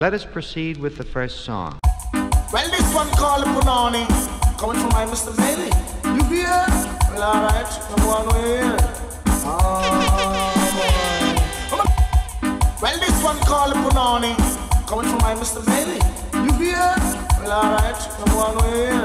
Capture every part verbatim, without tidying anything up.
Let us proceed with the first song. Well, this one called Punani, coming from my Mister Bailey. You hear? Well, alright, come on here. Ah, well, this one called Punani, coming from my Mister Bailey. You hear? Well, alright, come on here.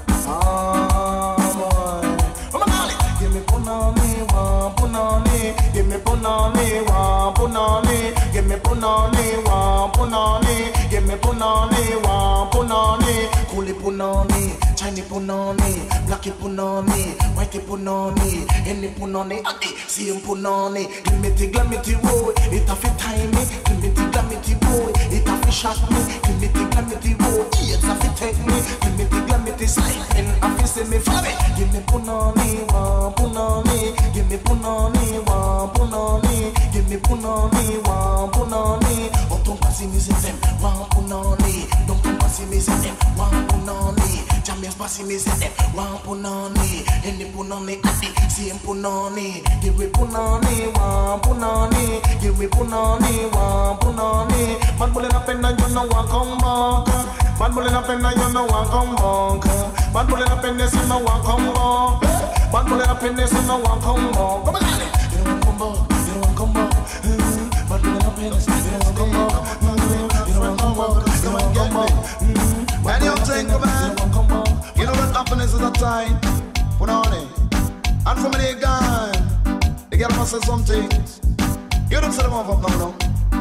Ah, boy. Give me Punani, one Punani. Give me Punani, one Punani. Give me Punani, one Punani. Give me Punani, one Punani. Coolie Punani, Chinese Punani, Blacky Punani, Whitey Punani, any Punani, Adi, same Punani. Give me the glamity boy, it a fit time me. Give me the glamity boy, it a fit shot me. Give me the glamity boy, it's a fit take me. Give me the glamity side, and a fit see me follow me. Give me Punani, one Punani. Give me Punani, one Punani. Give me Punani, one Punani. Oh, don't pass me them, one Punani. Don't pass me them, one Punani. Jammers pass me them, one Punani. Any Punani, adi, same Punani. Give me Punani, one Punani. Give me Punani, one Punani. Bad bullet up and you know one come back. Bad bullet up and you know one come back. Bad bullet up and you know one come back. Bad bullet up and you know one come back. Come on, you don't come back, you don't come back. Bad bullet up and you don't come back. You don't come back, you don't come back. And you think, man, you know what happiness is a time. Put on it. And from the gun, they get to say some things. You don't set them off up now, no.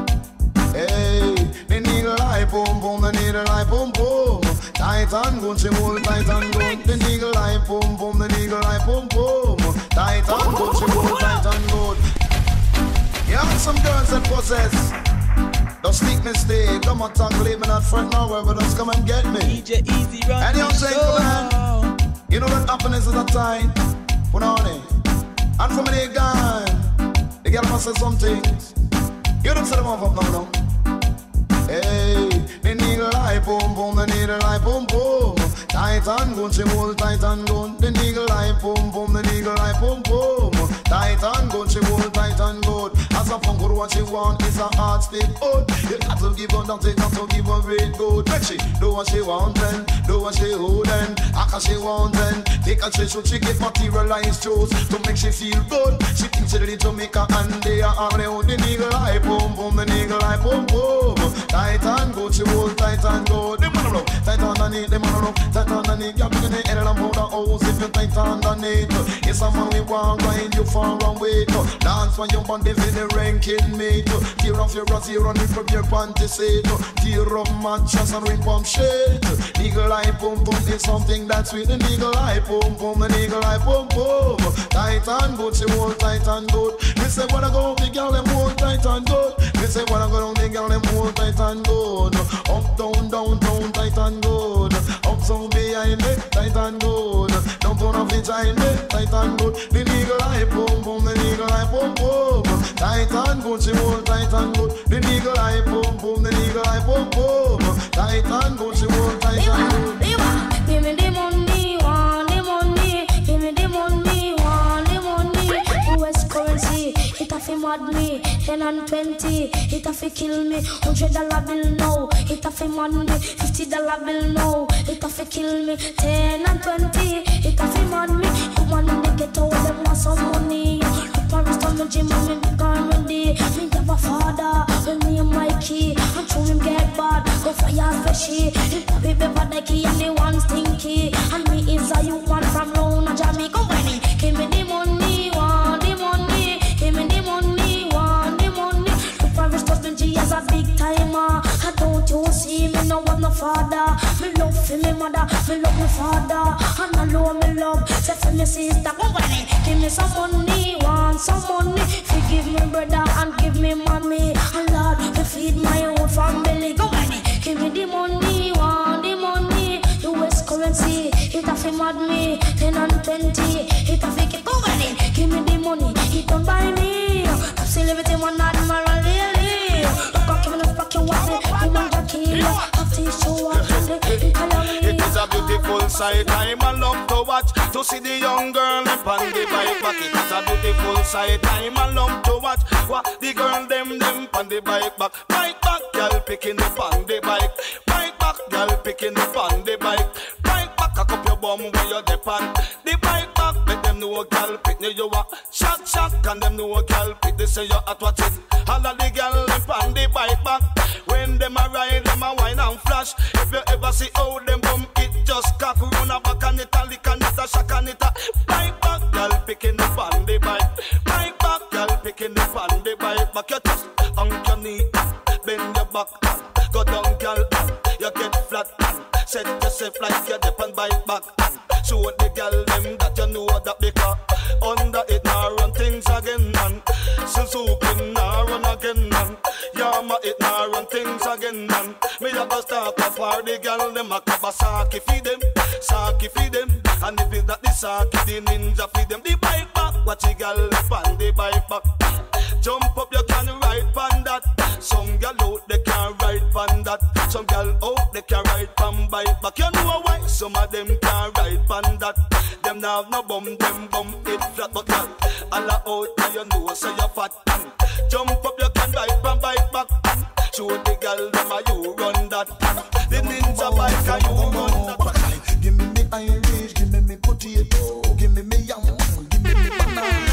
Hey, they need a light, boom, boom, they need a light, boom, boom. Tight and good, she hold tight and good. They need a light, boom, boom, they need a light, boom, boom. Tight and good, she hold tight and good. You have some girls that possess. Don't sneak mistake, come on, talk, leave me not front nowhere, but just come and get me. D J Easy Run. And you think, man, you know that happiness is a time. Put on it. And from the gun, the girl must say some things. You don't set them off up now, no. Hey, they need a light, boom, boom, they need a light, boom, boom. Tight and good, she hold tight and good. They need a light, boom, boom, they need a light, boom, boom. Tight and good, she hold tight and good. As a fun good, what she want is a heart state good. You got to give her nothing, got to give her great good. Make she do what she want and do what she hold and act as she want and take a she should she get materialized chose to make she feel good. She thinks she ready to make her and they are on the own. They need a light, boom, boom, they need a light, boom, boom. Tight and good, she hold tight and good. They wanna look tight underneath, they wanna look tight underneath. You're in the head and I'm out the house if you're tight underneath. It's a man we want, grind you far away. Dance when your body feel the ranking mate. Tear off your brass, run it from your panty set. Tear up mattress and rip up shade. Nigga like boom boom is something that's sweet. The nigga like boom boom, the nigga like boom boom. Tight and good, she hold tight and good. Me say when I go, the girl them hold tight and good. Me say when I go down, the girl them hold tight and good. Up down down down tight and good. Up so behind it, tight and good. Down down off behind it, tight and good. The nigga like boom boom, the nigga like boom boom. Tight and good, she hold tight and good. The nigga like boom boom, the nigga like boom boom. Tight and good, she hold tight and good. Give me the money, want the money. Give me the money, want the money. U S currency, it a fi mad me. Ten and twenty, it a fi kill me. Hundred dollar bill now, it a fi mad me. Fifty dollar bill now, it a fi kill me. Ten and twenty, it a fi mad me. You want in the ghetto, them want some money. Look on rest of my gym and me big and ready. Me have a father, when me and Mikey. And show him get bad, go fire fishy. It a be better like he and the one stinky. And me is a you one from round Jamaica. When give me the money, want the money. Give me the money, want the money. Look on rest of my G as a big timer. I don't you see me no have no father. Me love for me mother, me love my father. And I know me love, say for me sister. When give me some money, want some money. Forgive me brother and give me mommy. And Lord, to feed my own family. Go on, give me the money, want the money. U S currency, it a fi mad me. Ten and twenty, it a fi kick. Go on, give me the money, it don't buy me. I'm still everything one admiral really. Look at me no fucking what the woman got killed. After you show up and the It is a beautiful sight, I'm a love to watch. To see the young girl up on the bike back. It is a beautiful sight, I'm a love to watch. What the girl them them on the bike back. Bike back. girl picking up on the bike. Bike back, girl picking up on the bike. Bike back, cock up your bum when you're depend. The bike back, let them know a girl pick me you a shock shock, and them know a girl pick they say you at what it. All of the girl them on the bike back. When them a ride, them a wine and flash. If you ever see how them bum it just cock run a back and it a lick and it a shock and it a bike back, girl picking up on the bike. Bike back, girl picking up on the bike. Back your chest, on your knee, bend your back, go down, girl, you get flat. Set yourself like you're dip and bike back. Show the girl them that you know that because under it now run things again, man. Suzuki now run again, man. Yama it now run things again, man. Me a go start up for the girl them a Kawasaki feed them, Saki feed them. And if it's not the Saki, the Ninja feed them. The bike back, watch the girl up on the bike back. Jump up, you can ride pan that. Some girl out they can ride pan that. Some girl out they can ride pan bike back. You know why? Some of them can ride pan that. Them now have no bum, them bum it flat but girl. All out and you know so you fat. Jump up, you can ride pan bike back. Show the girl them how you run that. The Ninja bike and you run that. Give me me Irish, give me me potato, give me me yam, give me me banana.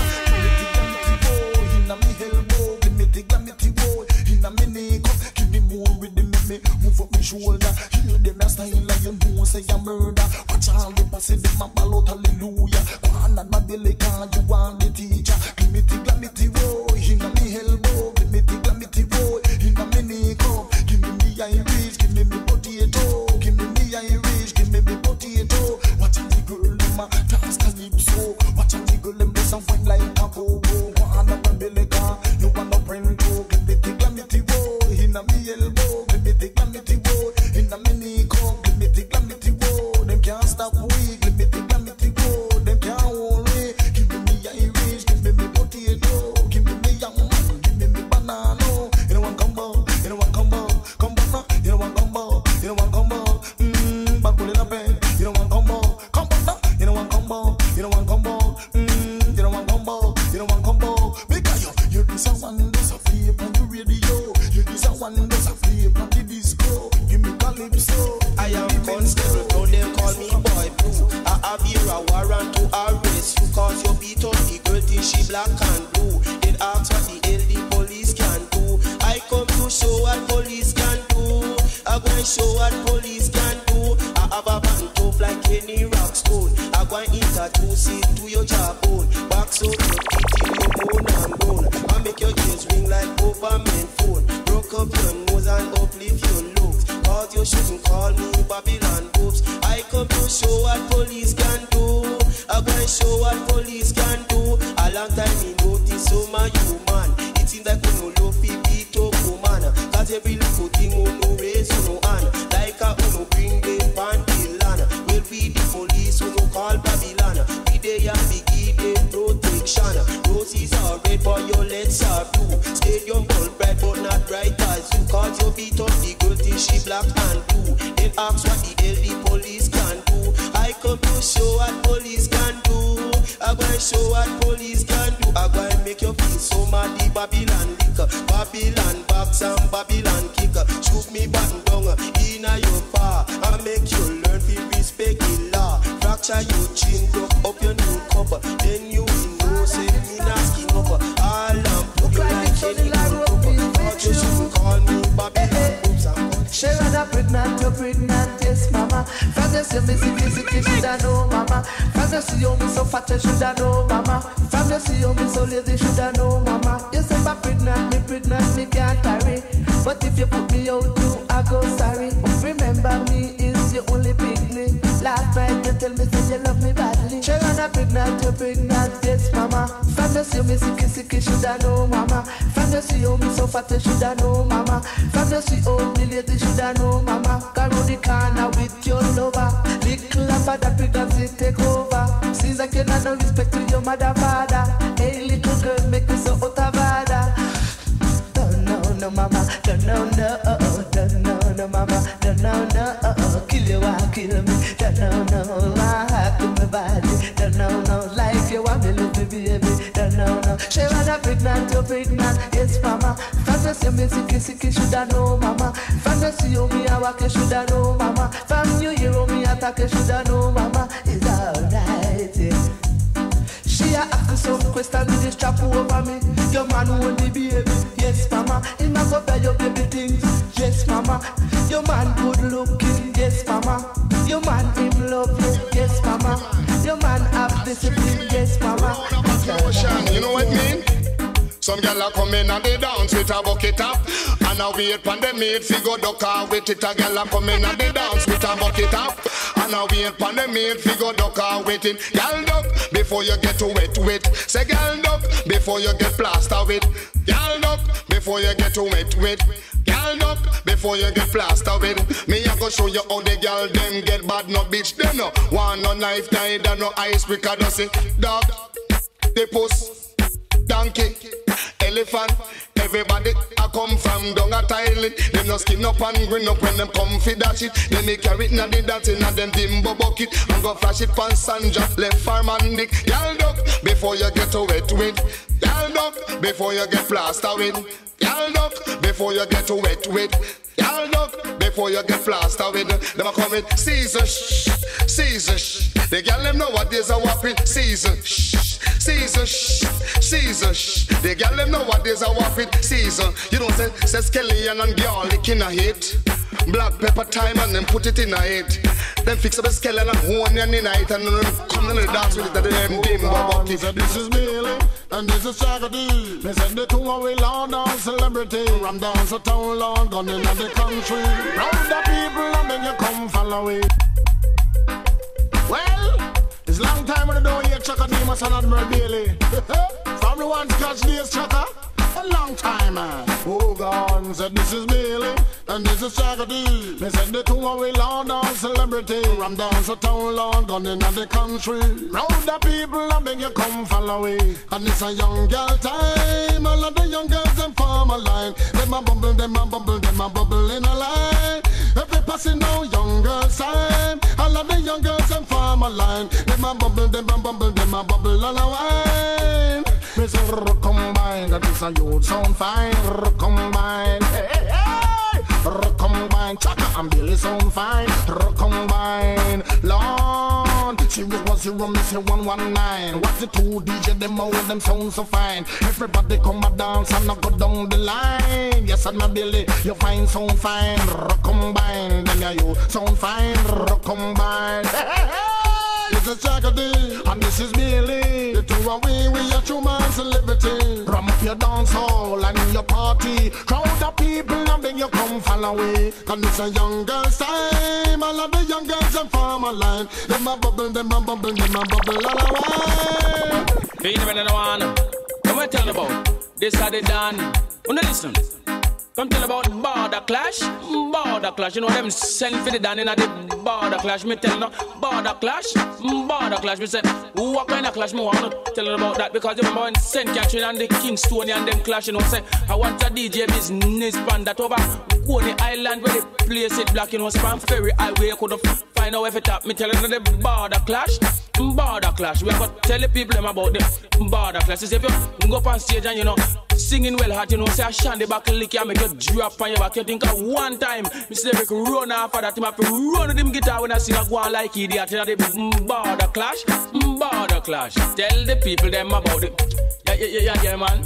Me elbow, give me the glamity boy. Inna me knee cup, give me more with the me move up me shoulder. Heal them a style like you know say a murder. Watch all the passive them a ball out hallelujah. Go on and my belly can you want the teacher. Give me the glamity boy. Inna me elbow, give me the glamity boy. Inna me knee cup, give me me Irish, give me me potato, give me me Irish, give me me potato. Watch the girl them a dance calypso. Watch the girl them dance and wine like a go-go. Go on and my belly. You want no friend to give me the glamity boy. Inna me elbow, give me the glamity boy. Inna me knee cup, give me the glamity boy. Them can't stop we, give me the glamity boy. Them can't hold me. Give me me Irish, give me me potato, give me me yam, give me me banana. You know one combo, you know one combo, combo no. You know one combo, you know one combo. Mmm, but pull it up, you know one combo, combo no. You know one combo, you know one combo. Mmm, you know one combo, you know one combo. Because you. You this a one that's a flip on the radio. You this a one that's a flip on the disco. Give me calypso. I am constable, now they call me boy blue. I have here a warrant to arrest you cause you beat up the girl till she black and blue. Then ask what the hell the police can do. I come to show what police can do. I go and show what police can do. I have a band tough like any rock stone. I go and introduce it to your jawbone. Back so you beat in your bone and bone. I make your ears ring like government phone. Broke up your nose and uplift your looks. Cause you shouldn't call me Babylon boobs. I come to show what police can do. I go and show what police can do. A long time me notice so my human. It seems like you no love fi beat up woman. Cause every little thing you no raise you no hand. Like a you no bring them pan the land. Well we the police you no call Babylon. We dey and we give them protection. Roses are red but your legs are blue. Stadium ball bright but not bright as you. Cause you beat up the girl till she black and blue. Then ask what the hell the police can do. I come to show what police can do. I go and show what police can do. I go and make you feel so mad. The Babylon liquor, Babylon box and Babylon kicker. Shoot me button down in a your bar. I make you learn to respect the law. Fracture your chin, broke up your new cover. Then you know say me not skin up. All I'm put you like any good. Cause you shouldn't call me Babylon boobs and she rather pregnant, you pregnant, yes, mama. From you see me sicky, sicky, shoulda know, mama. From you see you me so fat, you shoulda know, mama. From you see you me so lazy, shoulda know, mama. You say I'm pregnant, me pregnant, me can't carry. But if you put me out, you I go sorry. Remember me is your only picnic. Last night you tell me say you love me badly. She rather pregnant, you pregnant, yes, mama. From you see me sicky, sicky, shoulda know, mama. From you see you me so fat, you shoulda know, mama. From you see you me lazy, shoulda know, mama. Come round the corner with your lover. Little after that pregnancy take over. Seems like you not no respect to your mother, father. Hey, little girl, make me so out of order. Don't know, no, mama. Don't know, no, uh oh. Don't know, no, mama. Don't know, no, uh oh. Kill you, I kill me. Don't know, no, I have to my body. Don't know, no, like you want me little baby. Don't know, no. She wanna pregnant, you pregnant, yes, mama. From you see me sicky sicky shoulda know mama. From you see how me a walk you shoulda know mama. From you hear how me attack you shoulda know mama. It's alright, yeah. She a ask some question with this trap over me. Your man want the baby, yes mama. He ma go buy your baby things, yes mama. Your man good looking, yes mama. Your man him love you, yes mama. Your man have discipline, yes mama. You know what I mean? Some gyal a come in and they dance with a bucket up, and a wait pon them mate fi go duck out with it. A gyal a come in and they dance with a bucket up, and a wait pon them mate fi go duck out with it. Gyal duck before you get wet wet. Say gyal duck before you get plaster with. Gyal duck before you get wet wet. Gyal duck before you get plaster with. Me a go show you how the gyal them get bad. No bitch them no want no knife neither no ice picker. Just say dog, the puss, donkey, elephant. Everybody a come from down a Thailand. Them no skin up and grin up when them come fi that shit. Then they carry it na the dance inna them dimbo bucket and go flash it pon Sandra left farm and dick. Y'all duck before you get wet with. Y'all duck before you get plaster with. Y'all duck before you get wet with. Y'all duck before you get plaster with. Them a come with Caesar shh, Caesar shh. The gyal them know what is a whopping Caesar shh. Caesar, shh, Caesar, shh. The girl them know what is a whopping Caesar. You don't say, say scallion and garlic in a hit. Black pepper thyme and then put it in a head. Then fix up a skeleton and onion in it and then come and dance with it at the them dim bucky. This is Billy and this is Shaggy. Me said the two away long down celebrity. I'm down so town long gone in the country. Round the people and then you come follow me. Well, it's long time when I don't hear Chaka Demus and Admiral Bailey. From the one to catch this Chaka, a long time man. Oh God, said this is Bailey and this is Chaka D. They said the two away long down celebrity. I'm down so town long gone in the country. Round the people and then you come follow me. And it's a young girl time. All of the young girls them form a line. Them a bubble, them a bubble, them a bubble in a line. Every passing now young girls time. All of the young girls them form a line. Them a bubble, them a bubble, them a bubble and a wine. Me say recombine, that is a youth sound fine. Recombine, hey, hey, hey. Recombine, Chaka and Billy sound fine. Recombine, Lord. She was zero, me say one one nine. What's the two D J them all them sound so fine. Everybody come a dance and I go down the line. Yes, and my Billy, you find sound fine. Recombine, then you sound fine. Recombine, hey, hey, hey. This is Chaka D, and this is Billy. The two away, we are true man celebrity. Ram up your dance hall and your party. Crowd of people and then you come follow away. And it's a young girl's time. All of the young girls and form a line. Them a bubble, them a bubble, them a bubble all a wine. Hey, you never know one. Come and tell about this how they done. Wanna listen? Come tell about border clash, border clash. You know them send for the down in the border clash. Me tell no border clash, border clash. Me say what kind of clash me want to tell you about that because you remember when Saint Catherine and the Kingstonian and them clash. You know say I want a D J business band that over Coney Island where they place it black. You know Span Ferry Highway you couldn't find out if it up. Me tell you the border clash, border clash. We have to tell the people them about the border clash. If you go up on stage and you know singing well hard, you know say I shandy back lick you make you drop on your back. You think of one time Mister Eric run off of that him have to run with him guitar when I sing a go on like idiot. You know the border clash, border clash. Tell the people them about it. Yeah, yeah, yeah, yeah, yeah, man.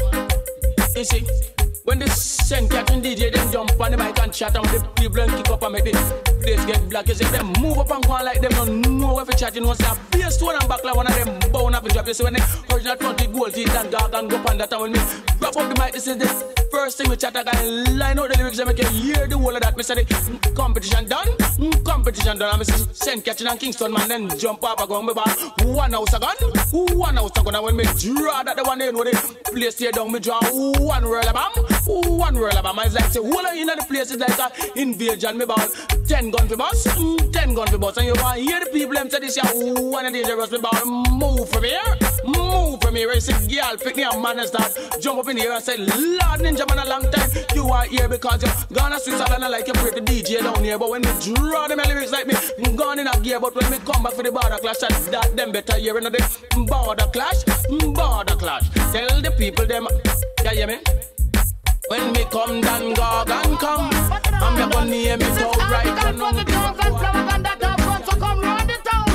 You see, when the Saint Catherine D J them jump on the mic and chat and the people and kick up and make the place get black. You see them move up and go on like them don't know if you chat. You know say a bass stone and back like one of them bound up and drop. You see when the original twenty gold teeth and dog and go up on that and when me wrap up the mic, this is the first thing we chat. I gotta line out the lyrics and make you hear the whole of that. Me say the competition done, competition done. And me say Saint Catherine and Kingston man then jump up and go on me bar. One house a gun, one house a gun. And when me draw that the one they know the place here down, me draw one roll of bomb. One roll of bomb. It's like say whole in the place is like a invasion. Me ball ten gun for boss, ten gun for boss. And you want hear the people them say this year one of the dangerous. Me ball move from here, move from here. You see girl pick me a man and start jump up in here and say Lord Ninja man a long time. You are here because you're gonna Switzerland and like you break the D J down here. But when you draw them lyrics like me, I'm gone in a gear. But when me come back for the border clash, that them better hear in the border clash, border clash. Tell the people them, yeah, hear me? When me come, Dan Gorgon come. I'm not gonna name it out right. I know the girls and flowers and that up front, so come round the town.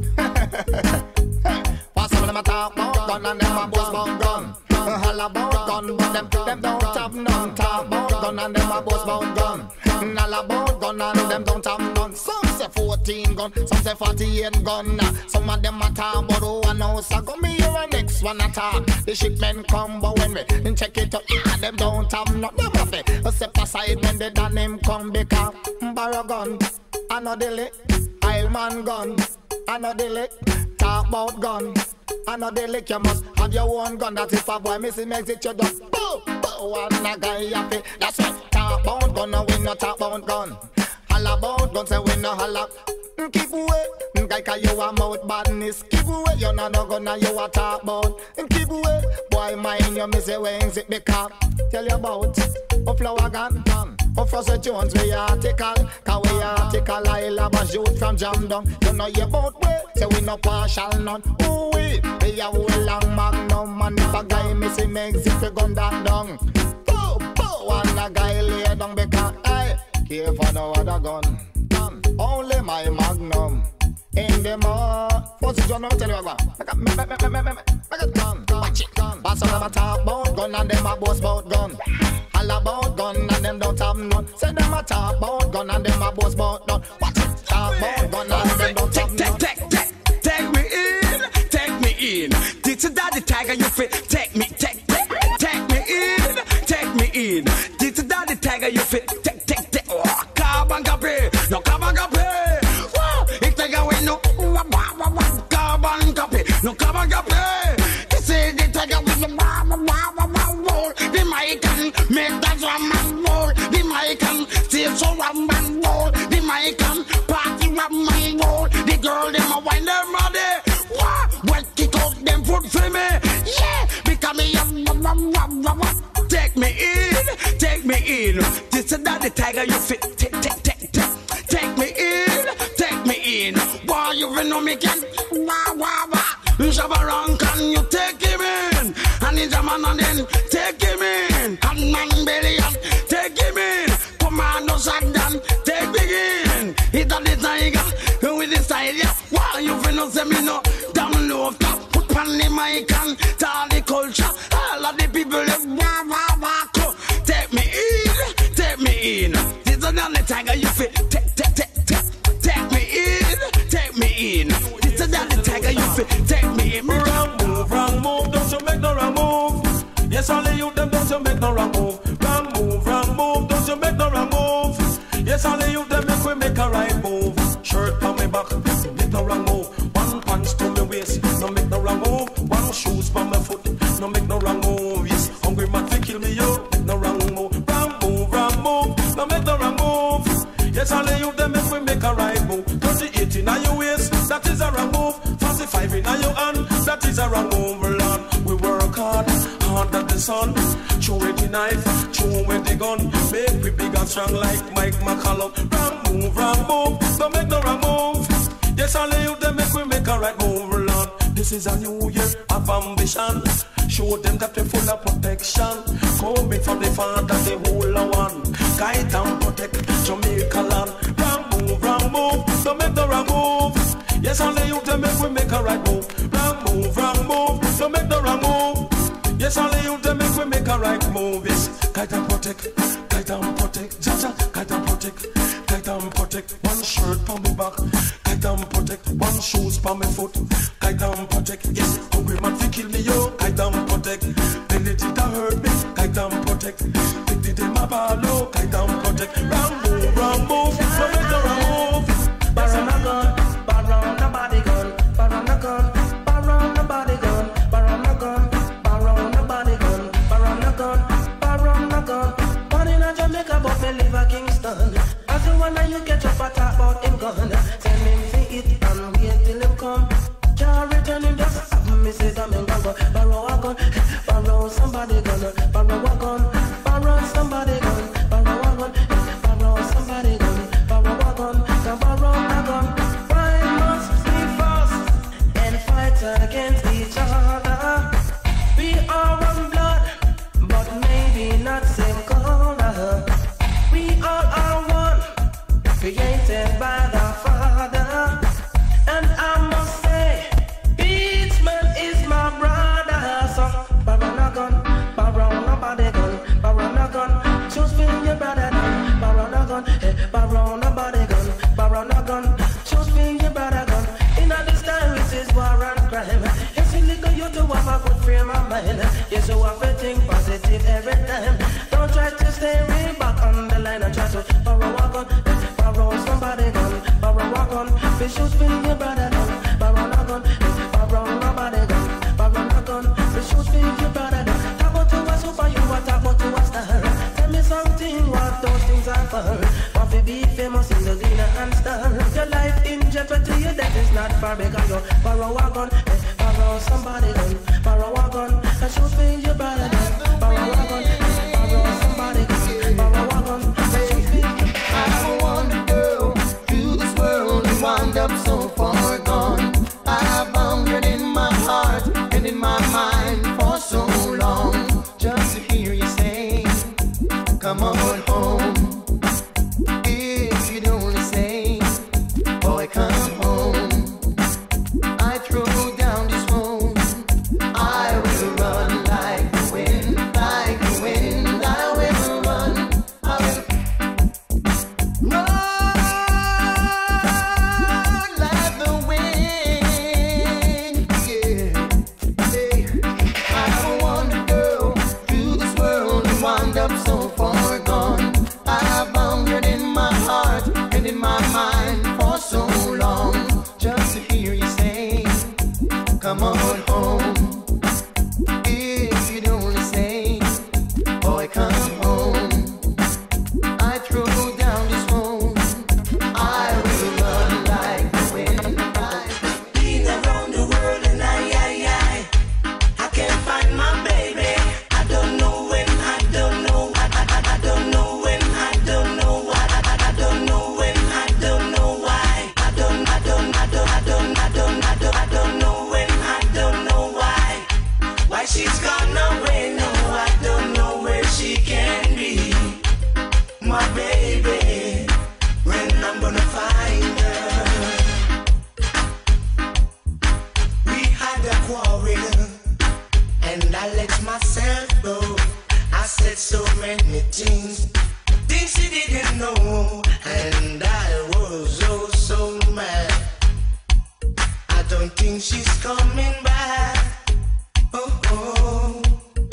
Pass some of them a talk about gun and them a boast about gun. All about gun, but them, them don't have none. Talk about gun and them a boast about gun. All about gun and them don't have none. Some say fourteen gun, some say forty-eight gun. Some of them a talk about who a know. So come here and next one a talk. The shipmen come, but when we check it out, yeah, them don't have none. Them have it. Step aside when they done him come because borrow gun, I know delay. Isle man gun, I know delay. Talk about gun, I know the lick. You must have your own gun. That if a boy missing exit, you just boom, boom, and a guy happy. That's right. Talk about gun, and we no talk about gun. Holla about gun, say we no holla. Keep away, guy, cause you a mouth badness. Keep away, you no no gun, and you a talk about. Keep away, boy, mind you miss your wings, it because tell you about a flower gun, gun. Oh, Frost Jones, we article, cause we article, I love a shoot from jam down. You know you both way, so we no partial none. Ooh, we, we a whole long magnum, and if a guy missing exit, we gun that down. Bow, bow, and a guy lay down because, hey, care for no other gun. gun. Only my magnum. In the mud. Frost Jones, I'll tell you what, make a, make a, make a, make a, make a gun, watch it, gun. Pass on them a talk about gun, and them a boast about gun. All about gun and them don't have none. Say them a talk about gun and them a boast about none. What? Talk about gun and them don't have none. Take, take, take, take me in, take me in. This is Daddy Tiger, you fit. Take me, take, take, take me in, take me in. This is Daddy Tiger, you fit. Take, take, take. Oh, carbon copy, no carbon copy. Wow, it's like a way no carbon copy, no carbon copy. This is the Tiger with the wow, wow, wow, wow. The mic and make that drum and roll. The mic and still so rum and roll. The mic and party rum and roll. The girl them a wine them body. Wah, what kick out them foot for me? Yeah, because me yum yum yum yum yum. Take me in, take me in. This is not the Tiger you fit. Take, take, take, take. Take me in, take me in. Why you know me can? Wah, wah, wah. Shabba around, can you take him in? And he's a man and then take him in. And man belly and take him in. Commando Saddam, take begin. It's a the Tiger with the style, yeah. Why you finna say me no? Down low, put on the mic and tell the culture. All of the people, wah, wah, wah, go. Take me in, take me in. This is not the Tiger you fit. Take, take, take, take. Take me in, take me in. This is not the Tiger you fit. Take me in. Wrong move, wrong move, don't you make no wrong move. Yes, all of you them don't you make no wrong move. Wrong move, wrong move, don't you make no wrong move. Yes, all of you them make we make a right move. Shirt on my back, make no wrong move. One pants to my waist, no make no wrong move. One shoes on my foot, no make no wrong move. Yes, hungry man to kill me, yo, make no wrong move. Wrong move, wrong move, no make no wrong move. Yes, all of you them make we make a right move. Thirty-eight in your waist, that is a wrong move. Forty-five in your hand, that is a wrong move. Lord, we work hard, under the sun. Show with the knife, show with the gun. Make we big and strong like Mike McCallum. Wrong move, wrong move, don't make no wrong move. Yes, all of you them make we make a right move. Lord, this is a new year of ambition. Show them that we're full of protection. Coming from the father, the whole of one. Guide and protect Jamaica land. Wrong move, wrong move, don't make the wrong move. Yes, all the youth them make we make a right move. Wrong move, wrong move, don't make the wrong move. Yes, all the youth them make we make a right move. Yes, guide and protect, guide and protect, Jaja, guide and protect, guide and protect. One shirt on my back, guide and protect. One shoes on my foot, guide and protect. Yes, hungry man fi kill me, yo, guide and protect. Belly did a hurt me, guide and protect. Take the day my ball, guide and protect. Wrong move, wrong move, don't make the wrong move. Baron a gun, baron a body gun, baron a gun, baron a body gun, baron a gun, baron a body gun, baron a gun, baron a gun. Born in a Jamaica, but me live a Kingston. As the one that you get up and talk about him gun, send him for it and wait till him come. Can't return him just something. Me say that me gun go borrow a gun, borrow somebody gun, borrow a gun, borrow somebody gun, borrow a gun, borrow somebody gun, borrow a gun, can borrow a gun. Why must we fuss and fight against each other? We are one blood, but maybe not same color. created by the Father. And I must say, Beachman is my brother. So, Baranagon, Barona gun, Barona gun, choose for your brother. Barona gun, Barona gun, Barona gun, choose for your brother. Gun. In all this time, it is war and crime. It's illegal you to have a good frame of mind. Yes, you have to think positive every time. Don't try to stay way back on the line and try to borrow a gun, borrow somebody gun, borrow a gun. Be shoot for your brother gun, borrow a gun, borrow nobody gun, borrow a gun. Be shoot for your brother gun. Talk about to a super, you want talk about to a star. Tell me something, what those things are for. Want to be famous in the Lina and star. Your life in jeopardy, your death is not far because you borrow a gun, borrow somebody gun, borrow a gun. And shoot for your brother gun, borrow a gun, borrow somebody gun, borrow a gun. I want to go through this world and wind up so far gone. I have hungered in my heart and in my mind for so long, just to hear you say, come on home. If you'd only say, boy, come home. I throw down this phone, I will run like the wind, like the wind. I will run, I will run like the wind, yeah. Hey, I want to go through this world and wind up so far gone. I have hungered in my heart and in my mind for so long, just to hear you say, come on home. If you'd only say, boy, come home. I throw down this phone, I will run like the wind. Been around the world and I, I, I, I can't find my baby. I don't know when, I don't know, I, I, I don't know when, I don't know why, I, I, I don't know when, I don't know why. I don't, I don't, I don't, I don't, I don't, I don't, I don't know when, I don't know why. Why she's gone away, no, I don't know where she can be. My baby, when I'm gonna find her. We had a quarrel, and I let myself go. I said so many things, things she didn't know, and I was oh so mad. I don't think she's coming back. Oh, oh.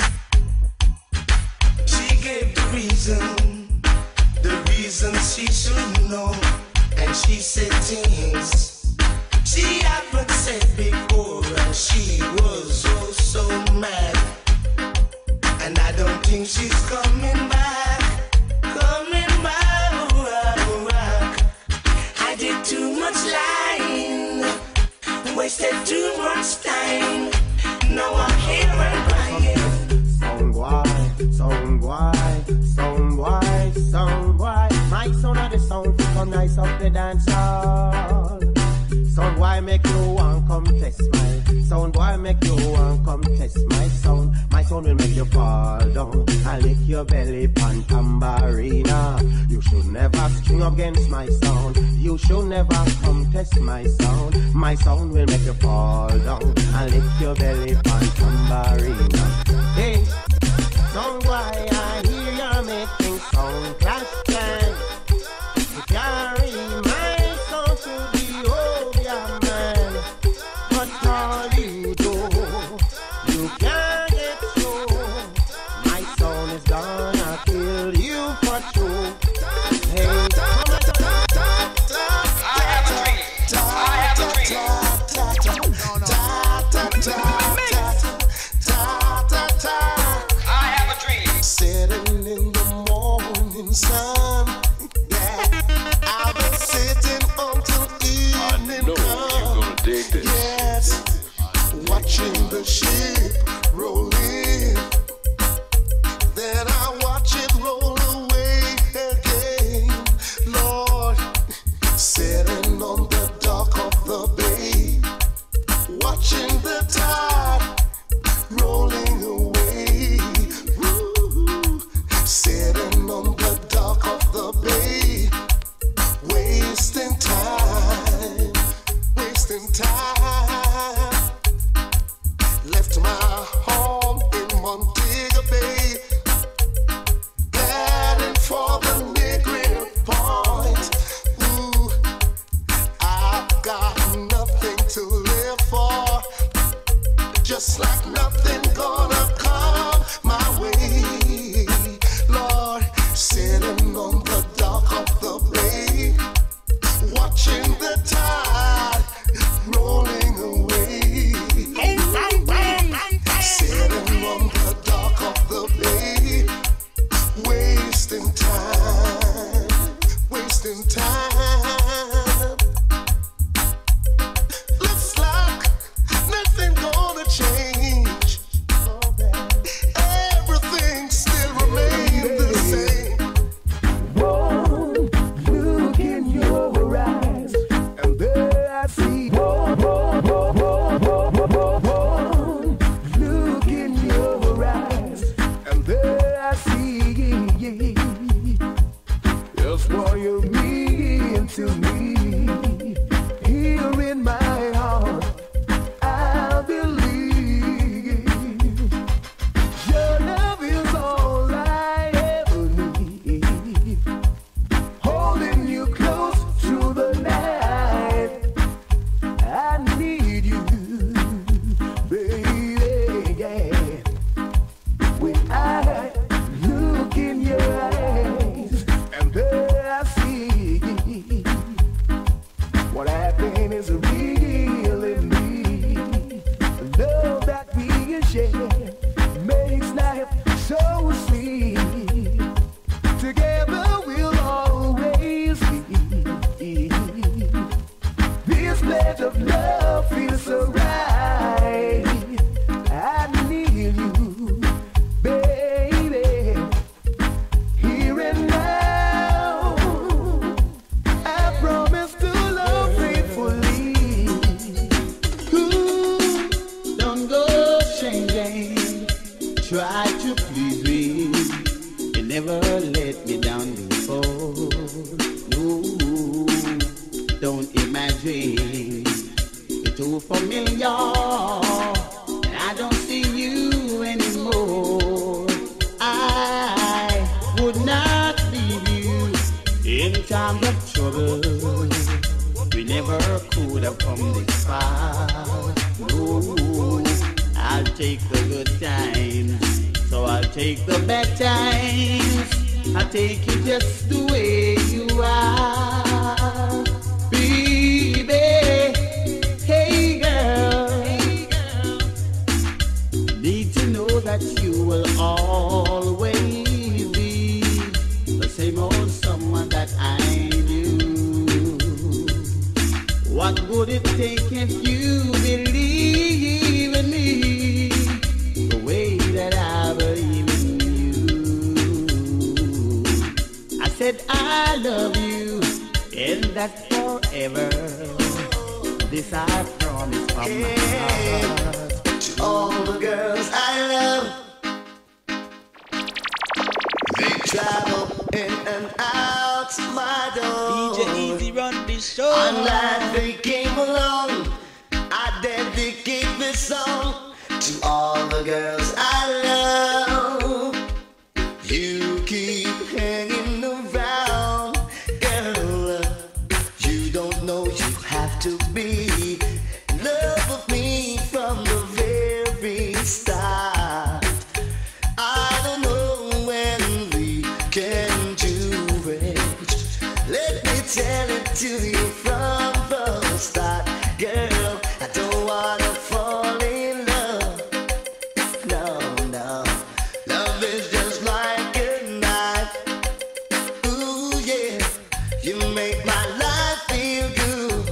She gave the reason, the reason she should know, and she said things she haven't said before, and she was oh so mad. And I don't think she's coming back, coming back. I did too much lying, wasted too much time. Now I'm here and crying. Sound boy, sound boy, sound boy, sound boy. My son of the sound to come nice up the dance hall. Sound boy make you want come test my sound boy make you want come test my sound. My sound will make you fall down and lick your belly pan tambourina. You should never string up against my sound. You should never come test my sound. My sound will make you fall down and lick your belly pan tambourina. Hey, sound boy, I hear you making sound clash clash. You carry my sound to the Obeah man, but all you do, you can't get through. My sound is gonna kill you for true. Hey, come on, I have a dream. I have a dream. I have a dream. Sitting in the morning sun, yeah, I've been don't imagine you're too familiar. I don't see you anymore. I would not leave you in times of trouble. We never could have come this far. No, I'll take the good times, so I'll take the bad times. I'll take you just the way you are, baby. Hey girl, hey girl. Need to know that you will always be the same old someone that I knew. What would it take if you believe in me the way that I believe in you? I said I love you, and that's forever. This I promise from Yeah. my heart. To all the girls I love, they travel in and out my door. D J Easy run this show. I'm glad they came along. I dedicate this song to all the girls I love. You keep hanging around, girl. You don't know you have to be in love with me from the very start. I don't know when we can do it. Let me tell it to you from the start, girl. I don't wanna fall in love. No, no. Love is just like a knife. Ooh, yeah. You make my life feel good.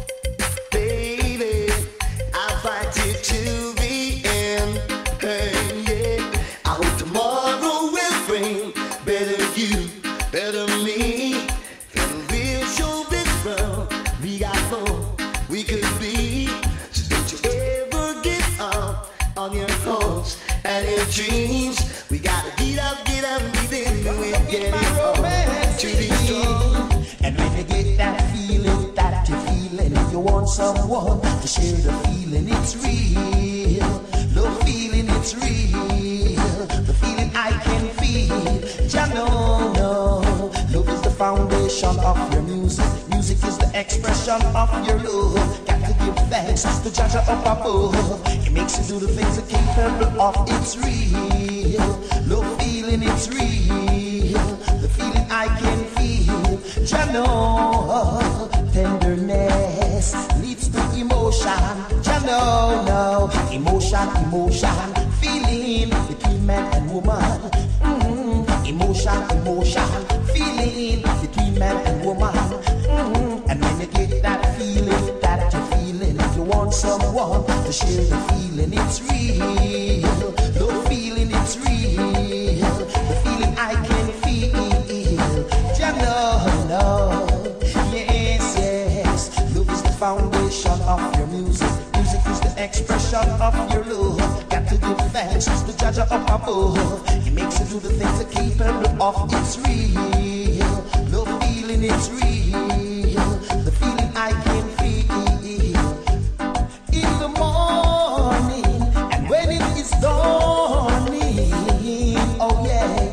Baby, I'll fight you to the end. Hey, yeah. I hope tomorrow will bring better you, better me. And we'll show this world we got more we could be. So don't you ever give up on your hopes and your dreams. We gotta get up, get up, get in, we're getting up to be strong. And when you get that feeling, that you're feeling, you want someone to share the feeling, it's real. The feeling, it's real. The feeling I can feel. Ja, no, no. Love is the foundation of your music. Music is the expression of your love. Got to give thanks to Jah up above. It makes you do the things that capable of. It's real. Love feeling, it's real. The feeling I can feel. Jah know tenderness leads to emotion. Jah know, no emotion, emotion, feeling between man and woman. Mm-hmm. Emotion, emotion, feeling between man and woman. Mm-hmm. And when you get that feeling, that you're feeling, you want someone to share the feeling. It's real, the feeling, it's real. The feeling I can feel. Jah know, no, yes, yes. Love is the foundation of your music. Music is the expression of your love. Got to give thanks to Jah up above. He makes you do the things that capable of. It's real, the feeling, it's real. The feeling I can feel in the morning and when it is dawning. Oh yeah,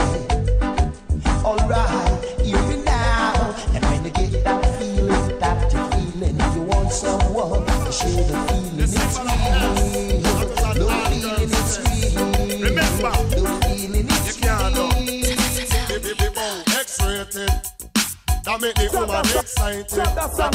yeah. Alright, hear me now. And when you get that feeling, that you're feeling, you want someone to share the feeling. It's real. The feeling, it's real. Remember, the feeling, it's real. X-rated. That make the woman excited.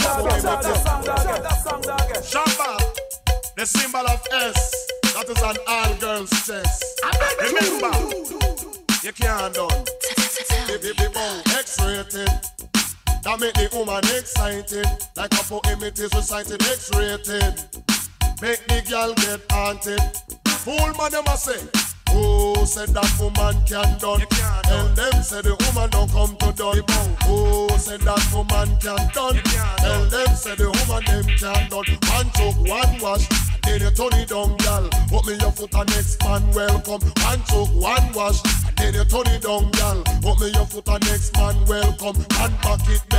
Shabba, the symbol of S. That is an all-girls chest. Remember, you can't done. X-rated. That make the woman excited. Like a poem it is recited. X-rated. Make the girl get haunted. Fool man them a say, who said that woman can done? Tell them say the woman don't come to done. Who said that woman can done? Tell them say the woman them can done. One took one wash, then you turn it down, girl. Put me your foot and next man welcome. One took one wash, then you turn it down, girl. Put me your foot and next man welcome. One pocket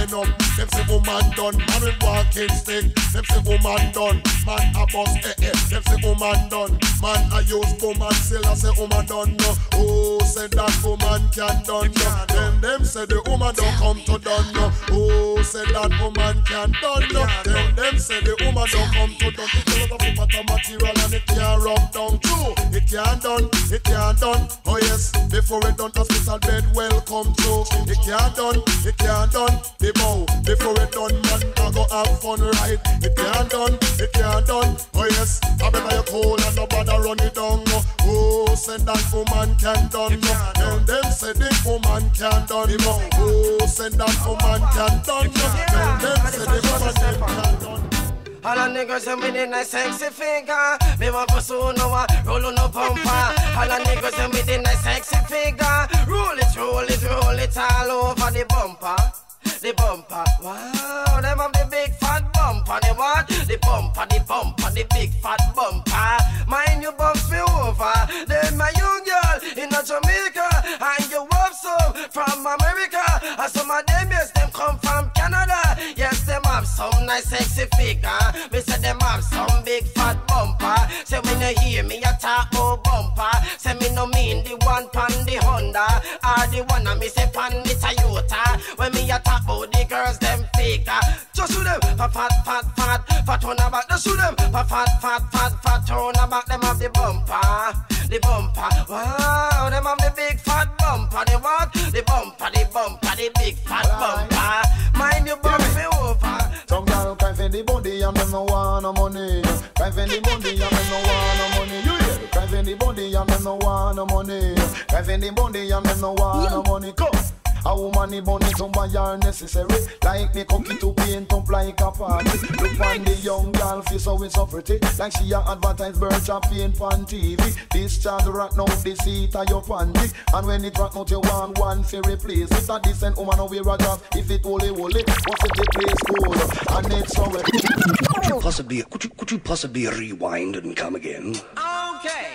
line up. Them say woman done, man with walking stick. Them say woman done, man a bus eh eh. Them say woman done, man a use woman still I say woman done no. Oh, say that woman can done no. Then them say the woman don't come to done no. Oh, say that woman can done no. Then them say the woman don't come to done. It's a lot of matter material and it can't rub down true. It can't done, it can't done. Oh yes, before it done, hospital bed welcome to. It can't done, it can't done. The bow, before it done, man, I go have fun right. It can't done, it can't done. Oh yes, I better you cool and nobody run it down. Oh, say that woman can done. Then them say the woman can done. Oh, say that woman can done. Then them say the woman can done. All the niggas them with a nice sexy figure. Me want pursue no one, roll on no bumper. All the niggas them with a nice sexy figure. Roll it, roll it, roll it all over the bumper. The bumper, wow, them have the big fat bumper. They want the bumper, the bumper, the big fat bumper. Mind you bumps me over. Then my young girl in a Jamaica, and you have some from America. And some of them, yes, them come from Canada. Yes, them have some nice sexy figure. Me say them have some big fat bumper. Say when you hear me, you talk about bumper. Say me no mean the one pan the Honda, or the one I me say pan the Toyota. When me a talk about the girls, them figure. Just shoot them, fat, fat, fat, fat, fat on the back. Just shoot them, fat, fat, fat, fat, fat on the back. Them have the bumper, the bumper. Wow, them have the big fat bumper. They want the bumper, the bumper, the big fat bumper. Mind you bump me over. Some girl cry for the body and them no want no money. Cry for the body and them no want no money. You hear? Cry for the body and them no want no money. Cry for the body and them no want no money. Come. A woman the money to buy her necessary. Like me cookie to paint up like a party. Look on the young girl feel so it's so pretty. Like she a advertise bird champagne on T V. This child rat out the seat of your panty. And when it rat out you want one for replace. It's a decent woman who wear a dress. If it holy holy, what's if the place cool? And it's so wet. Could you possibly could you could you possibly rewind and come again? Okay.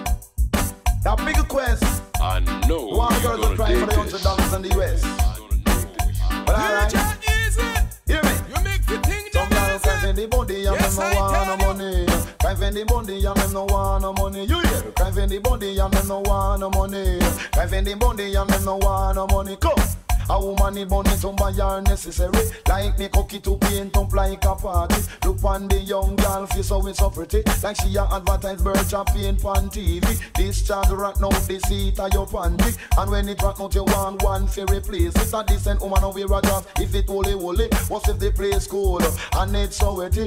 That big quest. I know. One girl will cry for the hundred dollars in the U S. But alright. Hear me? You make the thing. Some girls cry for the body and them no want no money. Cry for the body and them no want no money. You hear? Cry for the body and them no want no money. Cry for the body and them no want no money. Come. A woman need money to buy her necessary. Like me cookie to paint up like a party. Look on the young girl face so it's so pretty. Like she a advertise bird champagne on T V. This child rat out the seat of your panty. And when it rat out you want one for replace. It's a decent woman who wear a dress. If it holy holy, what if the place cool and it's so wetty?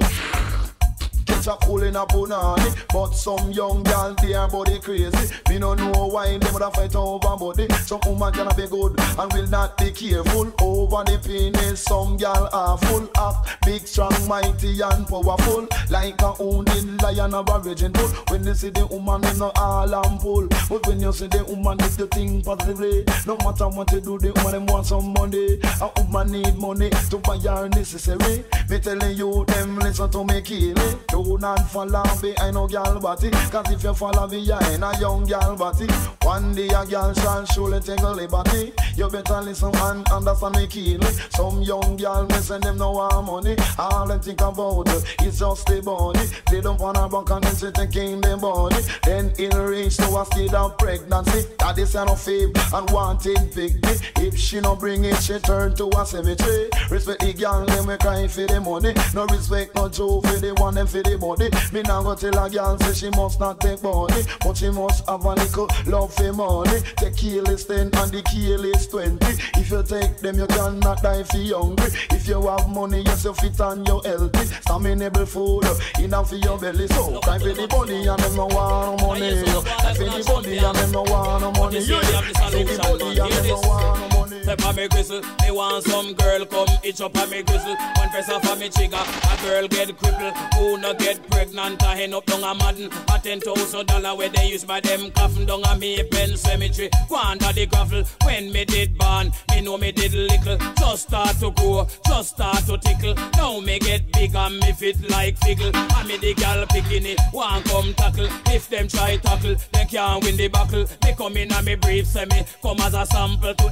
Catch a cool in a punani. But some young girl their body crazy. Me no know why they would fight over body. Some woman can be good and will not be careful over the penis. Some girl are full of big, strong, mighty and powerful. Like a wounded lion of a virgin bull. When you see the woman in no all and pull. But when you see the woman if you think positively. No matter what you do, the woman them want some money. A woman need money to buy her necessary. Me telling you them listen to me kill it. Do not follow behind no girl body. Cause if you follow behind a young girl body, one day a girl shall surely take a liberty. You better listen and understand me keenly. Some young girl missing them no want money. All they think about is just the body. They don't wanna back and then say taking the body. Then it'll reach to a state of pregnancy. That is a no fave and wanted picnic. If she no bring it, she turn to a cemetery. Respect the girl, them we cry for the money. No respect, no joke for the one, them for the body. Me now go tell a girl say she must not take money, but she must have a little love for money. Take kill is ten and the kill is twenty. If you take them, you cannot die for hungry. If you have money, yes, you fit and you healthy. Staminable food enough for your belly. So cry for the body and them no want no money. Cry for the body and them no want no money. Cry for the body and them no want no money. Step on me gristle, me want some girl come itch up on me gristle. One press off on me trigger, a girl get crippled. Who not get pregnant, I end up down a madden. A ten thousand dollar where they use by them coffin down a me pen cemetery. Go under the gravel, when me did born, me know me did little. Just start to grow, just start to tickle. Now me get big and me fit like figgle. And me the gal picking it, one come tackle. If them try tackle, they can't win the battle. Me come in and me brief say me come as a sample to every gal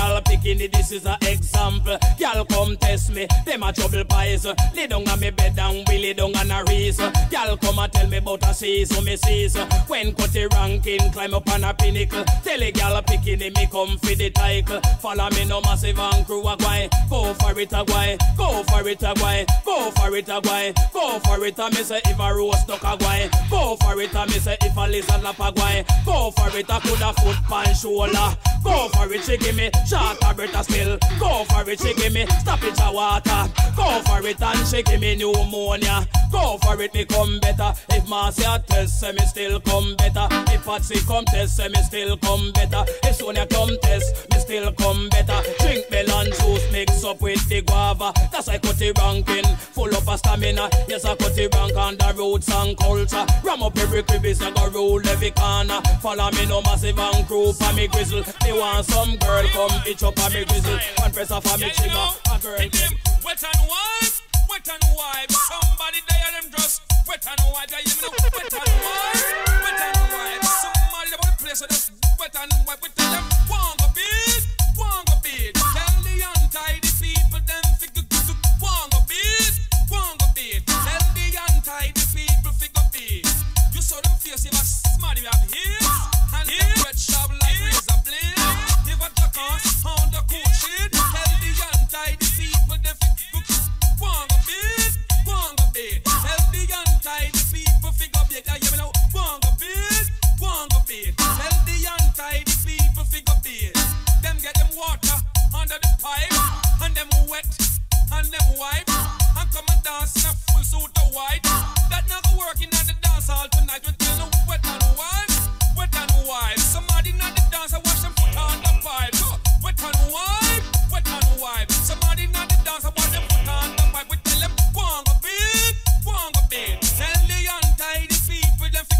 gal picking this is an example. Gal come test me, them a trouble pies. Lay down on me bed and we lay down on a race. Gal come and tell me about a seas, so me sees. When cut the ranking, climb up on a pinnacle. Tell a gal picking me come for the title. Follow me no massive and crew a guy. Go for it a guy, go for it a guy, go for it a guy, go for it a me say if a roast stuck a guy. Go for it a me say if a lizard lap a guy. Go for it a coulda foot pan shoulder. Go for it, she give me short a breath a spill. Go for it, she give me stoppage of water. Go for it and she give me pneumonia. Go for it, me come better. If Marcia test, say me still come better. If Patsy come test, say me still come better. If Sonia come test, me still come better. Drink melon juice mix up with the guava. That's I cut the ranking, full up of stamina. Yes, I cut the rank on the roots and culture. Ram up every crevice, I go rule every corner. Follow me no massive and crew for me grizzle. They want some girl come itch up on me grizzle. One press off on me chimmer, a girl. Wet and wipe, wet and wipe. Somebody there them just wet and wipe. Yeah, you know, wet and wipe, wet and wipe. Somebody about the place just wet and wipe. We tell them, want a beat, want a beat. Tell the untidy people them figure want a beat, want a beat. Tell the untidy people figure beat. You saw them face, you was smart, you have here and here. Red sharp like razor blade. Never duck on the cool shit. Tell the untidy people them figure want a beat, want a beat. Tell the untidy people figure beat. I hear me now, want a beat, want a beat. Tell the untidy people figure beat. Them get them water under the pipe, and them wet, and them wipe, and come and dance in a full suit of white. That not working at the dance hall tonight. We tell them wet and wipe, wet and wipe. Somebody not the dance, I wash them foot on the pipe. Wet and wipe, wet and wipe. Somebody not the dance, I wash them foot on the pipe. We tell them wanga beat, wanga beat. Tell the untidy people them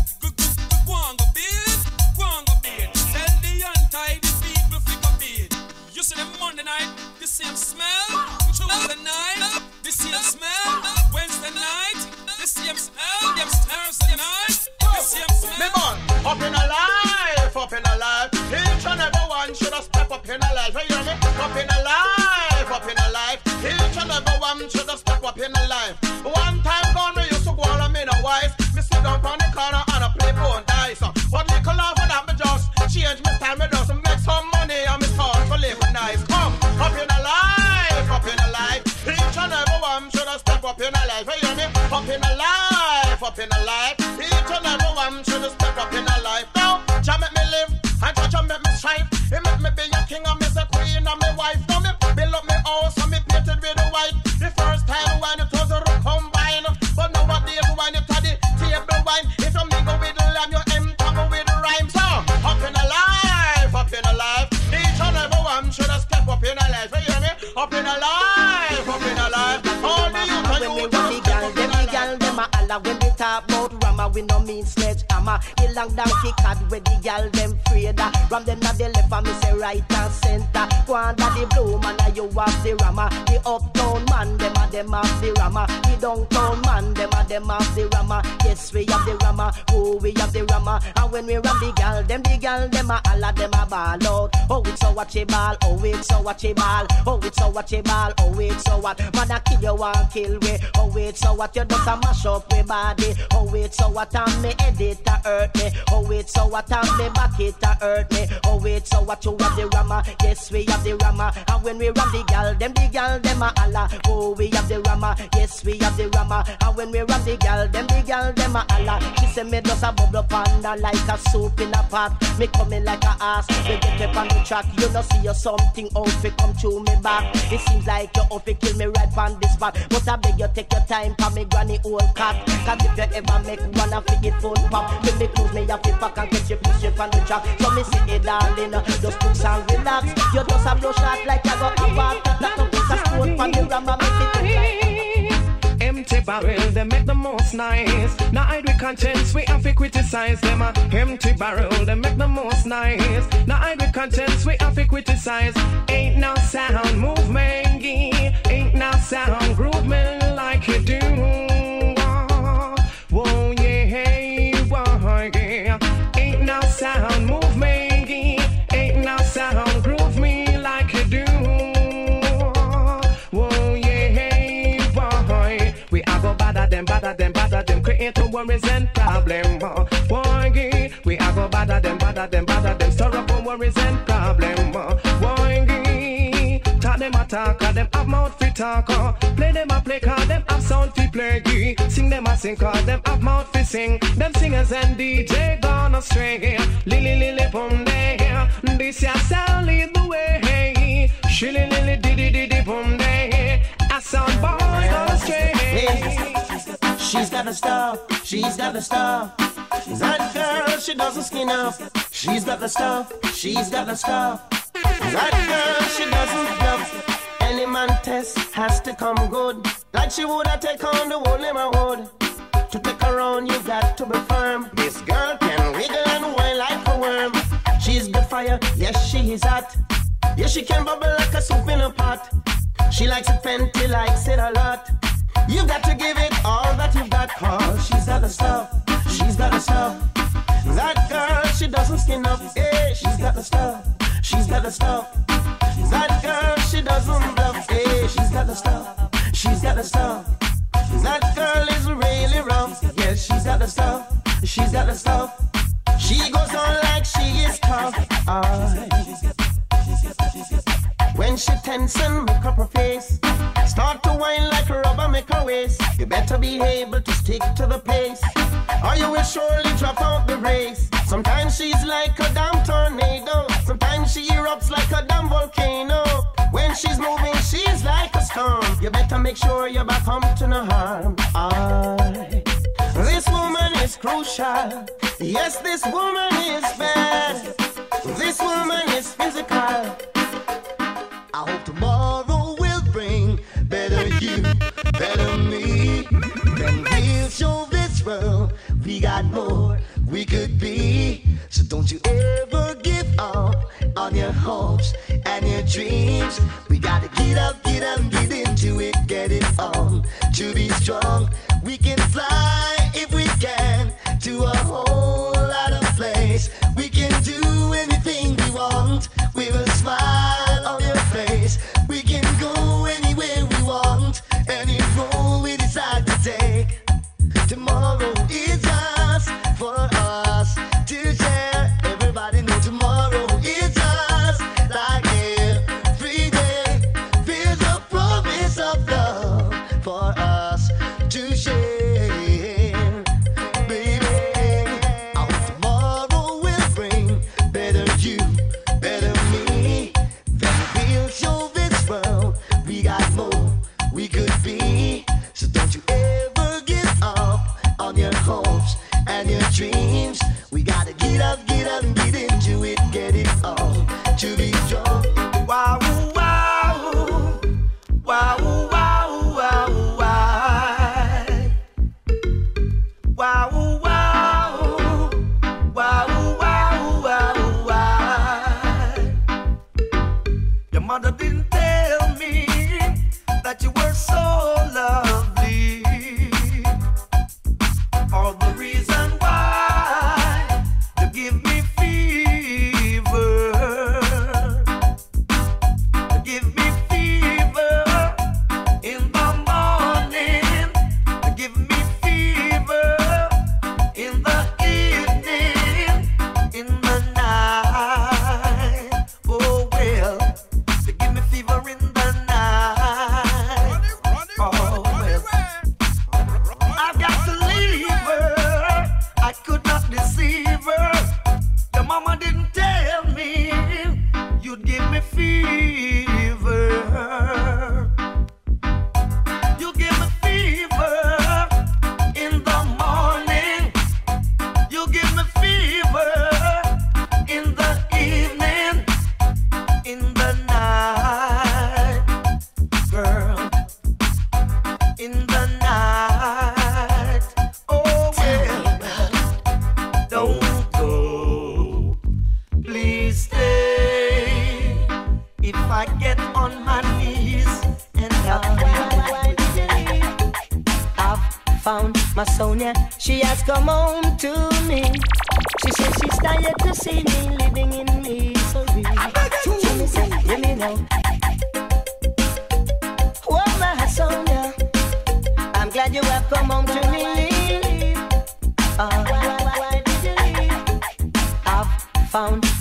wanga beat, wanga beat. Tell the untidy people figure beat. You see them Monday night, the same smell. Tuesday night, the same smell. Wednesday night, the same smell. Them Thursday night, the same smell. Me born up in a life, up in a life. Each and every one should have step up in a life. You hear me? Up in a life, up in a life. Each and every one should have step up in a life. One time gone, me used to go on and me no wife. Me sit down on the corner and I play bone dice. But little of that me just change me style. Me just make some money and me start to live nice. Come up in a life, up in a life. Each and every one should have step up in a life. You hear me? Up in a life, up in a life. Each and every one should have step up in a life. Now, Jah make me live and Jah make me strive. He make me be a king and me a queen and me wife. Now me build up me house and me painted with the white. The first time when it was a combine, but nowadays when it had the table wine. If you me go with the lamb, you entangle with the rhyme. So up in a life, up in a life. Each and every one should have step up in a life. You hear me? Up in a life, up in a life. All the youth and youth and step up in a life. Them a holla when they talk about Rama, we no mean sledgehammer. The long donkey cat where the gal them afraid. Ram them na the left and me say right and center. Go under the blue man and you have the Rama. The uptown man them a them have the Rama. The downtown man them a them have the Rama. Yes we have the Rama, oh we have the Rama. And when we ram the gal, them the gal them a holla them a ball out. Oh it's so watchable, oh it's so watchable, oh it's so watchable, oh it's so what. Man a kill you one kill we, oh it's so what you just a mash up we body. Oh it's so what and me edit a hurt me. Oh it's so what and me back it a hurt me. Oh it's so what you have the Rama. Yes we have the Rama. And when we ram the gal, them the gal them a holla. Oh we have the Rama. Yes we have the Rama. And when we ram the gal, them the gal them a holla. She say me just a bubble panda like a soup in a pot. Me coming like a ass. We get up on the track. You know see you something out fi come through me back. It seems like you out fi kill me right on this spot. But I beg you take your time for me granny old cat. Cause if you ever make one of it phone pop, when me close me have to pack and get you fish up on the track. So me say hey darling, just put some relax. You just a blow shot like I got a water. That up is a stone from the Rama make it empty barrel, they make the most nice. Now I do conscience, we have to criticize them. uh, Empty barrel, they make the most nice. Now I do conscience, we have to criticize. Ain't no sound movement, ain't no sound groovement like you do. Whoa, yeah, whoa, yeah. Ain't no sound movement, ain't no sound groove me like you straight to worries and problem. Boy, we are go bother them, bother them, bother them, stir up on worries and problem. Boy, talk them attack, them have mouth fi talk. Play them a play, cause them have sound fi play. Sing them a sing, cause them have mouth fi sing. Them singers and D J gone astray. Lily lily pum day, this ya sound lead the way. Shilly lily diddy diddy pum day, a sound boy gone astray. She's got the stuff, she's got the stuff. That girl, she doesn't skin off. She's got the stuff, she's got the stuff. That girl, she doesn't bluff. Any man test has to come good. Like she woulda take on the whole neighborhood. To take her on, you got to be firm. This girl can wiggle and whine like a worm. She's good fire, yes she is hot. Yes she can bubble like a soup in a pot. She likes it Fenty, likes it a lot. You got to give it all that you've got, cause she's got the stuff, she's got the stuff. That girl, she doesn't skin up, hey, she's got the stuff, she's got the stuff. That girl, she doesn't bluff, hey, she's got the stuff, she's got the stuff. That girl is really rough, yes, she's got the stuff, she's got the stuff. She goes on like she is tough, uh, when she tense and make up her face, start to whine like a rubber, make her waist. You better be able to stick to the pace, or you will surely drop out the race. Sometimes she's like a damn tornado, sometimes she erupts like a damn volcano. When she's moving, she's like a storm. You better make sure your back home to no harm. Aye. This woman is crucial. Yes, this woman is bad. This woman is physical. I hope tomorrow will bring better you, better me. Then we'll show this world we got more we could be. So don't you ever give up on your hopes and your dreams. We gotta get up, get up, get into it, get it on. To be strong, we can fly if we can to a whole lot of place. We can do anything we want with a smile on your face. We can go anywhere we want, any road we decide to take. Tomorrow is us, for us to share. Everybody know tomorrow is us, like every day. There's a promise of love for us to share, baby. Our tomorrow will bring better you, better me. Then we'll show this world we got more we could be. So don't you ever give up on your hopes and your dreams. We gotta get up, get up, and get into it, get it on to be strong. Wow, wow, wow, wow, wow, wow. Wow, wow, wow, wow, wow, wow. Your mother didn't tell me that you were so lovely, or the reason why you give me fever. You give me fever in the morning. You give me fever in the evening, in the night. Oh well, you give me fever in the night. Oh well, I've got to leave her. I could not deceive her. Your mama didn't tell me you'd give me fever. You give me fever in the morning. You give me fever in the evening, in the night, girl, in the night. Oh well, don't go, please stay. If I get on my knees and help you, I've found my Sonia, she has come home to me. She says she's tired to see me living in misery. Tell me, say, let me know. Oh, my Sonia, I'm glad you have come home to me.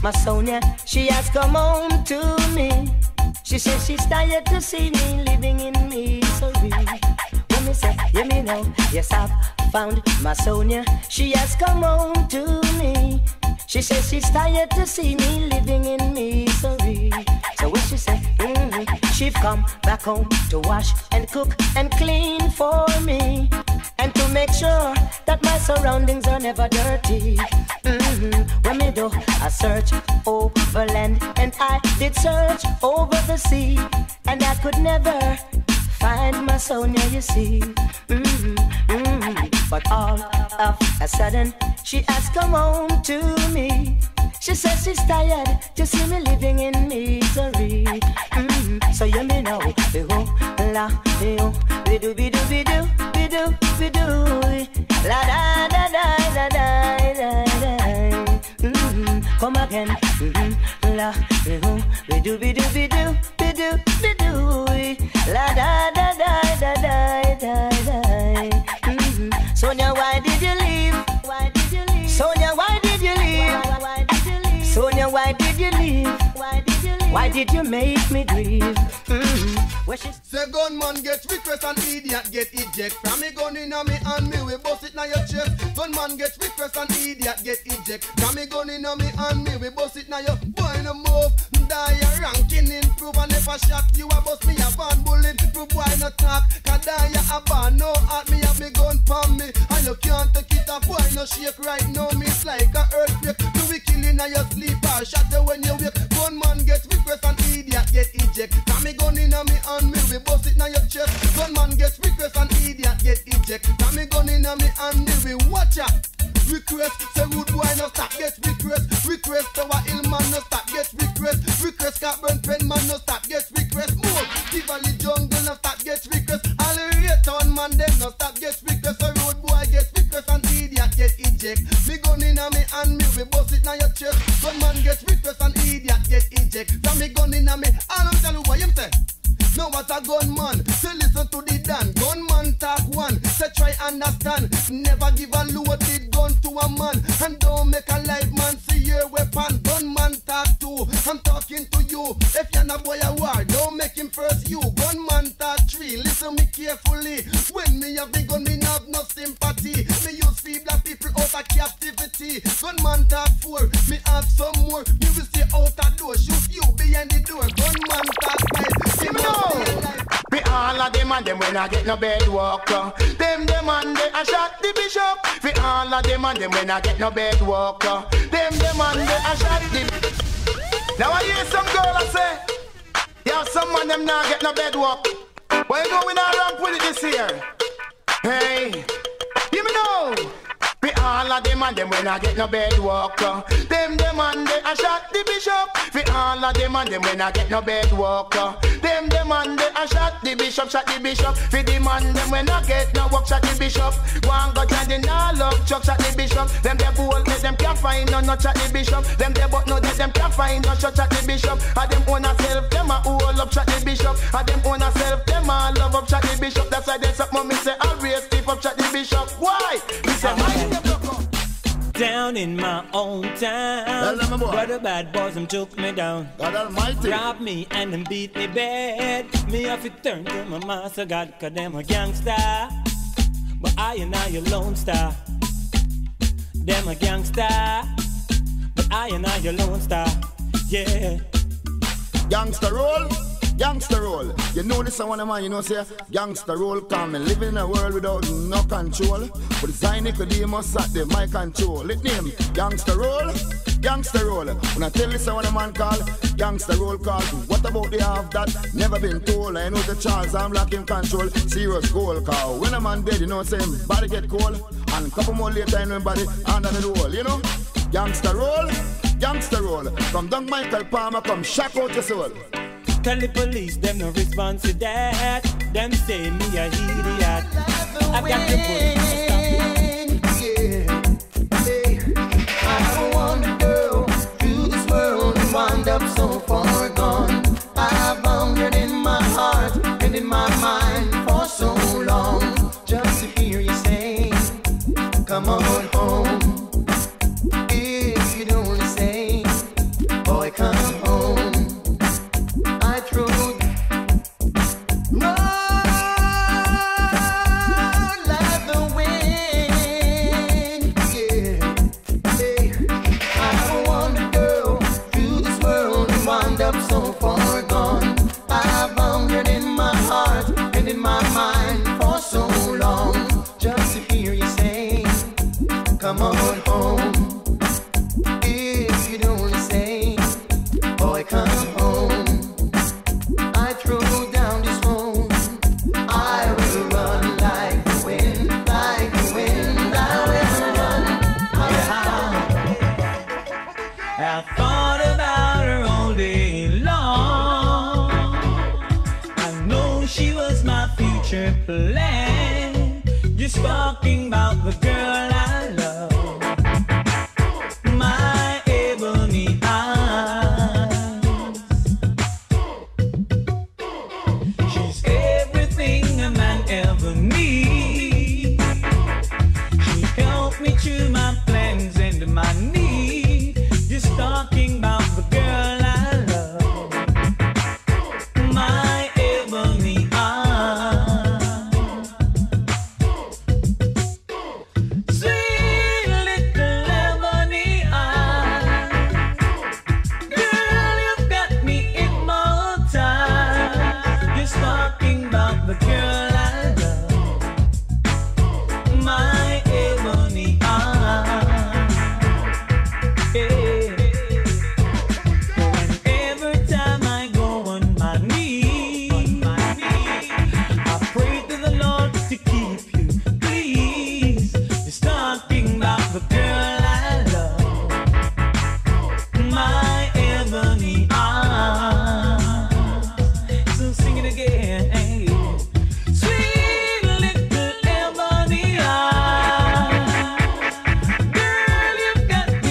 my Sonia, she has come home to me. She says she's tired to see me living in misery. When me say, hear me now, yes I've found my Sonia, she has come home to me. She says she's tired to see me living in misery. So when she say, mm-hmm, she've come back home to wash and cook and clean for me, and to make sure that my surroundings are never dirty. Mm-hmm. When me do a search over land, and I did search over the sea, and I could never find my Sonia, you see. Mm-hmm. Mm-hmm. But all of a sudden, she has come home to me. She says she's tired to see me living in misery. Mm-hmm. So you me know, oh, la, oh, we do, we do, we do, we do, we do, la da da da da da da da. Mm-hmm. Come again, mm-hmm. La, oh, we do, we do, we do, we do, we do, la da da da da da da da. Mm-hmm. Sonia, why did you leave? Why did you leave? Sonia, why did you leave? Why, why did you leave? Sonia, why did you leave? Why did you leave? Why did you make me grieve? Mm-hmm. Where she say gunman get request and idiot get eject. From me gun inna me hand, me we bust it na your chest. Gunman get request and idiot get eject. From me gun inna me hand, me we bust it na your boy no move. Die your ranking improve, and if I shot you a bust me a van bullet proof. Why not talk? Cause die you a ban no heart, me have me gun palm me, and you can't take it up. Why no shake right now? Me it's like a earthquake. Do we kill inna your sleep or shot you when you wake? Gunman get request and idiot get eject. From me gun inna me hand, me we bust it na your chest. Gunman get request and idiot get eject. From me gun inna me hand, me we watch ya. Request, say rude boy no stop get request. Request, our ill man no stop get request. Request, can't burn pen man no stop get request. More, Tivoli jungle no stop get request. All the return man them no stop get request. A road boy get request and idiot get eject. Me gun inna me hand, me we bust it na your chest. Gunman get request and idiot get eject. From me gun inna me, all I'm tell you what you say. Now what a gunman, say listen to the Dan. Gunman talk one, say try understand. Never give a loaded gun to a man, and don't make a live man see your weapon. Gunman talk two, I'm talking to you. If you're not boy a war, don't make him first you. Gunman talk three, listen me carefully. When me have the gun, me have no sympathy. Me use feeble people out of captivity. Gunman talk four, me have some more. Me will stay out a door, shoot you behind the door. Gunman talk five, give me no. Be all of them and them when I get no bed walk. Them them and they I shot the bishop. Be all of them and them when I get no bed walk. Them them and they I shot the. Now I hear some girl I say, yeah, some man them now get no bed walk. Why you know we not ramp with it this year? Hey, you me know. Be all of them and them when I get no bed walk. Them them and they I shot the bishop. Be all of them and them when I get no bed walk. Them them and they I shot the bishop, shot the bishop. For the man them when I get no work, shot the bishop. One got and they nah love chuck, shot the bishop. Them they bold, let them can't find no not shot the bishop. Them they but no that them can't find no shot, shot the bishop. And them own a self, them a hold up, shot the bishop. And them own a self, them a love up, shot the bishop. That's why they suck me say I raise stiff up, shot the bishop. Why? Me say my down in my own town, but the bad boys them took me down. God Almighty, robbed me and them beat me bad. Me have to turn to my master God, 'cause them a gangster, but I and I a lone star. Them a gangster, but I and I a lone star. Yeah, gangster roll. Gangster roll, you know this one of man, you know say gangster roll come and living in a world without no control. But Zion Nicodemus at the my control. It name gangster roll, gangster roll. When I tell this one of man call gangster roll call. What about the half that never been told? I know the Charles I'm lock in control. Serious goal call. When a man dead, you know same body get cold. And a couple more later, you know body under the wall. You know gangster roll, gangster roll. From Doug Michael Palmer, come shock out your soul. Tell the police them no response to that. Them say me a idiot. I've got to put it to stop it. I don't want to go through this world and wind up so far gone. I've hungered in my heart and in my mind for so long, just to hear you say, come on home. If you don't say, land. Just talking about the girl I love. My ebony eyes. She's everything a man ever needs. She helped me through my plans and my need. Just talking about the girl I love. My ebony eyes. Sweet little ebony eyes. Girl, you've got me hypnotized. Just talking about the girl I love. My ebony eyes. Yeah. Whenever time I go on my knees, I pray to the Lord to keep you, please. Just talking about the girl I love. My ebony eyes. So sing it again. Hey. Sweet little ebony eyes. Girl, you've got me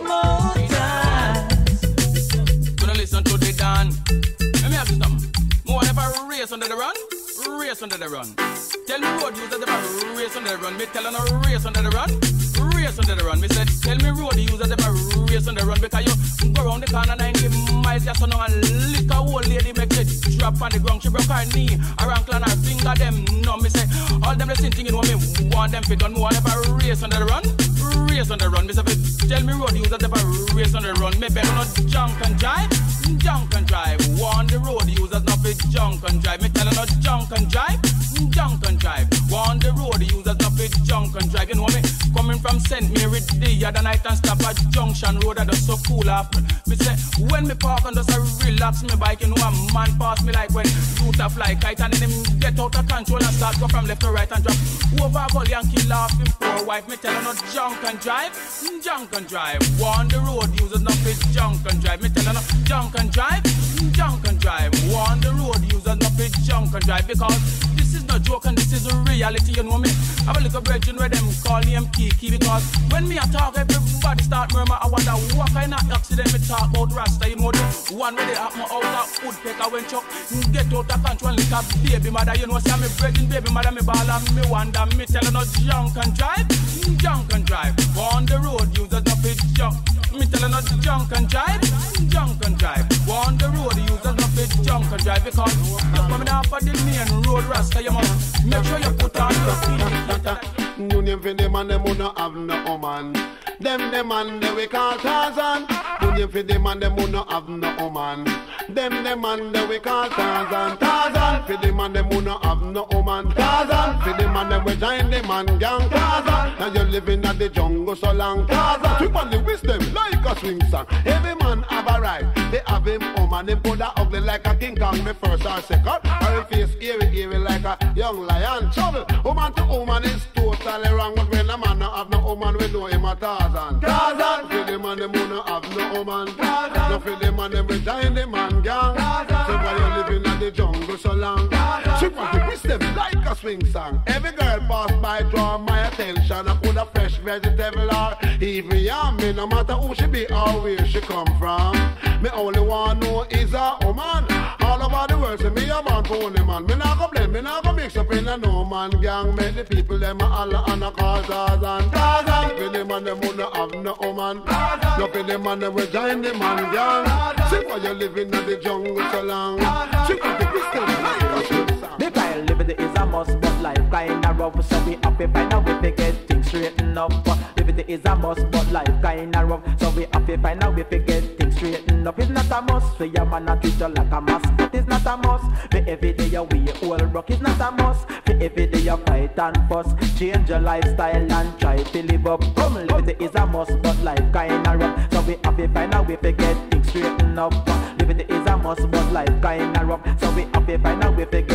hypnotized. Gonna listen to the Dan. Let me ask you something. More ever race under the run? Race under the run. Tell me road users ever race under the run. Me tell her no race under the run. Race under the run. Me said, tell me road users ever race under the run. Because you go around the corner ninety miles just now and lick a old lady make it drop on the ground. She broke her knee, her ankle and her finger. Them no, me say, all them the same thing in what me want them fit on. Me want ever race under the run. Race on the run. Me say, tell me road users ever race on the run. Me better not junk and drive. Junk and drive. Want the road users not fit junk and drive. Me tell her not junk and drive. Junk and drive. Want the road users not fit junk and drive. You know me coming from Saint Mary the other night and stop at Junction Road. That's so cool after. Me say when me park and just a relax me bike, you know a man pass me like when you a fly kite and then him get out of control and start go from left to right and drop over a gully and kill off him poor wife. Me tell her not junk and drive. Junk and drive. Want the road users not fit junk and drive. Me tell her not junk and drive. Junk and drive. Want the road users not fit junk and drive because this is no joke and this is a reality, you know me. I have a little brethren where them call him Kiki because when me a talk, everybody start murmur. I wonder what kind of accident me talk about Rasta, you know the one where they happen out of woodpecker when Chuck get out of control like a baby mother, you know, say me brethren baby mother, me ball and me wonder, me tell her no junk and drive, junk and drive. On the road, users not fit junk. Me tell her no junk and drive, junk and drive. On the road, users not fit junk and drive because you coming off of the main road, Rasta, you must make sure you put on your feet. You name for them and them who no have no woman. Them them and they we call Tarzan. You name for them and them who no have no woman. Them them and they we call Tarzan. Tarzan for them and them who no have no woman. Tarzan for them and them we join the man gang. Tarzan now you living at the jungle so long. Tarzan trip on the wisdom like a swing song. Every man have a right. They have him woman. Them put that ugly like a King Kong. Me first or second. Or him face eerie eerie like a young lion. Trouble woman to woman is totally wrong. But when a man no have no woman, we know him a Tarzan. Tarzan for them and them who no have no woman. Tarzan no for them and them we join the man gang. So why you living in the jungle so long? She want to wisdom like a swing song. Every girl pass by draw my attention. I put a fresh vegetable or even yam. Me no matter who she be or where she come from. Me only want know is a woman. All over the world say me a man for only man. Me not go blend, me not go mix up in a no man gang. Make the people them a holler and a call Tarzan. Tarzan for them and them who no have no woman. No for them and them we join the man gang. See why you living in the jungle so long. She got the wisdom like a swing song. The kind living is a must, but life kinda rough. So we have to find a way to get things straightened up. Living is a must, but life kinda rough. So we have to find a way to get things straightened up. It's not a must for your man to treat you like a mascot. It's not a must for every day you wear old rock. It's not a must for every day you fight and fuss. Change your lifestyle and try to live up. Come, living is a must, but life kinda rough. So we have to find a way to get things straightened up. Living is a must, but life kinda rough. So we have to find a way to get things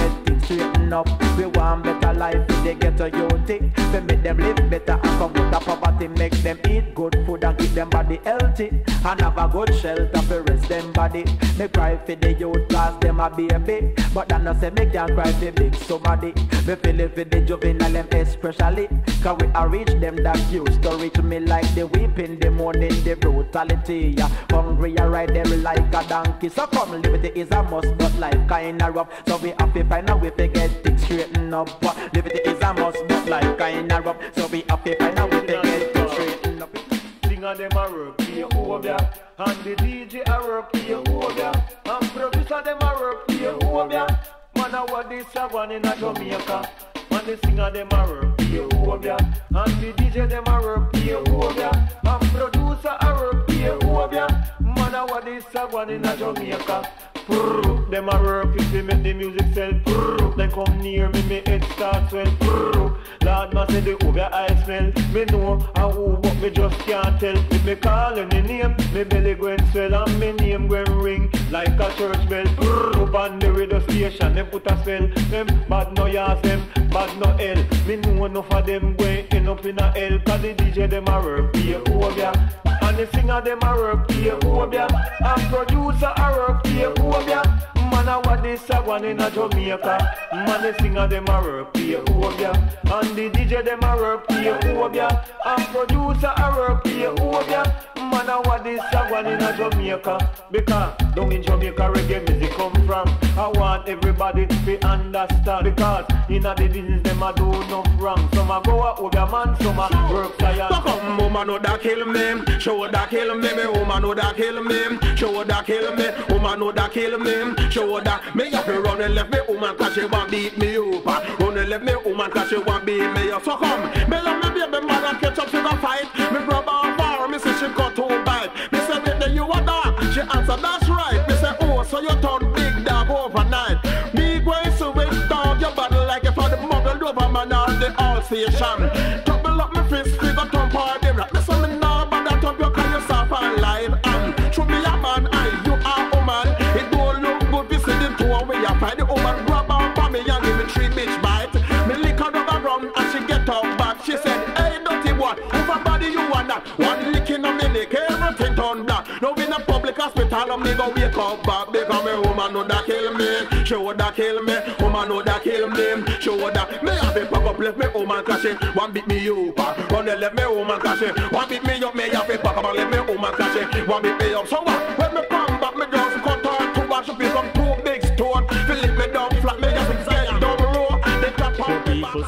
things straighten up. We want better life if they get a youth. We make them live better and come out of poverty. Make them eat good food and keep them body healthy. And have a good shelter for rest them body. Me cry for the youth cause them a baby. But that no say me can't cry for big somebody. Me feel it for the juvenile them especially. Cause we are reach them that used to reach me like the weeping, the mourning, the brutality. Yeah. Hungry I ride them like a donkey. So come liberty is a must but life kinda rough. So we have to find a way to get things straightened up. Liberty is a must but life kinda rough. So we have to find a way to get things straightened up. Singer them a work for you over ya, and the D J a work for you over ya, and producer them a work for you over ya. Man a what this a one in a Jamaica. And the singer them a work for you over ya, and the D J them a work for you over ya, and producer a work for you over ya. Man a what this a one in a Jamaica. Prrr, them a work if they make the music sell. Prrr, they come near me, me head start swell. Prrr, Lord man say the over I smell. Me know a who but me just can't tell. If me call any name, me belly going swell and me name going ring like a church bell. Prrr, up on the radio station, them put a spell. Them bad no yas, them bad no hell. Me know enough of them going end up in a hell. Cause the D J them a work here over ya, and the singer them a work here over ya, and producer a work here over ya. Man a what this a one in a Jamaica. Man the singer them a work here over ya, and the D J them a work here over ya, and producer a work here over ya. Man a what this a one in a Jamaica. Because down in Jamaica reggae music come from. I want everybody to understand. Because in a the business them a do no wrong. Some a go a over man, some a work science. So come woman know that kill me, show that kill me, me woman know that kill me, show that kill me, woman know that kill me, show that me have to run and left me woman cause she want beat me up. Run and left me woman cause she want beat me up. So come, me love me baby mother catch up to the fight. Me grab her far, me say she got too bad. Me say baby you a dog, she answer that's right. Me say oh so you turn big dog overnight. Me going to with dog your body like if I the muggle over man on the all station. Trouble up my fist, figure turn party rock. Listen me now but that up you call yourself alive. And should be a man, I you are a woman. It don't look good to see the two away. I find the woman grab her for me and give me three bitch bite. Me lick her up around and she get up back. She said, hey dirty boy, if a body you want that. One licking on me lick, everything turn black. Now in a public hospital, I'm go wake up back. Because me woman know that kill me. She would that kill me. Woman know that kill me. She would that. Me have to pack up, left me woman cause she want beat me up. Run and left me woman cause she want beat me up. Me have to pack up and left me woman cause she want beat me up. So what? When me come back, me just cut her to wash up. Become two big stone. Fill it me down flat. Me just get down low. They clap on me back.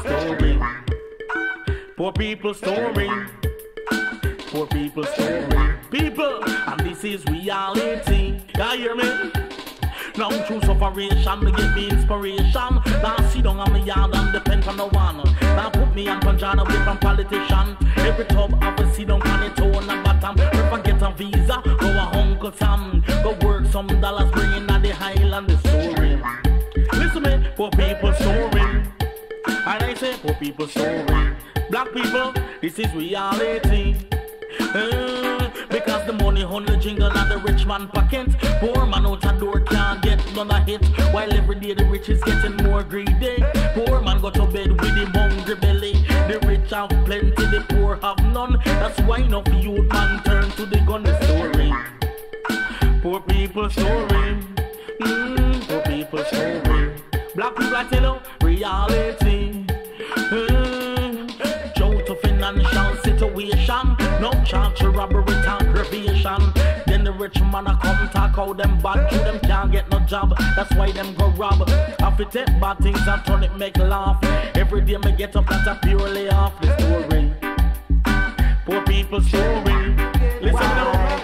Poor people story. Poor people story. People, and this is reality. You hear me? Now through sufferation, me get me inspiration. Now sit down on me yard and depend on no one. Now put me on Punjana with a politician. Every tub have a sit down on it on the bottom. If I get a visa, go a Uncle Sam. Go work some dollars, bring in at the Highland the story. Listen me, poor people story. And I say poor people story. Black people, this is reality. Uh, because the money on the jingle and the rich man pocket. Poor man out the door can't get none of it. While every day the rich is getting more greedy. Poor man go to bed with him hungry belly. The rich have plenty, the poor have none. That's why enough youth man turn to the gun the story. Poor people story. Mm, poor people story. Black people I tell you reality. Mm, Joe to financial situation. No chance to robbery and aggravation. Then the rich man a come talk out them bad to them can't get no job. That's why them go rob. If it take bad things and turn it make laugh. Every day me get up that's a purely off the story. Poor people story. Listen now.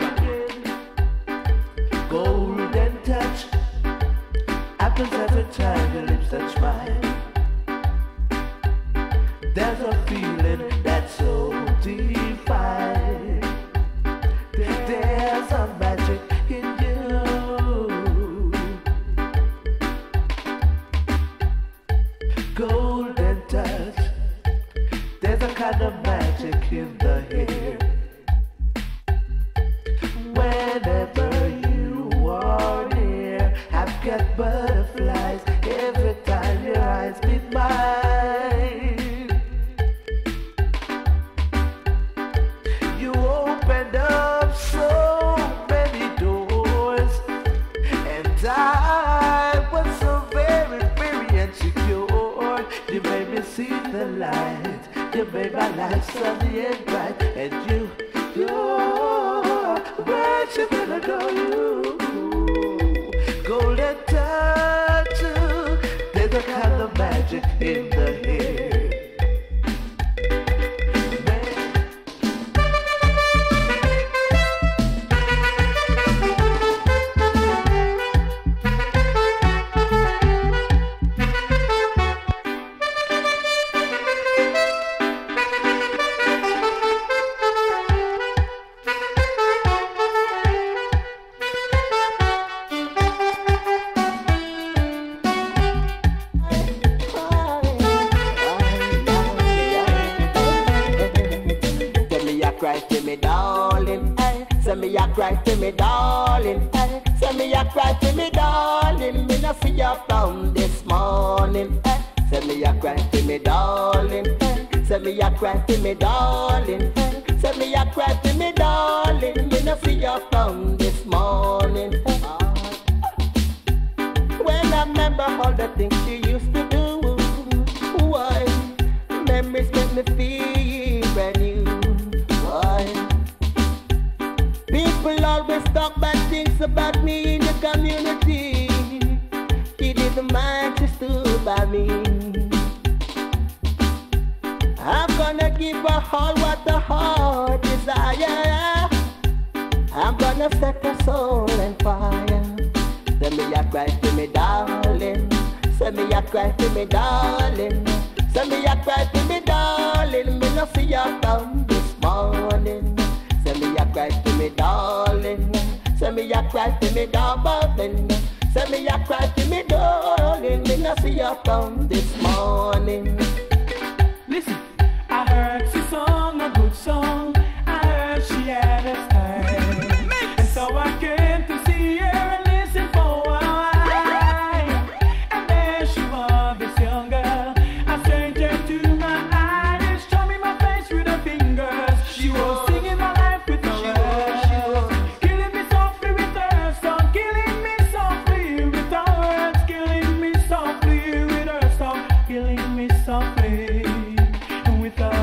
Golden touch happens every time your lips touch mine. There's a feeling that's so divine. There's a magic in you. Golden touch. There's a kind of magic in the air. Whenever you are near, I've got butterflies every time you're see the light. You made my life sunny and bright. And you, you're worship and adore you. Golden touch, there's a kind of magic in the air. Cry to me, darling. Eh. Say me a cry to me, darling. Me no see your from this morning. Eh. Say me a cry to me, darling. Eh. Say me a cry to me, darling. Eh. Say me a cry to me, darling. Me no see your from this morning. Eh. When I remember all the things she used to do, why memories make me feel brand new. Why? People always talk bad things about me in the community. She didn't mind, she stood by me. I'm gonna give her all what her heart desire. I'm gonna set her soul on fire. Send me a cry to me, darling. Send me a cry to me, darling. Send me a cry to me, darling. Me no see her come this morning. Send me a cry to me, darling. Send me a cry to me, darling. Send me a cry to me, darling. Me no see you come this morning. Listen, I heard she sung a good song. I heard she had a style, and so I came to see her and listen for a while. And then she was this young girl. I turned her to my eyes, show me my face with her fingers. She was singing my life with her words. She was killing me softly with her song, killing me softly with her words, killing me softly with her song, killing me softly with her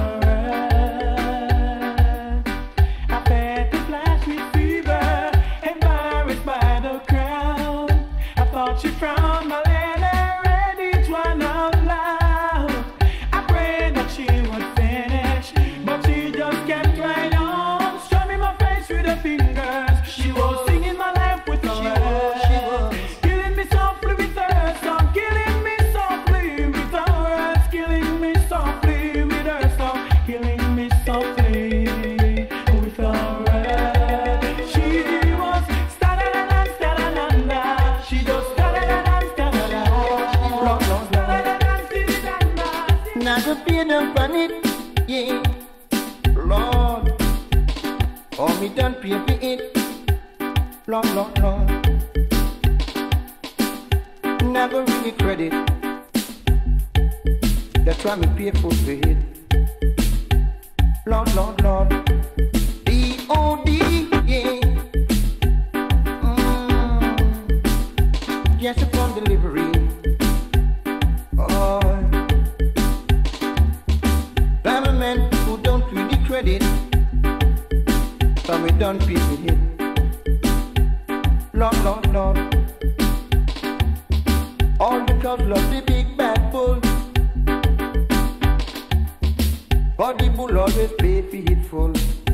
words. I felt the flash with fever, embarrassed by the crowd. I thought she frowned, my letter read each one out loud. I prayed that she would finish, but she just kept right on, strumming my face with her fingers. She was singing my life with her words, killing me softly with her song, killing me softly with her words, killing me softly with her song, killing me softly with her words. She was sta-da-da-da, sta-da-da-da. She just sta-da-da-da, sta-da-da. Not a bit of it, yeah. Lord, oh me done pay for it. Lord, Lord, Lord. Never really credit. That's why me pay for it. Lord, Lord, Lord. D O D, yeah. Mm. Yes, upon delivery. Oh. Government who don't really credit, but we don't pay for it. Lord, Lord, Lord. All because of the big bad bull. But the bull always pay for it full.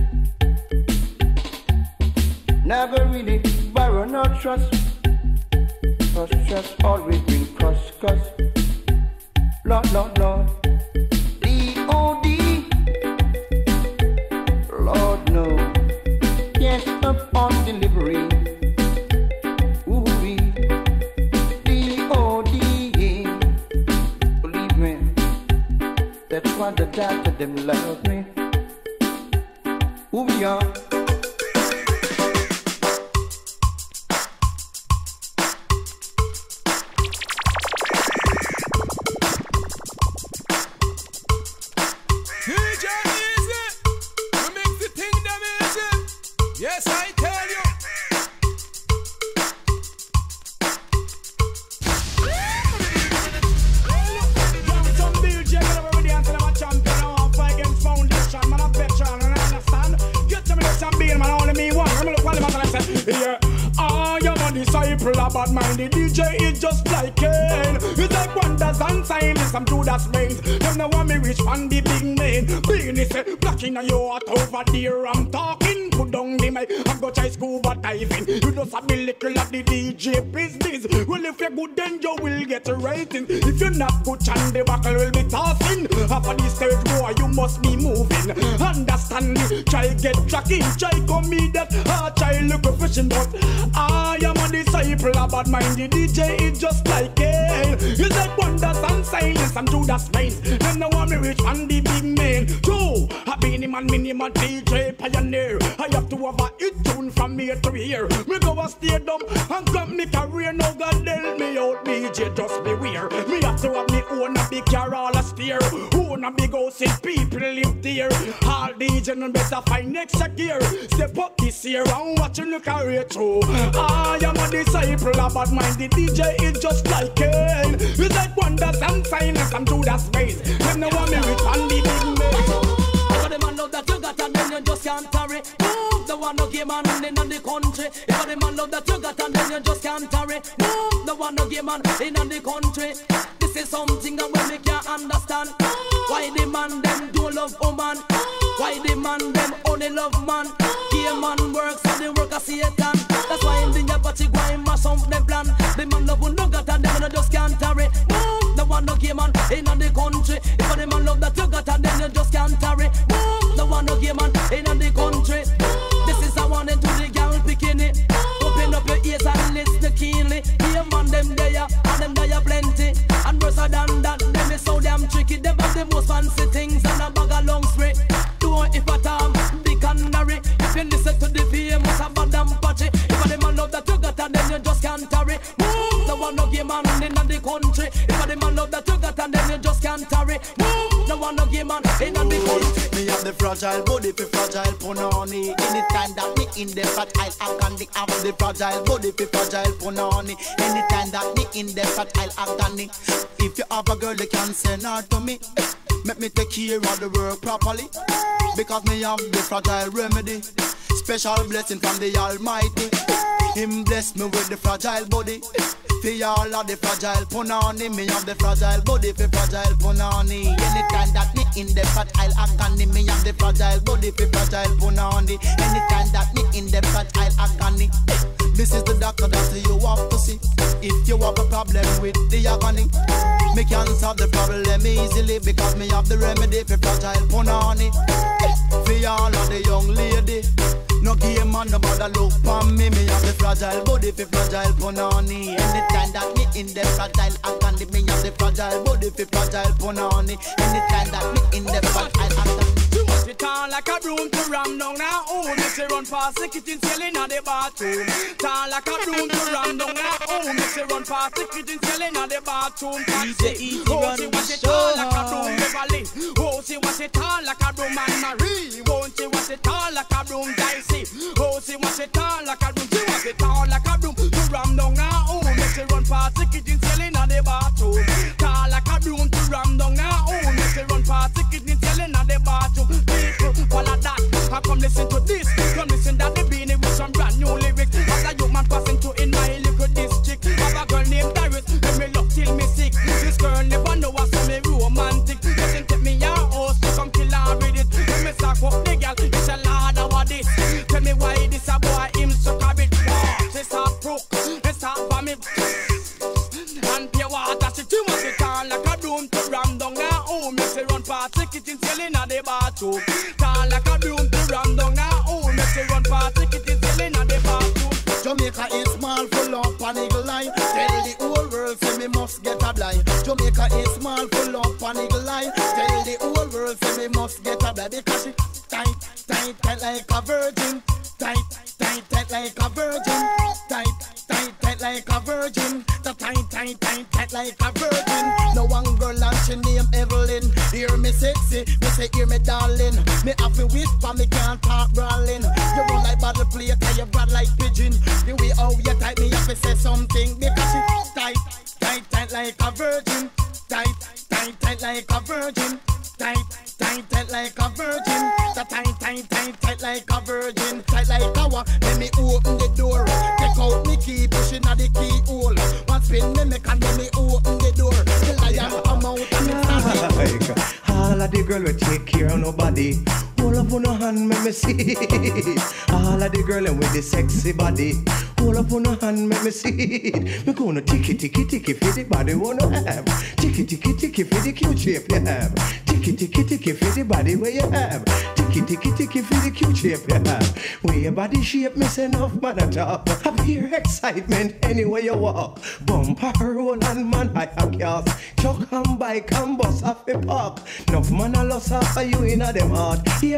Never really borrow no trust. Cause trust always bring cost, cause Lord, Lord, Lord. D O D. Lord, no. Yes, up on delivery. Ooh, we. D O D. Believe me. That's why the doctor them love me. Who we are. Yes, I tell you. Young some B J, bad mind. The D J is just like Kane. It's like wonders and silence. I'm Judas Reigns. Them no want me reach on the big man. Beanie say, blocking on your heart over there. I'm talking. Put down the mic. I'm go try scuba diving. You just have a little of the D J business. Well, if you're good, then you will get a rating. If you're not good, and the buckle will be tossing. After the stage, boy, you must be moving. Understand me? Try get tracking. Try come me that. Ah, try look a fishing boat. I am a disciple of bad mind. The D J is just like Kane. It's like wonders and silence. I'm Judas Reigns. Them no want me reach on the big man. Two, I been him and minimum D J pioneer. I have to have a hit tune from here to here. Me go a stadium and got me career. No God help me out, D J just beware. Me have to have me own a big car all a steer. Own a big house if people live there. All D J no better find next year. Step up this year and watch you look career too. I am a disciple of bad mind. The D J is just like Kane. It's like wonders and silence and Judas Reigns. Them no want me with on the big man. If the man love that you got and then you just can't tarry. Move the one no game man in the country. If the man love that you got and then you just can't tarry. Move the one no game man in the country. This is something that we can't understand. Why the man them don't love woman? Why the man them only love man? Game man works and the work of Satan. That's why in the party go and mash up them plan. The man love no got and then you just can't tarry. Move the one no game man in the country. If the man love that you got and then you just can't tarry. Move the one no game man in the country. This is a one into the girl bikini. Open up your ears and listen keenly. Game man them there and them there plenty. And worse than that, them is so damn tricky. Them have the most fancy things and a bag of long spray. Don't if a time, the canary. If you listen to the famous a bad damn patchy. If a the man love that you got and then you just can't tarry. Move the one no game man in the country. If a the man love that you got and then you just can't tarry. Move the one no game man in the country. Me have the fragile body for fragile punani. Anytime that me in the fat I'll agony. Have the fragile body for fragile punani. Anytime that me in the fat I'll agony. If you have a girl, you can send her to me. Make me take care of the work properly. Because me have the fragile remedy. Special blessing from the Almighty. Him bless me with the fragile body. For all of the fragile punani. Me have the fragile body for fragile punani. Anytime that me in the fat I'll agony. Me have the fragile body for fragile punani. Anytime that me in the fat I'll agony. This is the doctor that you have to see. If you have a problem with the agony, me can solve the problem easily. Because me have the remedy for fragile punani. For all of the young lady, no game man no bother look for me. Me have the fragile body for fragile punani. Anytime that me in the fragile agony, me have the fragile body for fragile punani. Anytime that me in the fragile agony. It turn like a broom to ram down now. Oh, me say run past the kitchen selling at the bathroom. Turn like a broom to ram down now. Oh, me say run past the kitchen selling at the bathroom. Easy, easy, oh, she was it turn like a broom Beverly. Oh, she was it turn like a broom Anne Marie. Oh, she was it turn like a broom Dicey. Oh, she was it turn like a broom. She was it turn like a broom to ram down now. Oh, me say run past the kitchen selling at the bathroom. Turn like a broom to ram down now. Oh, me say run past the kitchen selling at the bathroom. Follow that, I come listen to this. Come listen that the beanie with some brand new lyrics. As a young man passing through in my little district, have a girl named Darius, let me love till me sick. This girl never know what's so me romantic. Doesn't take me out house to come kill her with it. Let me suck up the girl, it's a lad over this. Tell me why this a boy him so cabin. This a brook, this a vomit. And pure water, she too much it on like a broom to ram down her home. Me say run past the kitchen selling at the bathroom. Turn like a broom to ram down her home. Me say run past the kitchen selling at the bathroom. Jamaica is small, full of panic line. Tell the whole world say me must get a blind. Jamaica is small, full of panic line. Tell the whole world say me must get a blind. Because she tight, tight, tight like a virgin. Tight, tight, tight like a virgin. Tight, tight, tight like a virgin. The tight, tight, tight, tight like a virgin. No one girl and she name Evelyn. Hear me sexy, me say hear me darling. Me have to whisper, me can't talk brawling. You run like battle plate and you brad like pigeon. The way how you tight me have to say something. Because she tight, tight, tight like a virgin. Tight, tight, tight like a virgin. Tight, tight, tight, tight like a virgin. The tight, tight, tight, tight like a virgin. Tight like a wa. Let me open the door. Take out me key, pushing at the keyhole. One spin me make and let me open the door. The lion come out and it's like all of the girl will take care of nobody. Hold up on her hand, make me see. All of the girl with the sexy body. Hold up on her hand, make me see. Me gonna ticky ticky ticky for the body wanna have. Ticky ticky ticky for the cute shape you have. Ticky ticky ticky for the body where you have. Ticky ticky ticky for the cute shape you have. Where your body shape miss enough man at top. Have your excitement anywhere you walk. Bumper roll and man I have gas. Chuck and bike and bus off the park. Enough man a loss off of you in a them heart. Yeah,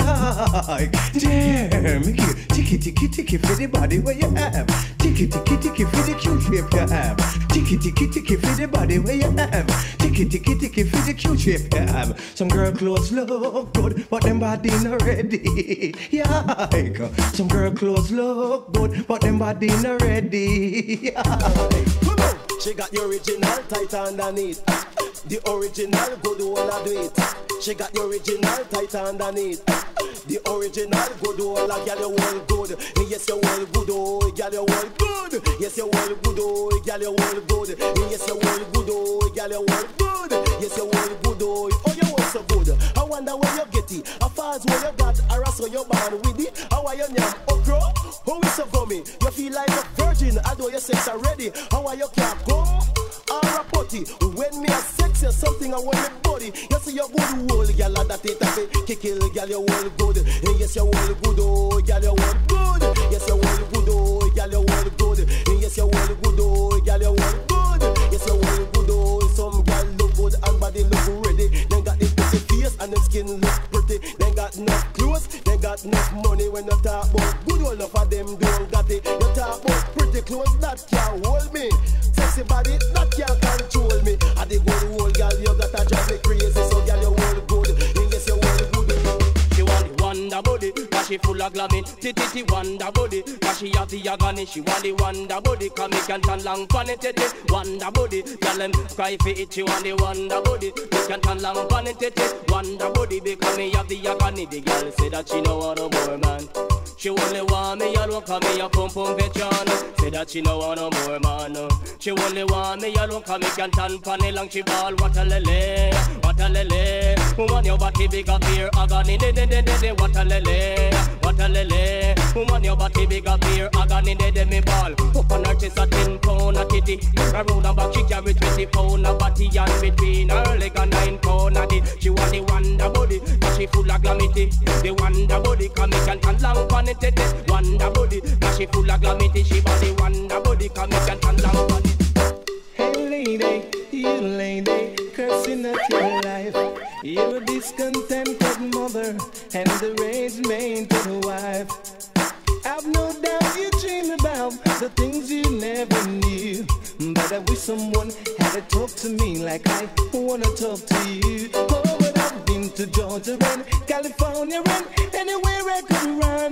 damn, ticky ticky ticky for the body where you have. Ticky ticky ticky for the cute shape you have. Ticky ticky ticky for the body where you have. Ticky ticky ticky for the cute shape you have. Some girl clothes look good, but them body not ready. Yeah, some girl clothes look good, but them body not ready. Yeah. Come on, she got the original tight underneath. The original good all I do it. She got the original tight underneath. The original good all I girl you all good. Yes you all good oh girl you all good. Yes you all good oh girl you all good. Yes you all good oh girl you all good. Yes you all good oh oh you all so good. I wonder where you get it. How far where you got a rascal you born with it. How are you name okra? How is so gummy? You feel like a virgin although your sex already. How are you can't come? Or a potty. When me a sex you something I want your body. You see your good whole girl that it a fi kick it girl you all good. Yes you all good oh girl you all good. Yes you all good oh girl you all good. Yes you all good oh girl you all good. Yes you all good oh some girl look good and body look ready. Then got the pretty face and the skin look pretty. Then got enough clothes. Then got enough money. When you talk about good all enough of them don't got it. You talk about pretty clothes that can't hold me. Sexy body that can't control me. I the good old girl you got to drive me crazy. So girl you all good. Yes you all good. She want the wonder body, cause she full of glamour. Titty wonder body, cause she have the agony. She want the wonder body, cause me can turn long pon it. Titty wonder body, tell them cry for it. She want the wonder body, me can turn long pon it. Titty wonder body, because me have the agony. The girl say that she no want no more man. She only want me alone, cause me a pum pum veteran. Say that she no want no more man. She only want me alone, cause me can turn pon it long. She ball, what a lele, what a lele. Woman your body big up here, agony. De de de de de, what a lele, what a lele. Woman your body big up here, agony. De de me ball. Up on her chest a ten pound a titty. Around her back she carry twenty pound a body, and between her leg a nine pound a dit. She want the wonder body, cause she full of glamity. The wonder body, cause me can turn long pon it. Wonder body, cause she full of glamity. She body wonder body, cause me can turn long pon it. Hey lady, you lady, cursing at your life. You're a discontented mother and the rage-mainted wife. I've no doubt you dream about the things you never knew, but I wish someone had to talk to me like I wanna talk to you. Oh, but I've been to Georgia and California and anywhere I could run.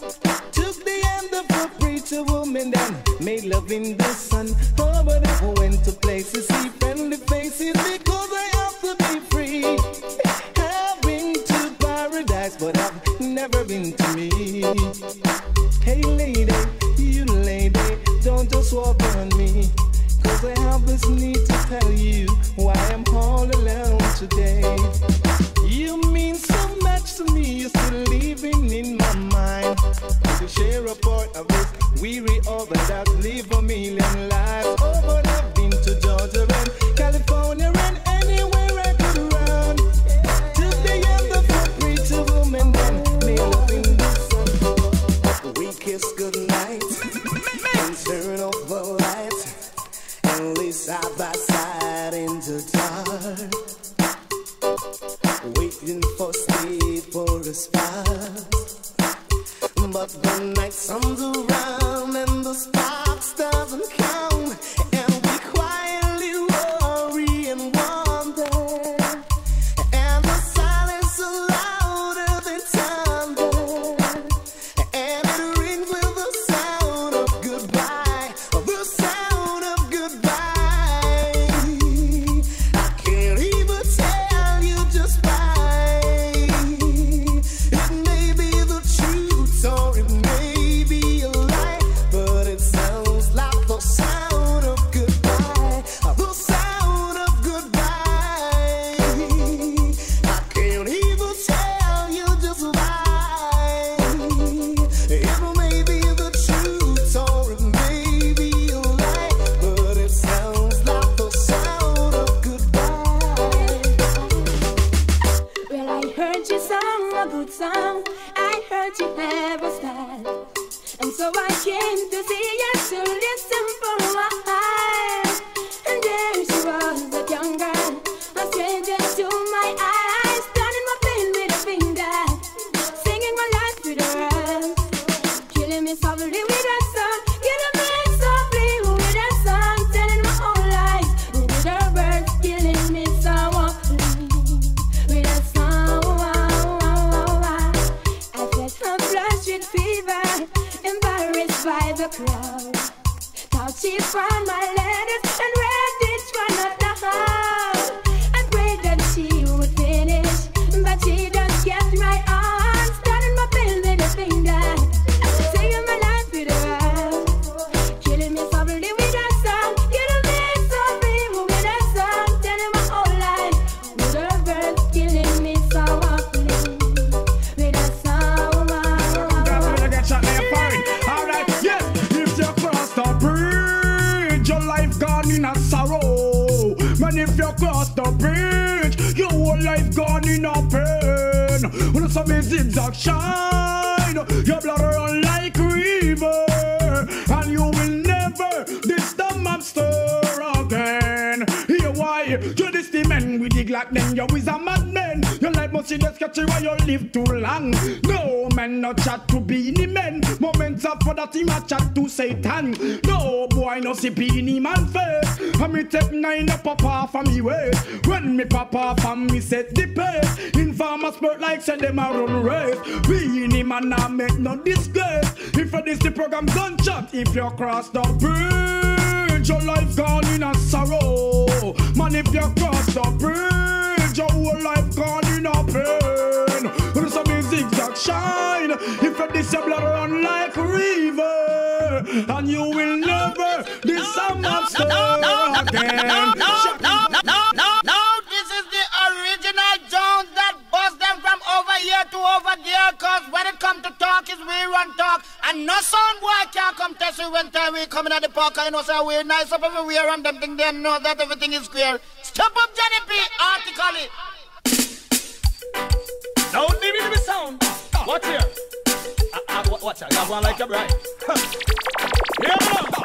Took the hand of a preacher woman and made love in the sun. Oh, but I went to places, see friendly faces because I have to be free. I've been to paradise, but I've never been to me. Hey lady, you lady, don't just walk on me, cause I have this need to tell you why I'm all alone today. You mean so much to me, you're still living in my mind. To share a part of this weary over that live a million lives. Oh, but I've been to Georgia and California and anywhere I could run. To the end of a preacher woman, then me love in the sun. We kiss goodnight and turn off the lights and lay side by side into dark, waiting for sleep for a spark. But the night comes around and the sparks doesn't come, and we quietly worry and wonder, and the silence is louder than thunder, and it rings with the sound of goodbye, the sound of goodbye. I can't even tell you just why. heard your song, a good song. I heard you have a style. And so I came to see you to listen for a while. And there she was, that young girl, a stranger to my eyes, turning my pain with a finger, singing my life with her eyes, killing me softly with her song, killing me softly with her song, telling my whole life with her words, killing me softly with her song. I felt her flush with fever, embarrassed by the crowd. Thought she found my letters and read each one of the house. I prayed that she would finish, but she just kept right on, starting my pen with a finger, singing my life with her eyes, killing me softly with her song, killing me softly with her song, telling my whole life with her verse, killing me softly with her song. Alright, yes, if you cross the bridge, your life gone in a sorrow. Man, if you cross the bridge, your whole life gone in a pain. When some zigzag shine, your blood run like river, and you will never diss the monster again. Here why you diss the men we dig like them, you is a madman. Your life must see the sketchy while you live too long. No man no chat to be the men. Moments after that him a chat to Satan. No boy no see beanie man face. And me take nine up pop off from me waist. When me pop off and me set the pace. Informer spurt like say them a run race. Beanie man a make no disgrace. If you this the program gunshot, if you cross the bridge, your life gone in a sorrow. Man, if you cross the bridge, your whole life gone in a pain. When some zigzag shine, if you this your blood run like river, and you will never this a monster again. No, no, no, no, no, this is the original Jones that bust them from over here to over there, cause when it come to talk is we run talk, and no sound boy can't come test you when time we coming at the park, I know say we're nice up everywhere and them think they know that everything is clear. Step up Johnny P, article it. Now leave it to the sound. Watch here. Uh, uh, watch out, you have one like a bride. Here we go.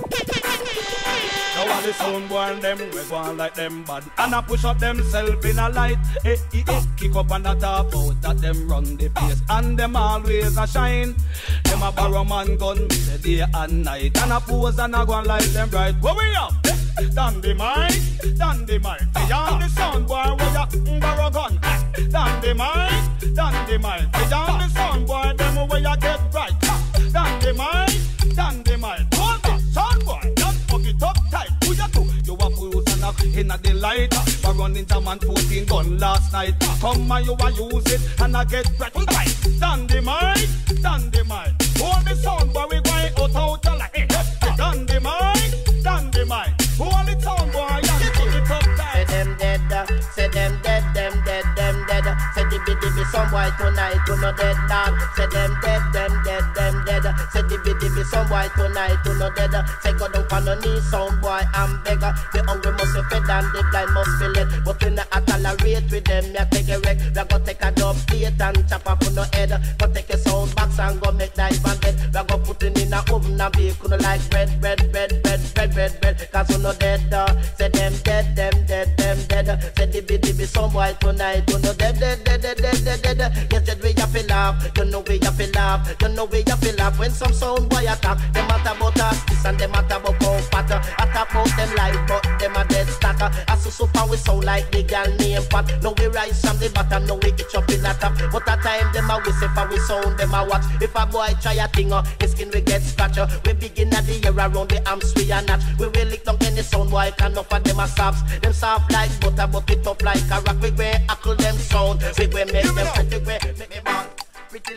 Now all the sound boy and them, we go on like them bad. And I push up themself in a light. Eh, eh, eh. Kick up and a top out that them run the place. And them always a shine. Them a borrow man gun the day and night. And a pose and a go on like them bright. What we up? Dandy mic, dandy mic. Beyond the sound boy where ya borrow gun. Dandy mic, dandy mic. Beyond the sound boy them where ya get bright. Dandy mic, dandy mic. Hold on, sound boy, just fuck it up tight. Who ya do? You a fools and a in a delight. But running to man fourteen gun last night. Come and you a use it and I get bright. Dandy mic, dandy mic. Hold the sound boy we going out out a like. Dandy mic, dandy mic. Hold it sound boy and put it up tight. Say them dead, uh, say them dead, them dead, them dead. uh, Say dibby dibby some boy tonight, you no dead dog. Say them dead, them dead, them dead. uh, Say dibby dibby some boy tonight, you no dead. uh, Say go down on the knee, some boy I'm beggar. The hungry must be fed and the blind must be led. But we not tolerate with them, me take a wreck. We go take a dub plate and chop up on the head. Go take a sound box and go make dive and bed. We go put it in a oven and bake, you no like bread, bread, bread, bread, bread, bread, bread. Cause you no dead, uh, say them dead, them dead, them dead. uh, Say dibby dibby some boy tonight, you no dead, dead, dead, dead, dead, dead, dead. Yes, dead we have to laugh, you know we have to laugh, you know we have to laugh. When some sound boy attack, them matter about us, this and them matter about cow patter. Attack about them life, but them a dead stacker. As so super we sound like the girl name Pat. Now we rise from the bottom, now we get up in a top. But at time them a whistle for we sound, them a watch. If a boy try a thing, uh, his skin we get scratch. uh, We begin at the year around the arms we a notch. We will lick down any sound boy can offer them a soft. Them soft like butter, but it up like a rock. We go hackle them sound. We go make them pretty, we make them on. Pretty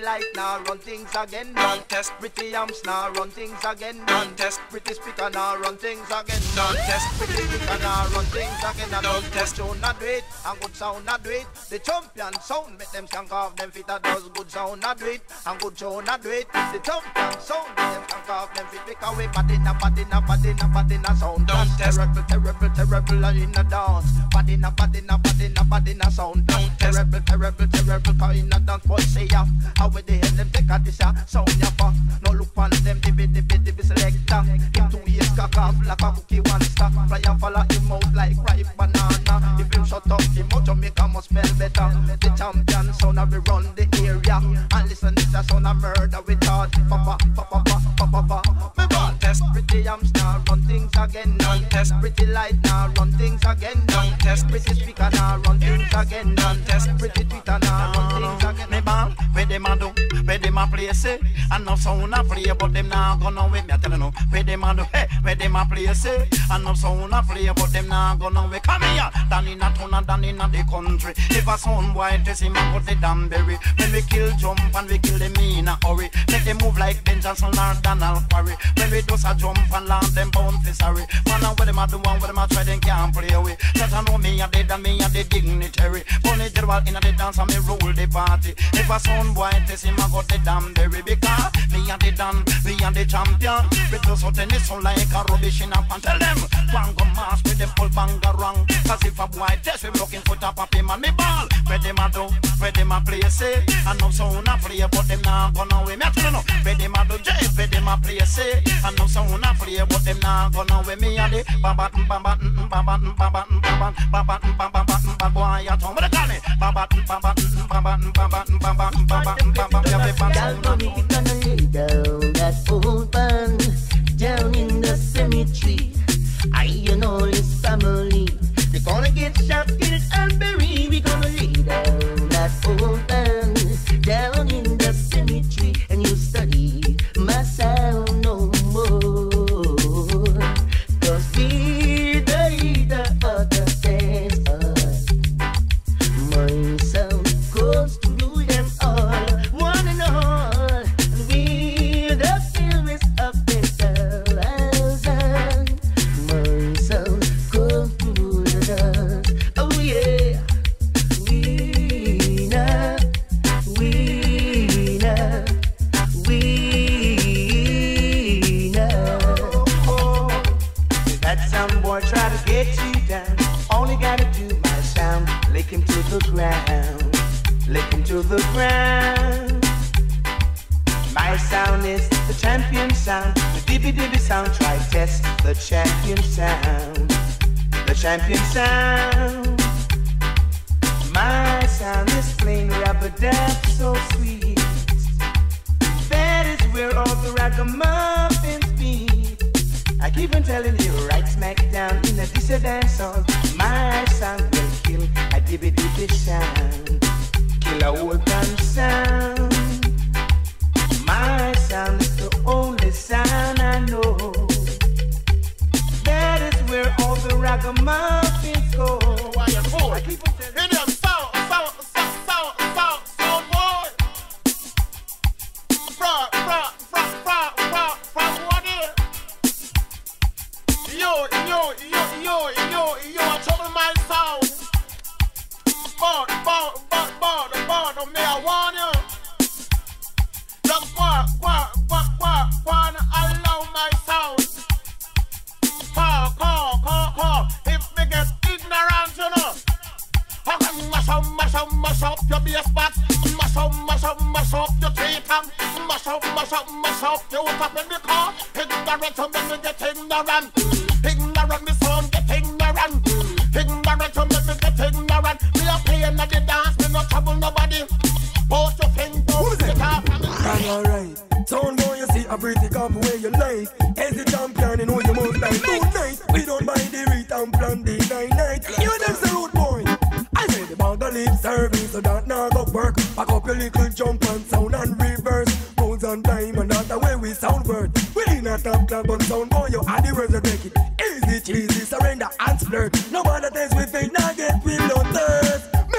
light now run things again. Don't test pretty amps now run things again. Don't test pretty speaker now run things again. Don't test pretty speaker now run things again. And don't test tune not do it and good sound not do it. The champion sound make them skank off them feet that does good sound not do it and good tune not do it. The champion sound make them skank off them feet because we bad in a bad in a bad in a bad in a sound. Don't test terrible terrible terrible in a dance. Bad in a bad in a bad in a bad in a sound. Don't test terrible terrible terrible cause in a dance boy say ya. How with the hell them take a this ya sound ya for. No look on them dibby dibby dibby selector. Him two years cock off like a cookie one star. Fly and follow him out like ripe banana. If him shut up him out Jamaica must smell better. The champion sound of we run the area. And listen this a sound of murder we thought. Papa papa papa papa. Me want test pretty amps now run things again. Don't test pretty light now run things again. Don't test pretty speaker now run things again. Don't test pretty Twitter now run things again. Me ball, where them a do, where them a play say. Enough sound a play, but them now gonna wait. Me a tell you no, where them a do, hey, where them a play say. Enough sound a play, but them now gonna wait. Come here, down in a town and down in a the country. If a sound boy test him a put the damn berry. When we kill jump and we kill them in a hurry. Make them move like Ben Johnson or Donald Quarry. When we do a jump and land them bound for sorry. Man a where them a do and where them a try them can't play away. That I know me a dead and me a the dignitary. Bunny general in a the dance and me rule the party. If a sound boy test him a got the damn berry. Because me a the dan, me a the champion. We do so tennis so like a rubbish in a pan. Tell them, one go mass with them all bangarang. Cause if a boy test we looking for top of him and me ball. Where them a do, where them a play say. And no sound a play but them now gonna away. Me a tell you no, where them a do J, where them a play say. And no sound a play but them now gonna away. Me a the babat babat babat babat babat babat babat babat boy a tongue. What they call it? Babat babat babat babat babat babat babat. Girl, mommy, we gonna lay down that old man down in the cemetery. I and all his family, they gonna get shot, killed and buried. We gonna lay down that old man down in the cemetery, and you study my sound no more. Cause we the leader of the dance, my sound goes to rule them all, one and all. And we the silvers of the thousand, my sound goes to rule the dance. Oh yeah, we know, we know, we know. That some boy try to get you down, only gotta do my sound, lick him to the ground, lick him to the ground. My sound is the champion sound, the dibby dibby sound, try test the champion sound, the champion sound. My sound is plain rubber-dub, so sweet. That is where all the ragamuffins be. I keep on telling you, right smack down in the dissident song. My sound will kill a dibby dibby sound, kill a old time sound. My sound is the only sound I know. That is where all the ragamuffins go. Why you fool? I keep on telling you, sound, sound, sound, sound, sound, sound boy. Fra, fra, fra, fra, fra, fra, what is? Yo, yo, yo, yo, yo, yo, I trouble my sound. But, but, but, but, but, but, may I warn you? Just walk, walk, walk, walk, walk, allow my sound. Call, call, call, call. If me get ignorant, you know. I can mash up, mash up, mash up your bass box. Mash up, mash up, mash up your treetop. Mash up, mash up, mash up your top in the car. Ignorant, so make me get ignorant. Ignorant, me sound get ignorant. Ignorant, so make me get ignorant. Me a playing at the dance, me no trouble nobody. Both your fingers, get off. I'm alright. Sound boy, you see a pretty couple where you like. As the champion, you know you must like tonight. We don't buy the rate and plan the night night. You them the road boy. I say the bag of lip service, so that now go work. Pack up your little jump and sound and reverse. Bones on time and that's the way we sound word. We in a top club but sound boy, you are the words to take it. Easy cheesy, surrender and splurge. No matter things we think, now get we no thirst. Remember I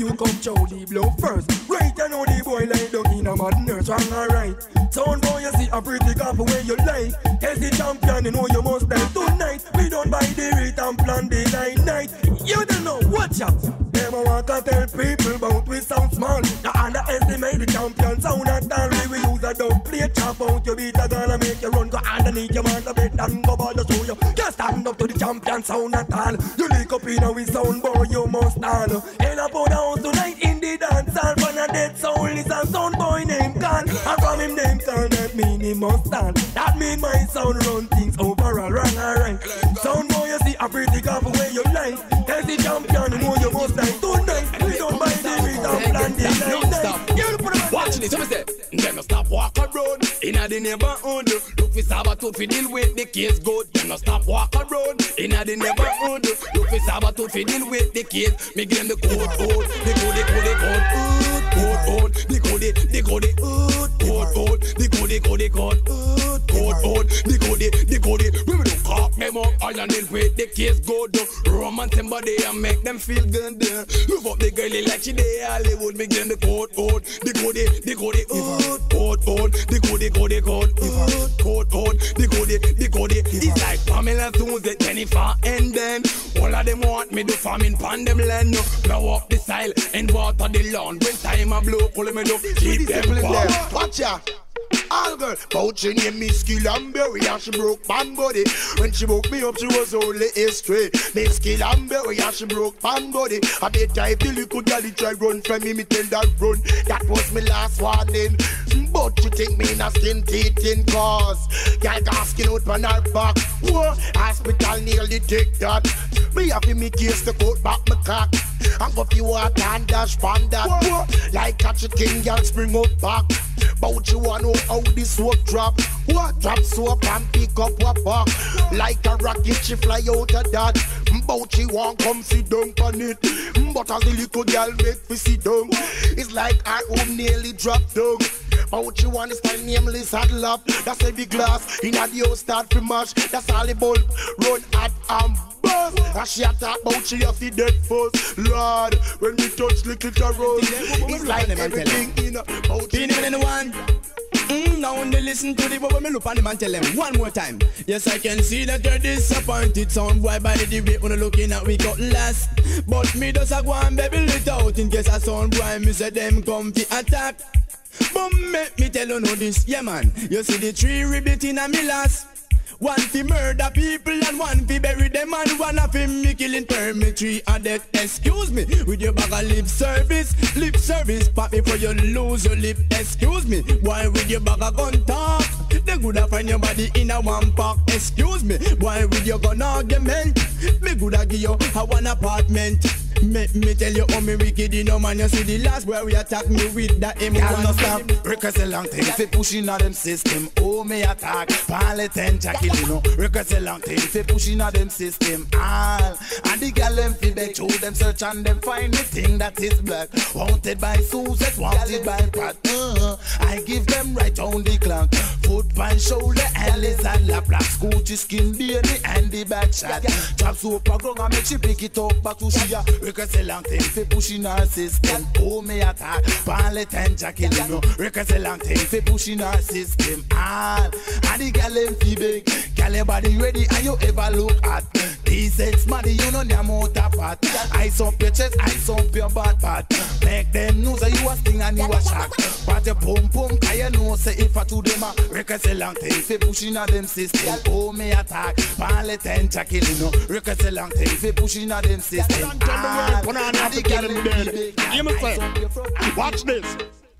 you come chow the blow first. Right, I know the boy like down in a mad nurse, wrong or right. Sound boy, you see a pretty couple where you like. As the champion, you know you must die tonight. We don't buy the rate and plan the night night. You don't know, watch out. Them a want to tell people about we sound small. Now underestimate the champion sound at all. We will use a dub plate chop out your beat. Gonna make you run, go underneath your man a bit and go ball to show you. Just stand up to the champion sound at all. You lick up in a we sound boy, you must all. And up on the house tonight in the dance hall. For a dead soul is a sound boy named Khan. And from him name Khan, that mean he must stand. That mean my sound run things overall, wrong alright. Sound boy, you see a pretty couple where you like. Tell the champion, you know you must die tonight. We don't buy the rate and plan the night night. Watch this, what say? Them no stop walk around inna the neighborhood. Look for Sabato fi deal with the case good. Them no stop walk around inna the neighborhood. Look for Sabato fi deal with the case. Me give them the code, code, the code, the code, the code, code, code, the code, the code, code, code, the code, the code, the code, code, code, the code, the code. We will do cock them up, iron deal with the case good. Romance them body and make them feel good. Move up the girlie like she dey Hollywood. Me give them the code, code, the code, the code, code, code, the code, the code, the code, code, code, the code, the code. It's like Pamela Suze, Jennifer, and then all of them want me do farming pan them land. Blow up the style and water the lawn. When time I blow, call me do keep them warm. Watch ya. All girl, but she named me Skill and Berry and she broke pan body. When she woke me up, she was only a straight. Me Skill and Berry and she broke pan body. I bet I feel you could get it, try run from me, me tell that run. That was my last warning. But you think me in a skin teething cause girl got skin out on her back. Whoa, hospital nearly take that. Me have to make case to coat back my cock. And go fi water and dash pan that. Whoa, like catch a king, girl spring up back. But you wanna know how this soap drop. What drop soap and pick up a back. Like a rocket she fly out of that. But she want come sit down on it. But as the little girl make me sit down, it's like her own nearly dropped down. But you want to stand nameless saddle up. That's every glass in a the house start to mash. That's all the bulb run at and buzz. And she attack about she have the dead first. Lord, when we touch little Carol, it's like everything in a boat. Be even anyone. Mm, now when they listen to the boy, me look on them and tell them one more time. Yes, I can see that you're disappointed. Sound boy by the way when looking at we got last. But me just a go and baby it out in case I sound boy. Me say them come to attack. But make me tell you know this, yeah man. You see the three ribbit in a me last. One fi murder people and one fi bury them and one of him me killing permitry and death. Excuse me, with your bag of lip service, lip service, pop before you lose your lip. Excuse me, why with your bag of gun talk? They coulda find your body in a one park. Excuse me, why with your gun argument? Me coulda give you a one apartment. Make me tell you how me wicked, you know man. You see the last where we attack me with that M one. Can't no stop, request a long thing. Fi pushing on them system, oh me attack. Pile ten jacket, you know. Request a long thing. Fi pushing on them system, all. And the gal them fi beg, show them search and them find the thing that is black. Wanted by Susan, wanted by Pat. Uh, I give them right on the clock. Foot by shoulder, Alice and la black. Scoochie skin beanie and the back shot. Drop soap a grung and make she pick it up back to she a. Request a long thing, fi pushing our system. Oh me attack, pile ten jacket, you know. Request a long thing, fi pushing our system. All, and the gal them fi big. Gal your body ready and you ever look at. T-sex money, you know them out of fat. Ice up your chest, ice up your butt part. Make them know that you a sting and you a shock. But your pum pum, cause you know say if I to them a. Request a long thing, fi pushing our them system. Oh me attack, pile ten jacket, you know. Request a long thing, fi pushing our them system. Put on the girl in bed. Hear me say, watch this.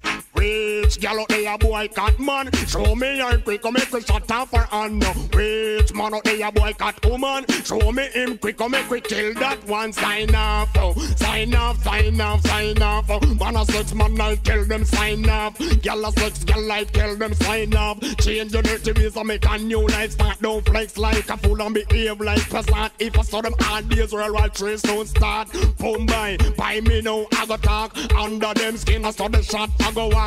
Which gal out there boycott man? Show me your quick, come make we shut off her hand. Which man out there boycott woman? Show me him quick, come make we kill that one. Sign off, oh. Sign off, sign off, sign off. Oh. Man a sex man, I tell them sign off. Gal a sex gal, I tell them sign off. Change your dirty ways and make a new life start. Don't flex like a fool and behave like peasant. If I saw them hard days where I trace don't start. Boom by, by me now I go talk. Under them skin I saw the shot I go on.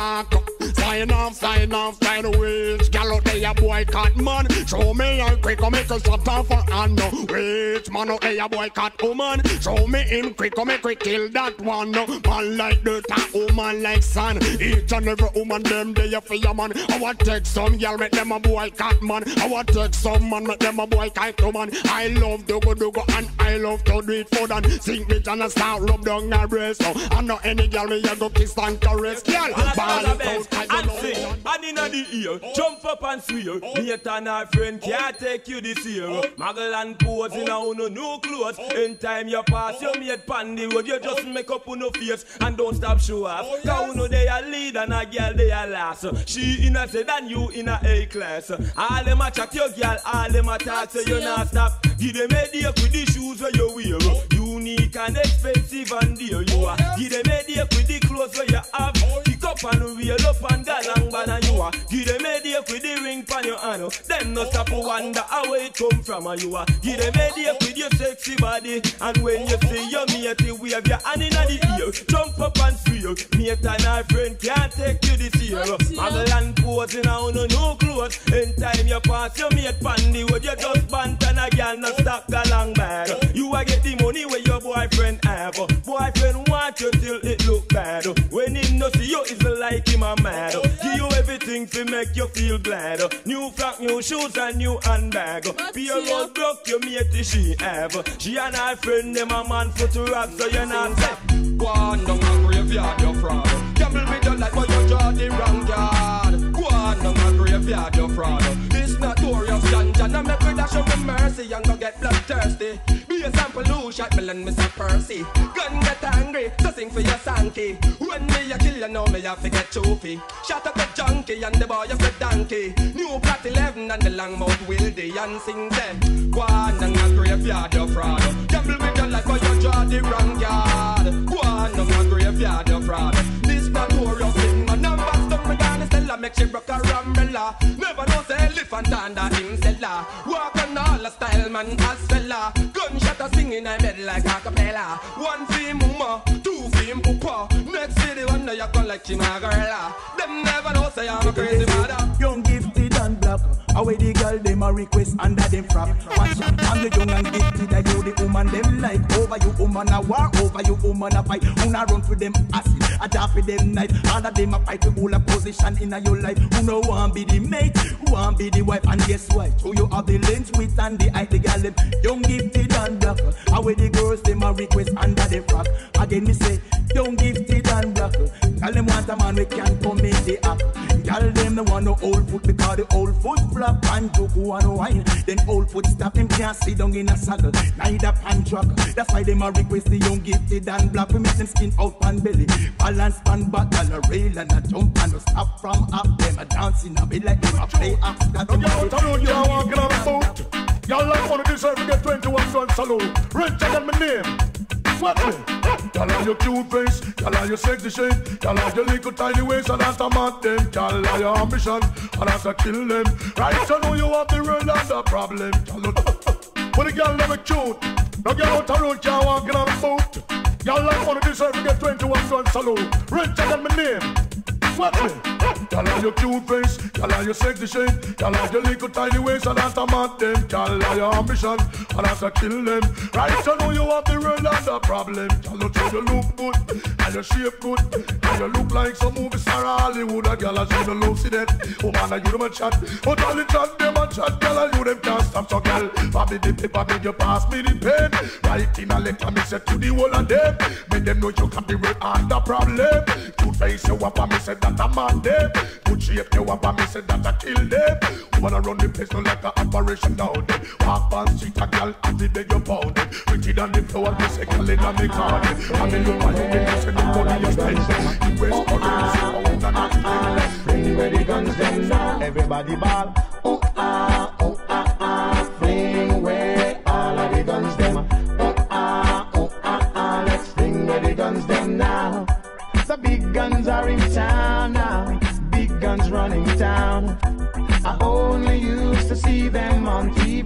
talk. Sign off, sign off, sign which gal out there, boycott man. Show me and quick, come make us stop off for hand. Which man out there, boycott woman. Show me in quick, come make we kill that one. Man like dirt and woman like sun. Each and every woman them there for your man. I want take some gal, make them a boycott man. I want take some man, make them a boycott woman. I love dogo dogo and I love to do it for them. Sing me and start rub down her breast. I know any gal me a go kiss and caress. Gal, ball it out. And sing, and inna the ear, jump up and swear. Mate and her friend can't take you this year. Muggle and pose in a uno new clothes. In time you pass, you mate pan the road. You just make up on no face and don't stop show off. Cause uno they a lead and a girl they a last. She in a say than you in a A class. All them a chat your girl, all them a talk so you not stop. Give them a day with the shoes where you wear. Unique and expensive and dear you are. Give them a day with the clothes where you have. Pick up and wheel up and galang banana you are. Give them a day with the ring pan your hand. Them no stop to wonder how it come from you are. Give them a day with your sexy body. And when you see your mate wave your hand in the ear. Jump up and squeal. Mate and her friend can't take you this year. Muggle and pose in a no new clothes. In time you pass your mate pan the road. You just bant and a girl no stop galang bag. You a get the money where your boyfriend have. Boyfriend want you till it look bad. When him no see you it's like him a mad. Give you everything to make you feel glad. New frock, new shoes and new handbag. Be a road broke you mate she have. She and her friend them a man foot to rock so you not stop. Go on down a graveyard you fraud. Gamble with your life but you draw the wrong card. Go on down a graveyard you fraud. This notorious ganja now make me dash up with mercy and go get bloodthirsty. Be a sample who shot me and Mister Percy. Gun get angry, so sing for your Sankey. When me a kill you know me have to get trophy. Shot up a junkie and the boy a the donkey. New Plat eleven and the long mouth Wildy and sing them. Go on and a graveyard you fraud. Gamble with your life but you draw the wrong yard. Go on and a graveyard you fraud. This notorious thing my number stuck me down the Stella. Make she broke a umbrella. Never know say elephant under him cellar. Walk on all the style man as fella. Gunshot a singing I bed like a cappella. One fame mama, two fame papa. Next city one day you come like Chimagorilla. Them never know say I'm a crazy mother. Young gifted and black. Away the girl them a request under them frack. Watch out, I'm the young and gifted. I you the woman them like. Over you woman a war, over you woman a fight. Una run for them acid, a drop for them knife. All of them a fight to hold a position in a your life. Who no want be the mate, who want be the wife. And guess what? So you have the lens with and the eye the girl them. Young gifted and black. Away the girls them a request under them frack. Again me say, young gifted and black. Tell them want a man we can come in the app. Tell them the want no old foot because the old foot flap and joke and wine. Then old foot stop them can't sit down in a saddle. Neither pan truck. That's why them a request the young gifted and black. We make them skin out pan belly. Balance pan back and a rail and a jump and a stop from up. Them a dancing a bit like them a play up. Got them out a road, y'all walking on the boat. Y'all like one of these ever get twenty-one gun salute. Rich and my name. What me? Y'all have your cute face, y'all have your sexy shape, y'all have your little tiny waist, and that's a mad them. Y'all have your ambition, and that's a kill them. Right, you know you have the world and the problem. When the girl never cute, no girl out the road, y'all walking on the boat. Y'all like one of these ever get twenty-one gun salute. Rich and my name. What me? Y'all have your cute face, y'all have your sexy shape, y'all have your little tiny waist, and that's a mad them. Y'all have your ambition, and that's a kill them. Right, you know you have the world and the problem. Y'all know you look good, and you shape good, and you look like some movie star Hollywood. A girl a she no love see that. Oh man, a you them a chat, but all the chat them a chat. Girl a you them can't stop. So girl, pass the paper, make you pass me the pen. Right in a letter, me say to the whole of them. Make them know you can be real and the problem. Cute face you up, and me say that a man them. Good shape you up, and me say that a kill them. Wanna run the place no like a operation down there. Walk on street a girl and they beg you pound them. Pretty than the floor, me say girl in a me garden. I mean look at you, me say the money you spend. The West currency out and a thing. Fling where the guns them now. Everybody ball. Oh ah, oh ah ah. Fling where all of the guns them. Oh ah, oh ah ah. Let's fling where the guns them now. The big guns are in town now. Big guns running town. I only used to see them on T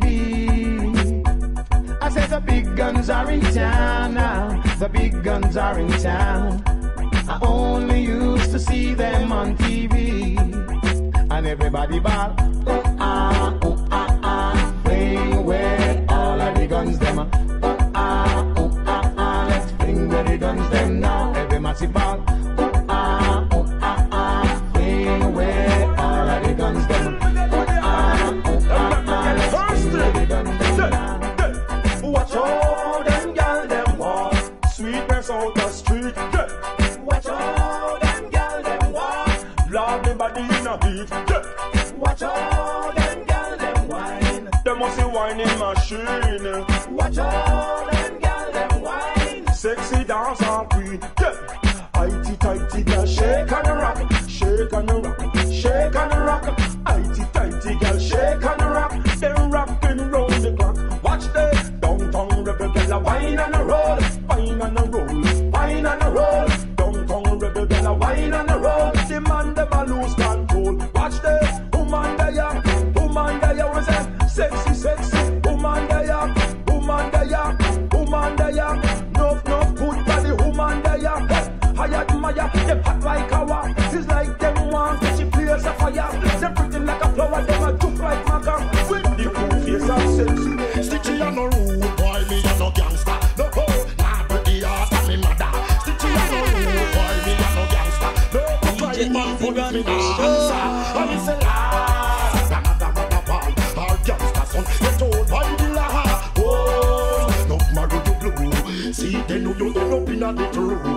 V. I said the big guns are in town now. The big guns are in town. I only used to see them on T V. And everybody ball, oh ah, oh ah ah, fling where all of the guns them. Oh ah, oh ah ah, let's fling where the guns them now. Every massive ball, oh ah, oh ah ah, fling where all of the guns them. Oh ah, oh ah ah, let's fling where the guns them now. Watch out, them gal them walk, sweetness out the street. Watch out, them gal them walk, love the body in a beat. Watch out, them gal them wine, they must be whining machine. Watch out, them gal them wine, sexy dance and queen. Itty tighty girl, shake and rock, shake and rock, shake and rock. Itty tighty girl, shake and rock, them rockin' round the clock. Watch the downtown rebel girl a wine and a roll, wine and a roll, wine and a roll. Downtown rebel girl a wine and a roll. The man dem a lose control. Watch the woman there, woman there, what's that? Sexy, sexy, woman there, woman there, woman there. Nuff, nuff, good body, woman there. I admire them hot like a war. It's like them want to she blaze a fire. Them pretty like a flower, them a jump like maca. With the cool face and sexy. Stitchy on the road, boy, me a no gangster. No ho, nah break the heart of me mother. Stitchy on the road, boy, me a no gangster. No try man put me no answer. And me say la, another mother ball. Our gangster son, you told by the la. Oh, no marry you blue. See they know you end up in a the true.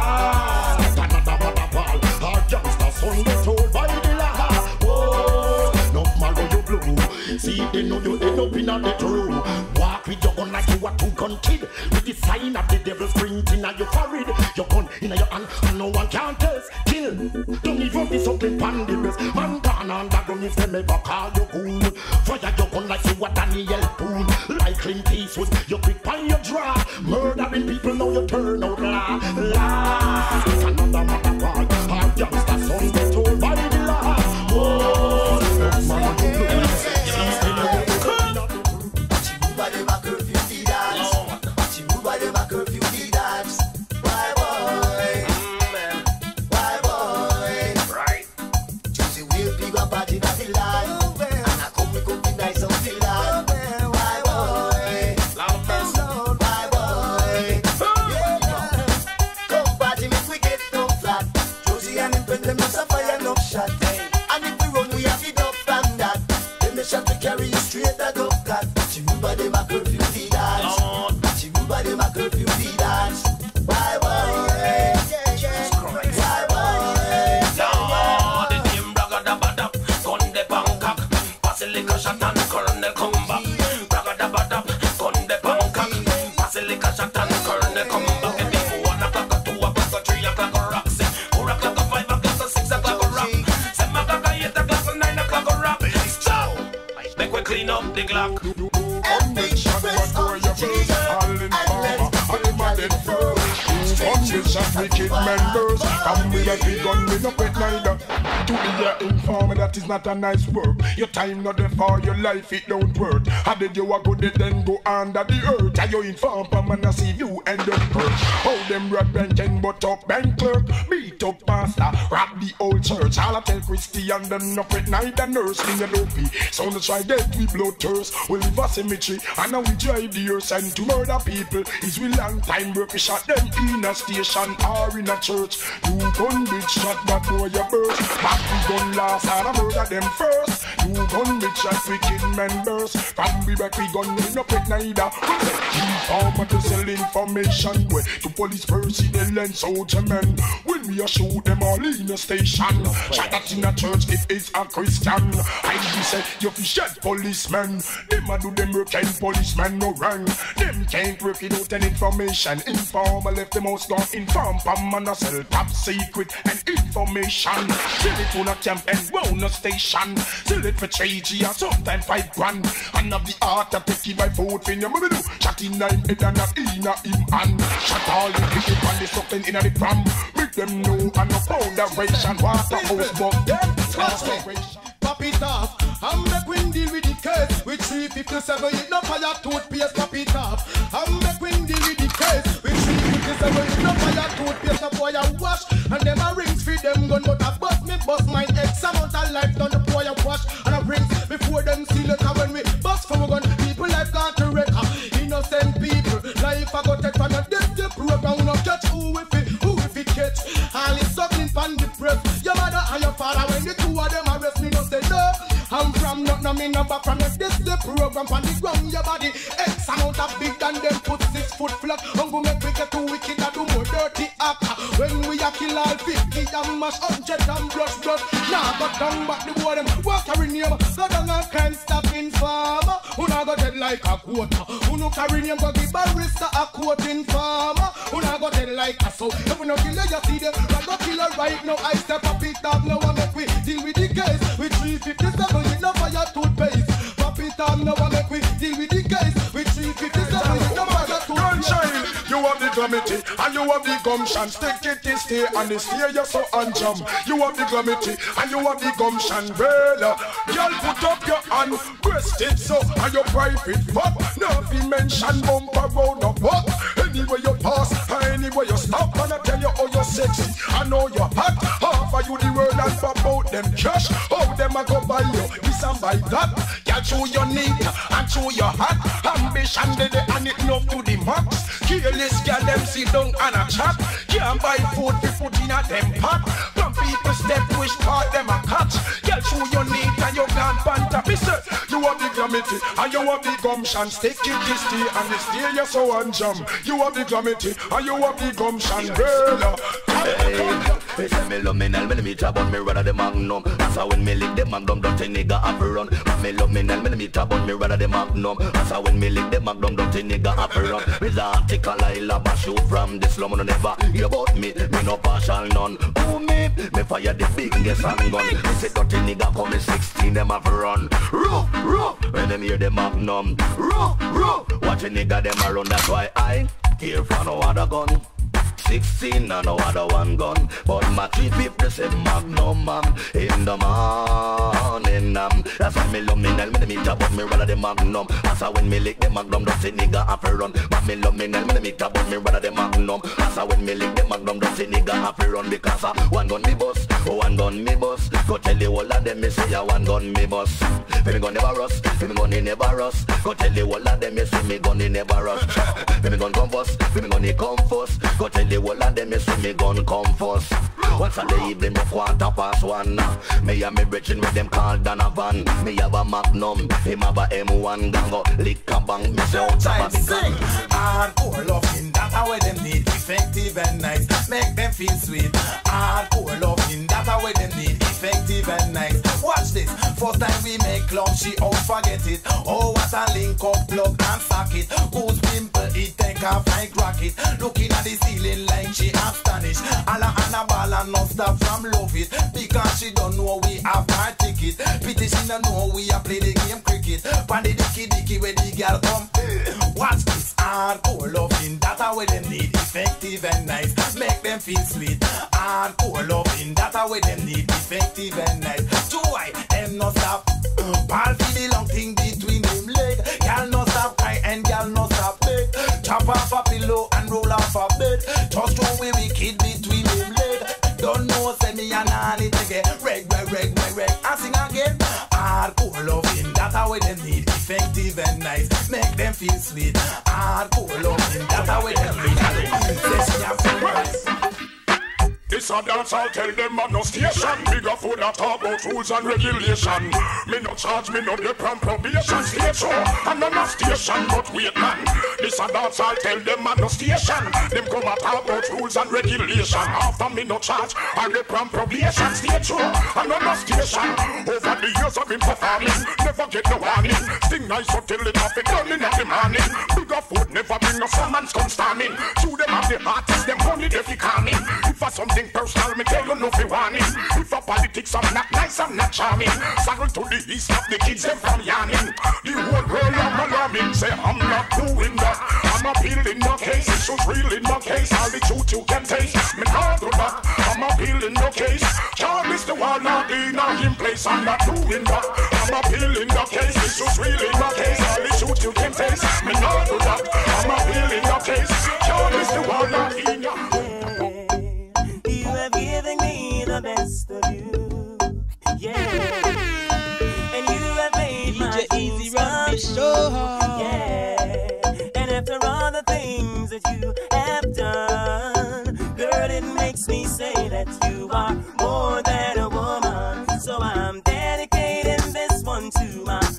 La, another mother ball. Our gangster son, you told by the la. Oh, no marry you blue. See they know you end up in a the true. Walk with your gun like you a two-gun kid, with the sign of the devil printing on your forehead. Your gun in your hand and no one can test. Kill, don't even be something pandirous. Man gone underground if them ever call you cool. Fire your gun like you a Daniel Boone. Like Clint Eastwood, you quick pan your draw. Murdering people now you turn out la. La, another mother ball. Our youngster son get told by the law. Oh, no man you blue. Carry you straight that up cat. She move by them a curfew the dance. She move by them a curfew the dance. Why boy? Jesus Christ. Why boy? Lord, the name Bragadabadab, gun de Bangkok, Basilica Shatan, Colonel Kumba. Bragadabadab, gun de Bangkok, Basilica Shatan, Colonel Kumba. One o'clock, two o'clock, three o'clock, Roxy. Four o'clock, five o'clock, six o'clock, rock. Seven o'clock, eight o'clock, nine o'clock, rock. Make we clean up the Glock. And make sure press on the trigger and let it go. Unleash wicked members. Come with a big gun, we no pet neither. To be your informer, that is not a nice word. Your time not there for your life, it don't work. How did you a good then go under the earth? Are you inform, man, I see you end up hurt. How them rock bench and but up bank clerk. Beat up pastor, rob the old church. All I tell Christian, them no pet neither nurse. In your dopey, so let's try death, we blood thirst. We live a cemetery, and now we drive the earth and to murder people. Is we long time work, we shot them in a station or in a church. You gun bitch shot that boy your burst. Back we gun last and I murder them first. You gun bitch shot wicked members. From we back we gun we no pet neither. Informer to sell information way to police personnel and soldier men. When we a shoot them all in a station. Shot that in a church if it's a Christian. I be say you fi shed policemen. Them a do them work and policemen no rang. Them can't work without an information. Informer left them house gone inform pam man a sell top secret and information. Sell it on a camp and round a station. Sell it for three G or sometimes five grand. And have the art of taking by food in your mother do. Shot in nine head and not in a him hand. Shot all the wicked and the something in a the pram. Make them know and no foundation. Water house but them transformation. Pop it off, I'm make we deal with the case. With three fifty-seven, it no fire toothpaste. Pop it off, I'm make we deal with the case. With three fifty-seven, it no fire toothpaste. The boy a wash and them a rings feed them go coming up back from the this the program on the ground your body. X amount of big than them put six foot flat. I'm gonna make we get too wicked and do more dirty act. When we a kill all fifty and mash hundred and brush brush. Now nah, got down back the boy them walk carry name. Go down and crime stopping farmer. Who now go dead like a quarter. Who no carry name go give barrister a quoting farmer. Who now go dead like a so. If we no kill her you see them. I go kill her right now. I step up it up now and make we deal with the case. With three fifty-seven with no fire toothpaste. Pop it up now and make we deal with the case. With three fifty-seven with no fire toothpaste. You have the glamity and you have the gumption. Stick it to stay and the stay you so and jump. You have the glamity and you have the gumption. Well, girl put up your hand, breast it so and your private fuck. Nothing mention bumper round up what. Anywhere you pass, anywhere you stop, and I tell you how you're sexy. I know you're hot. Half of you the world and pop out them cash. How them a go buy you this and buy that. Girl show your neat and show your hot. Ambition they they and it enough to the max. Careless girl them sit down and a chat. Can't buy food we put in a them pot. Some people step wish part them a catch. Girl show your neat and you can't panta. Mister, you have the glamity and you have the gumption. Stick it this stay and this stay you so and jump. You have the glamity and you have the gumption. Girl, hey, they say me love me now, me me trap on me rather the magnum. That's how when me lick the magnum, don't think nigga have to run. Me love me now, me me trap on me rather the magnum. That's how when me lick the magnum, don't think nigga have to run. With a article I love a shoot from this slum, no never hear about me. Me no partial none. Who me? Me fire the biggest handgun. Me say dirty nigga come me sixteen, them have to run. Roo, roo, when them hear the magnum. Roo, roo, watch a nigga them a run. That's why I care for no other gun. Sixteen and no other one gun. But my three fifty say magnum man. In the morning um. That's why me love me now. Me me tap on me rather the magnum. That's how when me lick the magnum, don't say nigga have to run. But me love me now. Me me tap on me rather the magnum. That's how when me lick the magnum, don't say nigga have to run. Because uh, one gun me bust, oh one gun me bust. Go tell the whole of them me say a one gun me bust. Fi me gun never rust, fi me gun he never rust. Go tell the whole of them me say me gun he never rust. Fi me gun come first, fi me gun he come first. Go tell the whole of them me say me gun come first. Once on the evening me quarter past one. Me and me brethren with them called Donovan. Me have a Magnum, him have a M one gango. Lick a bang, me say outside the gun. Hardcore loving, that's how them need. Effective and nice, make them feel sweet. Hardcore loving, that's how them need. Effective and nice. Watch this, first time we make love, she all forget it. Oh, what a link up, plug and socket. Who's pimple, it take off like rocket. Looking at the ceiling like she astonished. Alla Annabella not stop from love it. Because she don't know we have our ticket. Pity she don't know we a play the game cricket. Pandy dicky dicky where the girl come. Watch this, hardcore loving, that's how them need. Effective and nice, make them feel sweet. Hardcore loving, that's how them need. Effective and nice. Joy, them no stop. Ball for the long thing between them leg. Girl no stop cry and girl no stop beg. Chop off a pillow and roll off a bed. Just throw away wicked between them leg. Don't know say me and Annie again. Reg, reg, reg, reg, reg. I sing again. Hardcore loving, that's how them need. Effective and nice, make them feel sweet. Hardcore loving, that's how them need. Say she have fun nice. This a dance, I'll tell them man no station. Bigger food that talk about rules and regulation. Me no charge, me no dip on probation. State so, and no station, but wait man. This a dance, I'll tell them man no station. Them come and talk about rules and regulation. After me no charge, I dip on probation. State so, and no station. Over the years I've been performing, never get no warning. Sing nice until it off it done in the morning. Bigger food never bring no summons come storming. Shoot them at the artists, them only they fi calming. If I something personal, me tell you no fi warning. If a politics I'm not nice, I'm not charming. Saddle to the east of the kids them from yarning. The whole world I'm alarming. Say I'm not doing that. I'm appealing no case. Issues real in no case. All the truth you can taste. Me not do that. I'm appealing no case. Charlie's the one not in him place. I'm not doing that. I'm appealing no case. Issues real in no case. All the truth you can taste. Me not do that. I'm appealing no case. Charlie's the one not in him. Giving me the best of you, yeah. And you have made my easy run so hard, yeah. And after all the things that you have done, girl, it makes me say that you are more than a woman. So I'm dedicating this one to my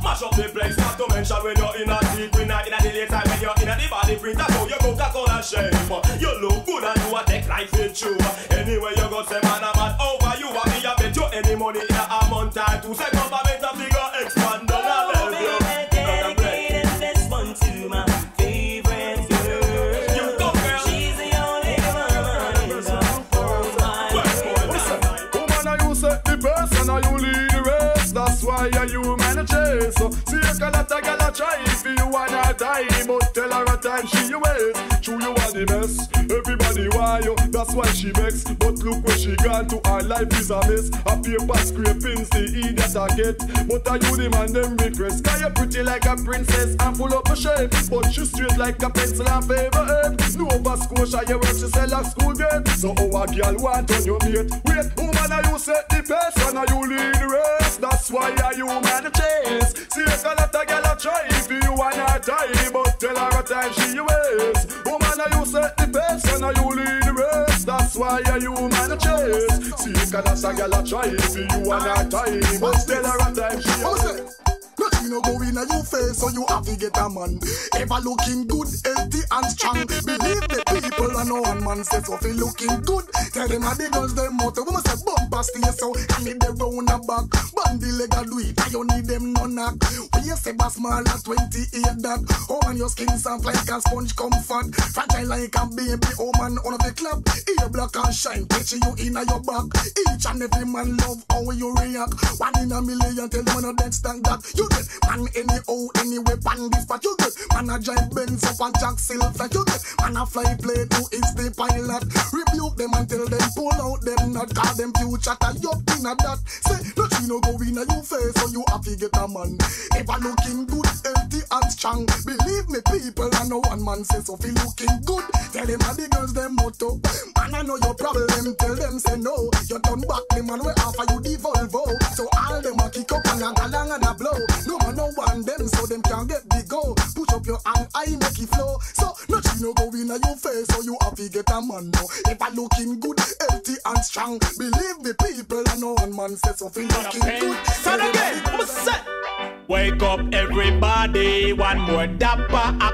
Mash up the place, not to mention when you're in a deep, when you're in a delay time, when you're in a the body print, that's how you Coca-Cola shame. You look good and you a take life with you. Anyway you go say man a man over you, and me a bet you any money in a month or two. Say come a better figure expand on a level. Dedicated this one to my favorite girl. You go girl. She's the only woman in the whole wide world. Woman, are you set the person, are you lead the race? That's why you man a chase. So see a girl that a girl a try for you and a time, but tell her a time she you waste. True you are the best, everybody want you, that's why she vex. But look where she gone to, her life is a mess. A paper scrapings the E that I get, but are you the man them request? Cause you're pretty like a princess and full up a shape, but she straight like a pencil and favor head. Nova Scotia, you work, she sell a school gate. So how a girl want on your mate? Wait, woman, are you set the pace and are you lead the race? That's why are you man a chase. See a girl that a girl a try for you and her time, but tell her a time she you waste. Woman, are you set the pace and are you lead the race? That's why are you man a chase. See a girl that a girl a try for you and her time, but tell her a time she you waste. Nothing no go in a you face, so you have to get a man. Ever looking good, healthy and strong. Believe the people and no one man says so feel looking good. Tell them how the girls them motto. We must say bumper stay so and need them round the back. Bandy leg a do it, I you need them no knock. When you say bass small at twenty-eight that. Oh man your skin soft like a sponge comfort. Fragile like a baby, oh man on the club. Ear black and shine, catching you in a your back. Each and every man love how you react. One in a million, tell them no dead stand that. You get man anyhow, any weapon this but you get man a giant Benz up and Jack Silver. You get man a fly plane who is the pilot. Rebuke them and tell them pull out them not. Call them future and you in a that. Say nothing no go in a you face, so you have to get a man. Ever looking good, healthy and strong. Believe me people, and no one man says so feel looking good. Tell them how the girls them motto. Man I know your problem, tell them say no. You turn back the man we offer you the Volvo. So all them a kick up and a galang and a blow. No man no want them, so them can't get the go. Push up your hand, I make it flow. So nothing no go in a your face, so you have to get a man now. If I looking good, healthy and strong, believe the people, and no one man says so feel looking good. Son again, what's that? Wake up everybody, one more dapper a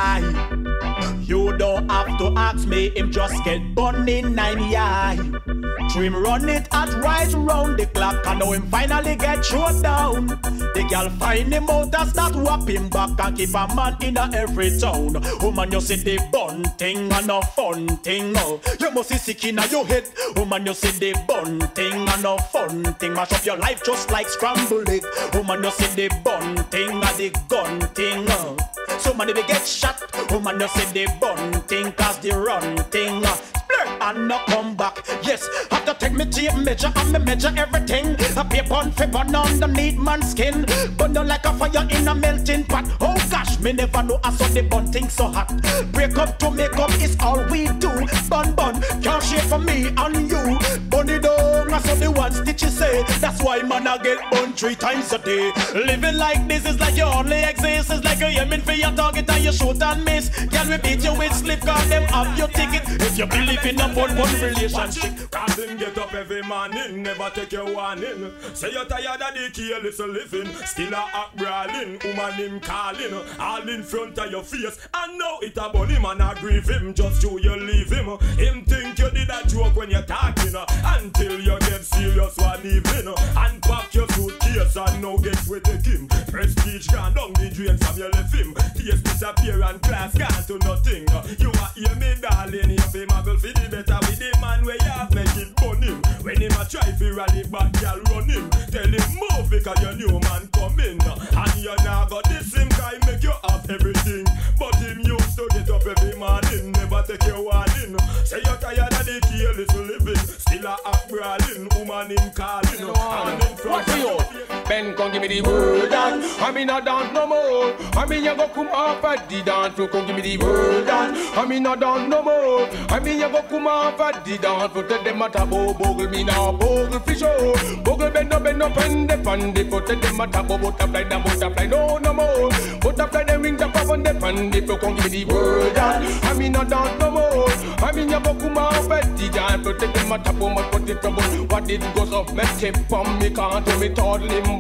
cry. You don't have to ask me, him just get born in nine eye. Dream run it at right round the clock, and now him finally get shot down. The girl find him out and start whap him back and keep a man in a every town. Woman, you see the bun thing and a fun thing. Oh, you must see sick in your head. Woman, you see the bun thing and a fun thing. Mash up your life just like scrambled egg. Woman, you see the bun thing and the gun thing. Oh, so many they get shot. Woman, you see the bun thing cause the run thing. Oh, and no come back. Yes, have to take me tape measure and me measure everything. A paper on flip on underneath man's skin. Burn down like a fire in a melting pot. Oh gosh, me never know I saw the bun thing so hot. Break up to make up is all we do. Bun bun, can't share for me and you. Burn it down, I saw the one stitch you say. That's why man I get bun three times a day. Living like this is like you only exist. It's like a aiming for your target and you shoot and miss. Can we beat you with slip cause them have your ticket. If you believe in a bun bun relationship. Cause them get up every morning, never take your warning. Say you're tired of the careless living, still a act brawling. Woman him calling, all in front of your face. And now it a bunny man a grieve him, just you you leave him. Him think you did a joke when you're talking, until you get serious one evening. And pack your suitcase and now get with the Kim. Prestige gone down the drain from your left him. Taste disappear and class gone to nothing. You are hear me darling, you feel muggle for the better with the man where you have make it burn him. When him a try to rally back, y'all run him. Tell him move because your new man come in. And you now got this him guy make you have everything. But him used to get up every morning, never take your warning. Say you're tired of the careless living, still a act brawling. Woman him calling, and in front of you. Ben come give me the word and I mean I dance no more. I mean you go come off at the dance floor. Come give me the word and I mean I dance no more. I mean you go come off at the dance floor. Tell them at a bow bogle me now bogle fish oh. Bogle bend up bend up and dip and dip. Tell them at a bow butterfly the butterfly no no more. Butterfly the wings up and dip and dip. Come give me the word and I mean I dance no more. I mean you go come off at the dance floor. Tell them at a bow but put it trouble. What did goes up me tip from me can't do me toddling.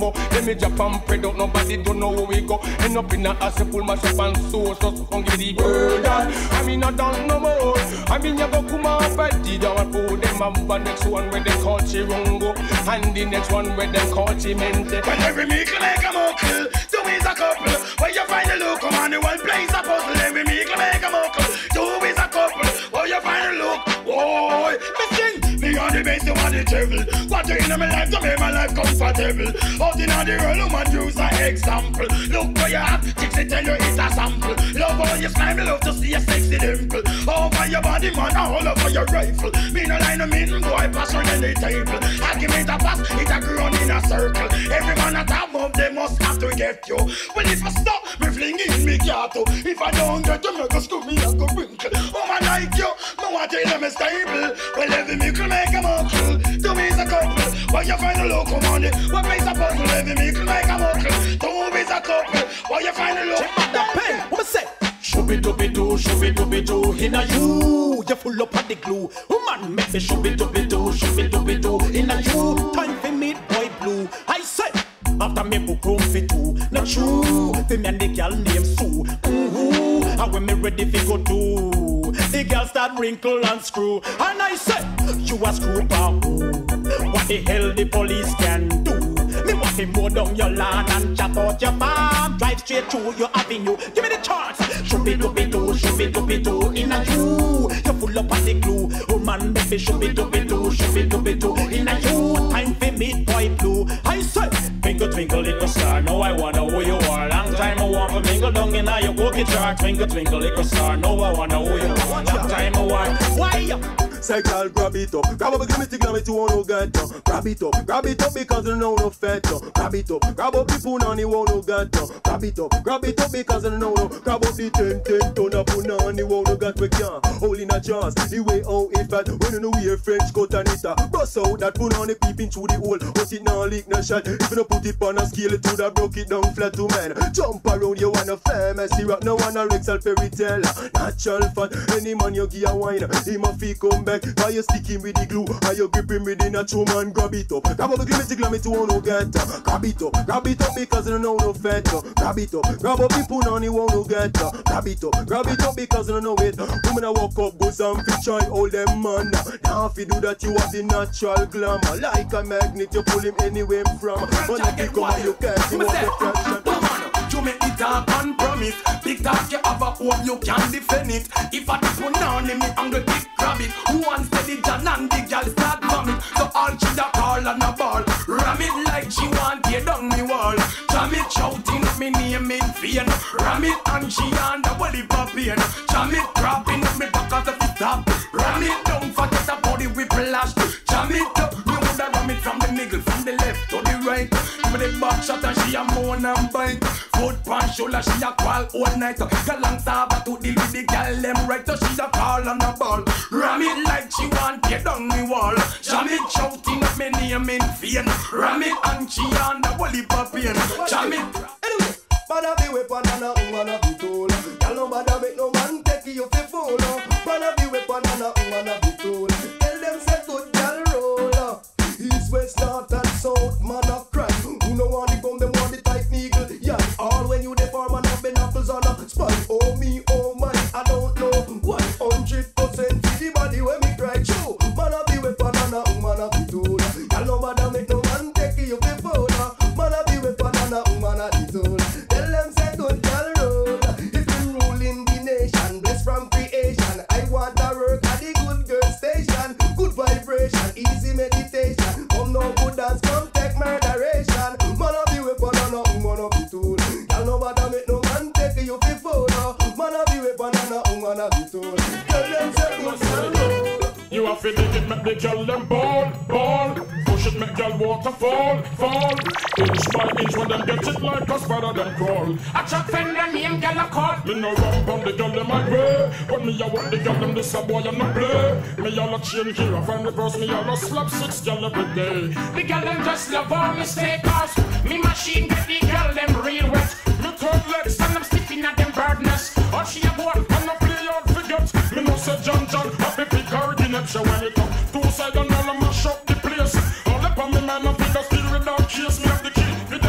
combo. Let me jump and spread out, nobody don't know where we go. End up in a ass, pull my shop and so, so, so, come give the word. I mean, I don't know more. I mean, you go come up and did our food. Them have the next one where they call Chirungo. And the next one where they call Chimente. When every meekle make a muckle, two is a couple. Where you find a look, come on, the one place a puzzle. Every meekle make a muckle, two is a couple. Where you find a look, oh, listen, me on the base, you on the devil. What you in my life to make my life comfortable. Out in the world, woman use an example. Look where you at, chicks they tell you it's a sample. Love how you smile, me love to see a sexy dimple. Over your body, man, all over your rifle. Me no line, no mean, boy, pass on any table. Argument a pass, it a grown in a circle. Every man at top of them must have to get you. Well, if I stop, me fling in me gato. If I don't get you, me go school me and go wrinkle. Woman like you, me want to tell them stable. Well, every mickle make a muckle. Two is a couple. Why you find a local money? What makes a puzzle? Every mickle make a muckle. Two is a couple. Why you find a local money? Check the pen, what me say? Shooby dooby doo, shooby dooby doo, Inna you, you full up of the glue. Woman make me shooby dooby doo, shooby dooby doo. Inna you, time for meet boy blue. I say, after me book room for two. Not true, for me and the girl named Sue. Mm-hmm, and when me ready fi go do, the girl start wrinkle and screw. And I say, you a screw power. What the hell the police can do? Me want to mow down your lawn and chop out your farm. Drive straight through your avenue. Give me the chance. Shooby dooby doo, shooby dooby doo. Inna you, you full up of the glue. Oh man, baby, shooby dooby doo, shooby dooby doo. Inna you, time for meet boy blue. I say, twinkle twinkle little star. Now I wonder who you are. Long time I want to mingle down inna your cookie jar. Twinkle twinkle little star. Now I wonder who you are. Long time I want. Why? Say, girl, grab it up. Grab up, give me the glam, it won't no get up. Grab it up, grab it up because you know no fat up. Grab it up, grab up the punani won't no get up. Grab it up, grab it up because you know no. Grab up the ten ten ton of punani won't no get we can. Hold in a chance, the way out it fat. When you know we a French cut and it a bust out that punani peeping through the hole. But it now leak no shot. If you no put it on a scale, it would have broke it down flat to man. Jump around, you want a famous rock, no one a Rexall fairy tale. Natural fat, any man you give a wine, he must feel come back. Why you stick him with the glue? Are you grip him with the natural man? Grab it up. Grab up the glimmy, glimmy to one no get up. Grab it up, grab it up because you know no fat up. Grab it up, grab up the punani won't no get up. Grab it up, grab it up because you know it. Women a walk up, go some fi try all them man. Now if you do that, you have the natural glamour. Like a magnet, you pull him anywhere from. But if you come and you can't, you want the fraction. You make it talk and promise. Big talk you have a hope you can defend it. If I just put down in me angle big grab it. Who wants steady John and the girl start vomit. So all she da call and a ball. Ram it like she want tear down me wall. Jam it shouting me name in vain. Ram it and she on the body for pain. Jam it dropping me back as the top. Ram it down forget about the whiplash. Jam it up, me woulda ram it from the middle, from the left to the right. Give me the back shot and she a moan and bite. Foot pan shoulder, she a call all night. Galang saba to deal with the girl them right. So she a call on the ball. Ram it like she want get down me wall. Jam it shouting up me name in vain. Ram it and she on the wally pain. Jam it. Anyway, bada be weapon and a woman a be tool. Y'all no bada make no man take you fi fool. Bada be weapon and a woman a be tool. Tell them say good y'all roll. East, west, north and south, man a cry. Who no want the gun, them want the tight needle. Yeah, all when you the farm and have been apples on a spot. Oh me, oh my, I don't know. One hundred percent to the body when me cry. True, man a be weapon and a woman a be tool. Y'all no bother make no man take you before. Man a be weapon and a woman a be tool. Tell them say good y'all roll. If you ruling the nation, blessed from creation. I want to work at the good girl station. Good vibration, easy meditation. Come no good dance, come take murderation. Man a be weapon and a woman a be tool. Y'all no bother make no man take you fi fool. Man a be weapon and a woman a be tool. Tell them say good y'all roll. You have to dig it, make the girl them ball, ball. Push it, make girl waterfall, fall. Inch by inch when them get it like a spider them crawl. I chuck fend them name girl a call. Me no run from the girl them my way. But me a want the girl them this a boy and no play. Me all a chain here, I find reverse me all a slap six girl every day. The girl them just love all mistakes. Me machine get the girl them real wet. Me third legs and them sticking at them birdness. All she a boy and a play out forget. Me no say John John happy pick her in it. Show when it come two side and all a mash up the place. All up on me man a figure still without chase. Me have the key.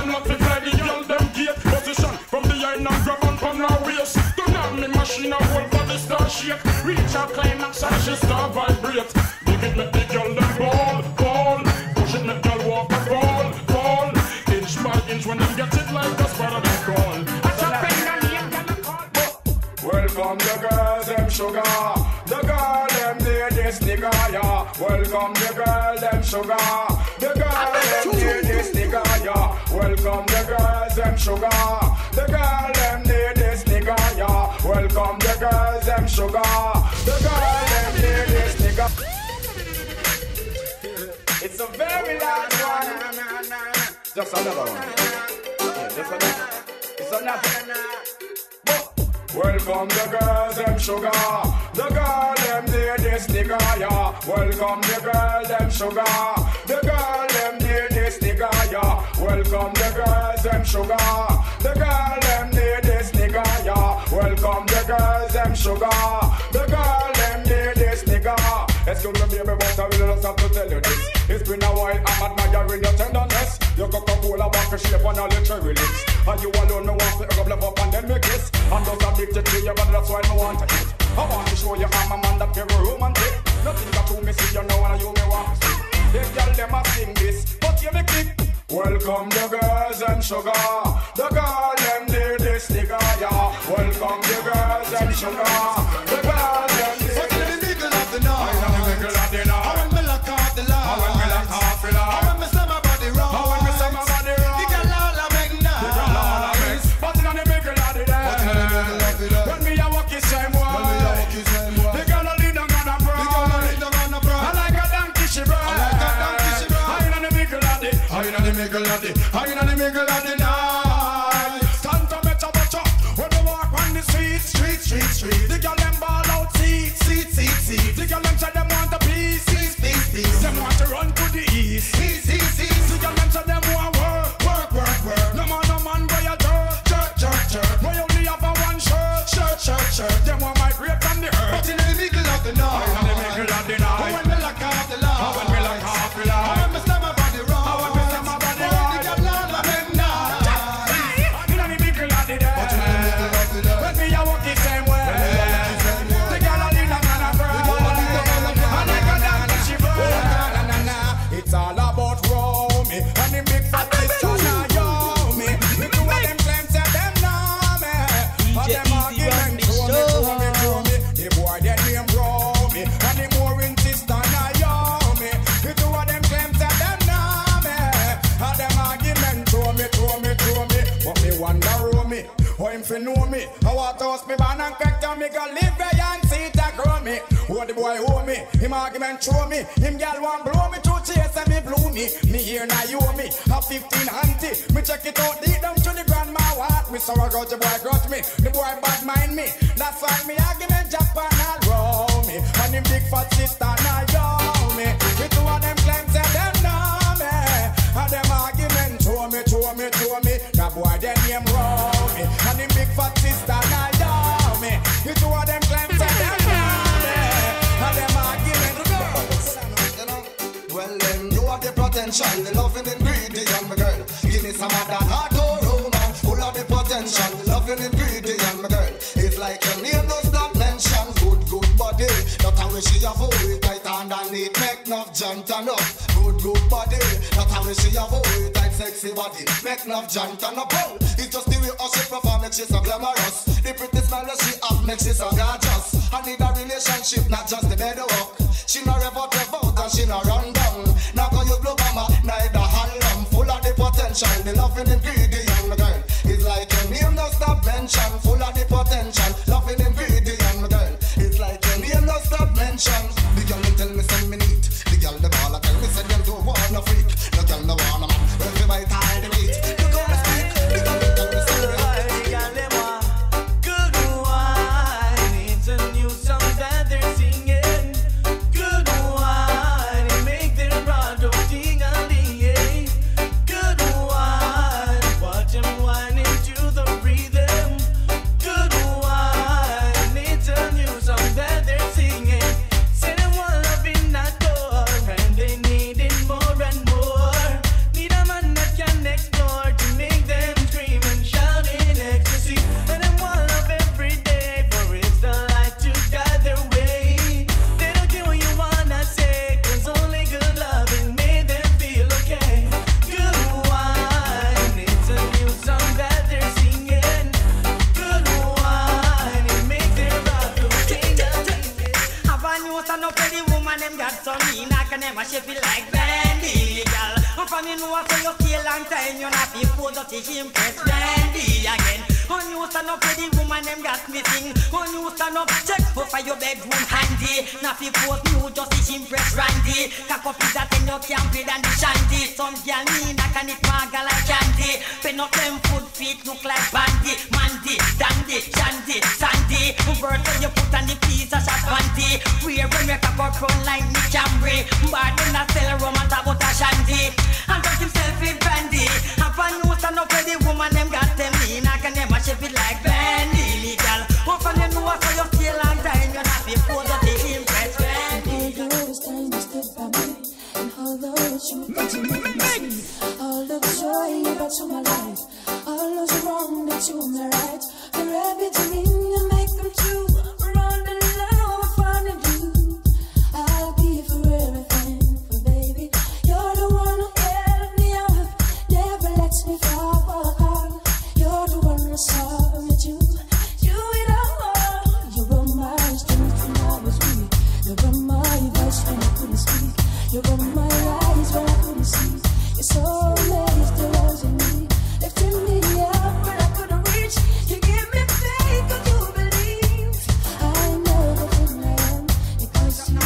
brace. Turn on me machine and hold for the star shake. Reach a climax and she start vibrate. Dig it, make the girl them ball, ball. Push it, make girl walk and fall, fall. Inch by inch when them get it like a spider they crawl. I chop in and yet gonna call. Welcome the girls, them sugar. The girl, them near this nigga, yeah. Welcome the girl, them sugar. The girl, them near this nigga, yeah. Welcome the girls, them sugar. The girl, them near this nigga, yeah. Welcome the girls, them sugar. The girl, them near this nigga. It's a very large one. Just another one. Yeah, just another. It's another. Welcome the girls, them sugar. The girl, them near this nigga, yeah. Welcome the girl, them sugar. The girl, them near this nigga, yeah. Welcome the girls, them sugar. The girl, them near this nigga, yeah. Welcome the girls, them sugar. The girl, them near this nigga. Excuse me, baby, but I really just have to tell you this. It's been a while, I'm admiring your tenderness. Your Coca-Cola vodka shape on all your cherry lips. And you alone know want to rub love up and then make kiss. I'm just addicted to you, but that's why I want to eat. I want to show you I'm a man that very romantic. Nothing got to me, see you know, and you me want to see. They tell them I sing this, but you me click. Welcome the girls and sugar. The girl them near this nigga, yeah. Welcome the girls and sugar. The girls them near this nigga. The night. I am the middle of the night. I want me lock off the light. I want me lock off the light. I want me slam my body wrong. I want me slam my body wrong. The girl all a make nice. The girl all a make. But in the middle of the day. But in the middle of the day. When me a walk the same way. When me a walk the same way. The girl a lead down on a broad. The girl a lead down on a broad. I like a donkey she broad. I like a donkey she broad. I in the middle of the. I in the middle of the. I in the middle of the night. Stand to me to watch out when we walk on the street, street, street, street. The girl them ball out seat, seat, seat, seat. The girl them say them want a piece, piece, piece, piece. Them want to run to the east, east, east, east. The girl them say them want work, work, work, work. No man, no man, boy a dirt, dirt, dirt, dirt. Boy only have a one shirt, shirt, shirt, shirt. Them want migrate from the earth, but in the middle of the night, in the middle of the night. When me lock off the light, when me lock off the light. When me slam my body wrong, when me slam my body wrong. The girl all a make nice. In the middle of the day, but in the middle of the day. When me a walk the same way. The girl a lead down on a broad. It's all about Romy and the big fat sister now yo me. Me do what them claim say them know me. But them argument show me, show me, show me. The boy their name Romy and the mooring sister now yo me. Me do what them claim say them know me. And them argument show me, show me, show me. But me wonder Romy, how him fi know me? I want to host me man and crack me go live there and see it a grow me. What the boy hold me, him argument show me. Him gal want blow me to chase and me blew me. Me here now you me, a fifteen auntie. Me check it out deep down to the grandma what. Me so I got the boy got me, the boy bad mind me. That's why me argument Japan all roll me. And him big fat sister now yo me. Me two of them claims say them know me. And them argument show me, show me, show me. That boy their name roll me. And him big fat sister now yo me. Me two of them claims say them know me. And them argument well, then you have the potential, the loving ingredient, my girl. Give me some of that hardcore romance, full of the potential, the loving ingredient, my girl. It's like your name does not mention. Good, good body, not how she avoid tight underneath, make enough jant enough. Good, good body, not how she avoid tight sexy body, make enough jant enough. It's just the way how she perform, makes she so glamorous. The pretty smile that she have, makes she so gorgeous. I need a relationship, not just the bed work. She no revolt, revolt, and she no run down. Now go you blow mama, neither harlem. Full of the potential, the loving ingredient, my girl. It's like your name no stop mention. Full of the potential, loving ingredient, my girl. It's like your name no stop mention. The girl tell me send me neat. The girl the ball tell me say them don't want no freak. No girl no want a man. When we bite hard the meat, the girl the speak. The girl tell me send me neat. Good wine, it's a new song that they're singing. Good wine, it make them run to ding-a-ling. Good wine, watch them whining to the rhythm. Good wine, it's a new song that they're singing. Say them a shape it like Bendy, girl. From you know so you stay long time, you not be for the impress Bendy again. When you stand up with the woman, them got missing. When you stand up, check over your bedroom handy. Now if you you just to impress Randy. Cock up is that thing you can't play than the shanty. Some girl mean that can it maga like candy. Pen up them foot feet look like bandy. Mandy, dandy, shandy, sandy. Bird when you put on the piece of shot panty. We're when we cock up run like Nick Camry. But then I sell rum and about a shandy. And just himself in brandy. And when you stand up with the woman, them got them mean. I can never shape it like Bendy, legal. But when you know so you stay long time, you're not before the big impress Bendy. It's time to step by me. And although it's you that you make me see, all the joy you brought to my life, all those wrong that you made right, you're everything you make them true. We're all in love with fun and you. I'll be for everything, for baby. You're the one who helped me out, never lets me fall. You're the one who saw me too. You it all. You were my strength when I was weak. You were my voice when I couldn't speak. You were my eyes when I couldn't see. You're so amazed the rose in me, lifting me up when I couldn't reach. You give me faith, cause you believe. I know the thing I am because you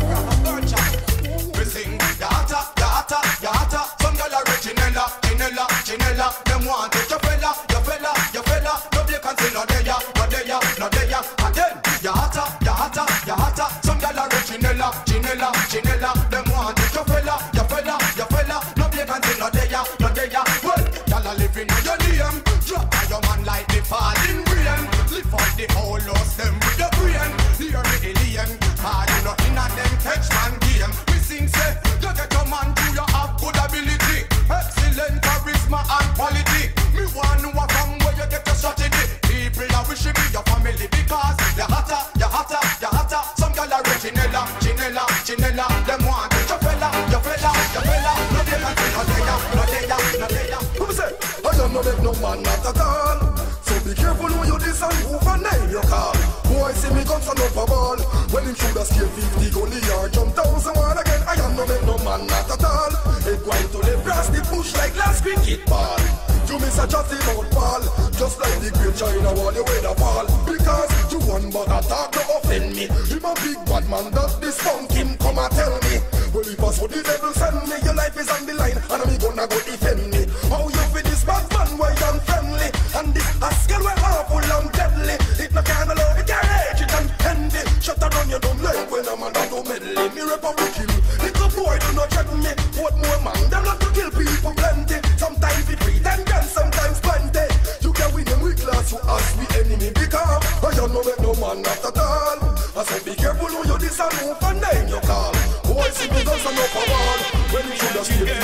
are. We sing yata, yata, yata. Some girl are Reginella, Ginella, Ginella. Them want it, your fella, your fella, your fella. No vacancy, no deya, no deya, no deya. Again, yata, yata, yata. Some girl are Reginella, Ginella, Ginella. Them want it, your fella, your fella, your fella. No vacancy, no deya, no deya. Well, y'all are living on your name. Drop by your man like the falling rain. Lift up the whole lost them with your brain. Hear me alien, ah you know in a them catch man game. We sing say, you get your man to your have good ability, excellent charisma and quality. Me want know from where you get your strategy. People are wishing me your family because you're hotter, you're hotter, you're hotter. Some girl are Reginella, Ginella, Ginella. Them want it, your fella, your fella, your fella. No they can say no deya, no deya, no deya. Who say? I don't know that no man not at all. So be careful who you this and who for name you call. Boy see me guns on up a ball. When him should have scale fifty gully or jump thousand one again. I am no that no man not at all. It going to the brass the push like last cricket ball. You miss a just about ball, just like the great China wall you wear the ball. Because you one but a talk to offend me. Him a big bad man that this funk him come and tell me. Well if I saw the devil send me, your life is on the line and me gonna go defend me. How you for this bad man why unfriendly? And this rascal where awful and deadly. It no can allow the garage it and handy. Shut down your dumb leg when I'm under no medley. Me republic kill. Little boy do not threaten me. What more man? Them love to kill people plenty. Sometimes it free ten grand, sometimes plenty. You can win them with class, you ask me enemy because I don't know that no man not at all. I said be careful who you this and who for name you call. Boy see me guns and up a wall. When you should have stayed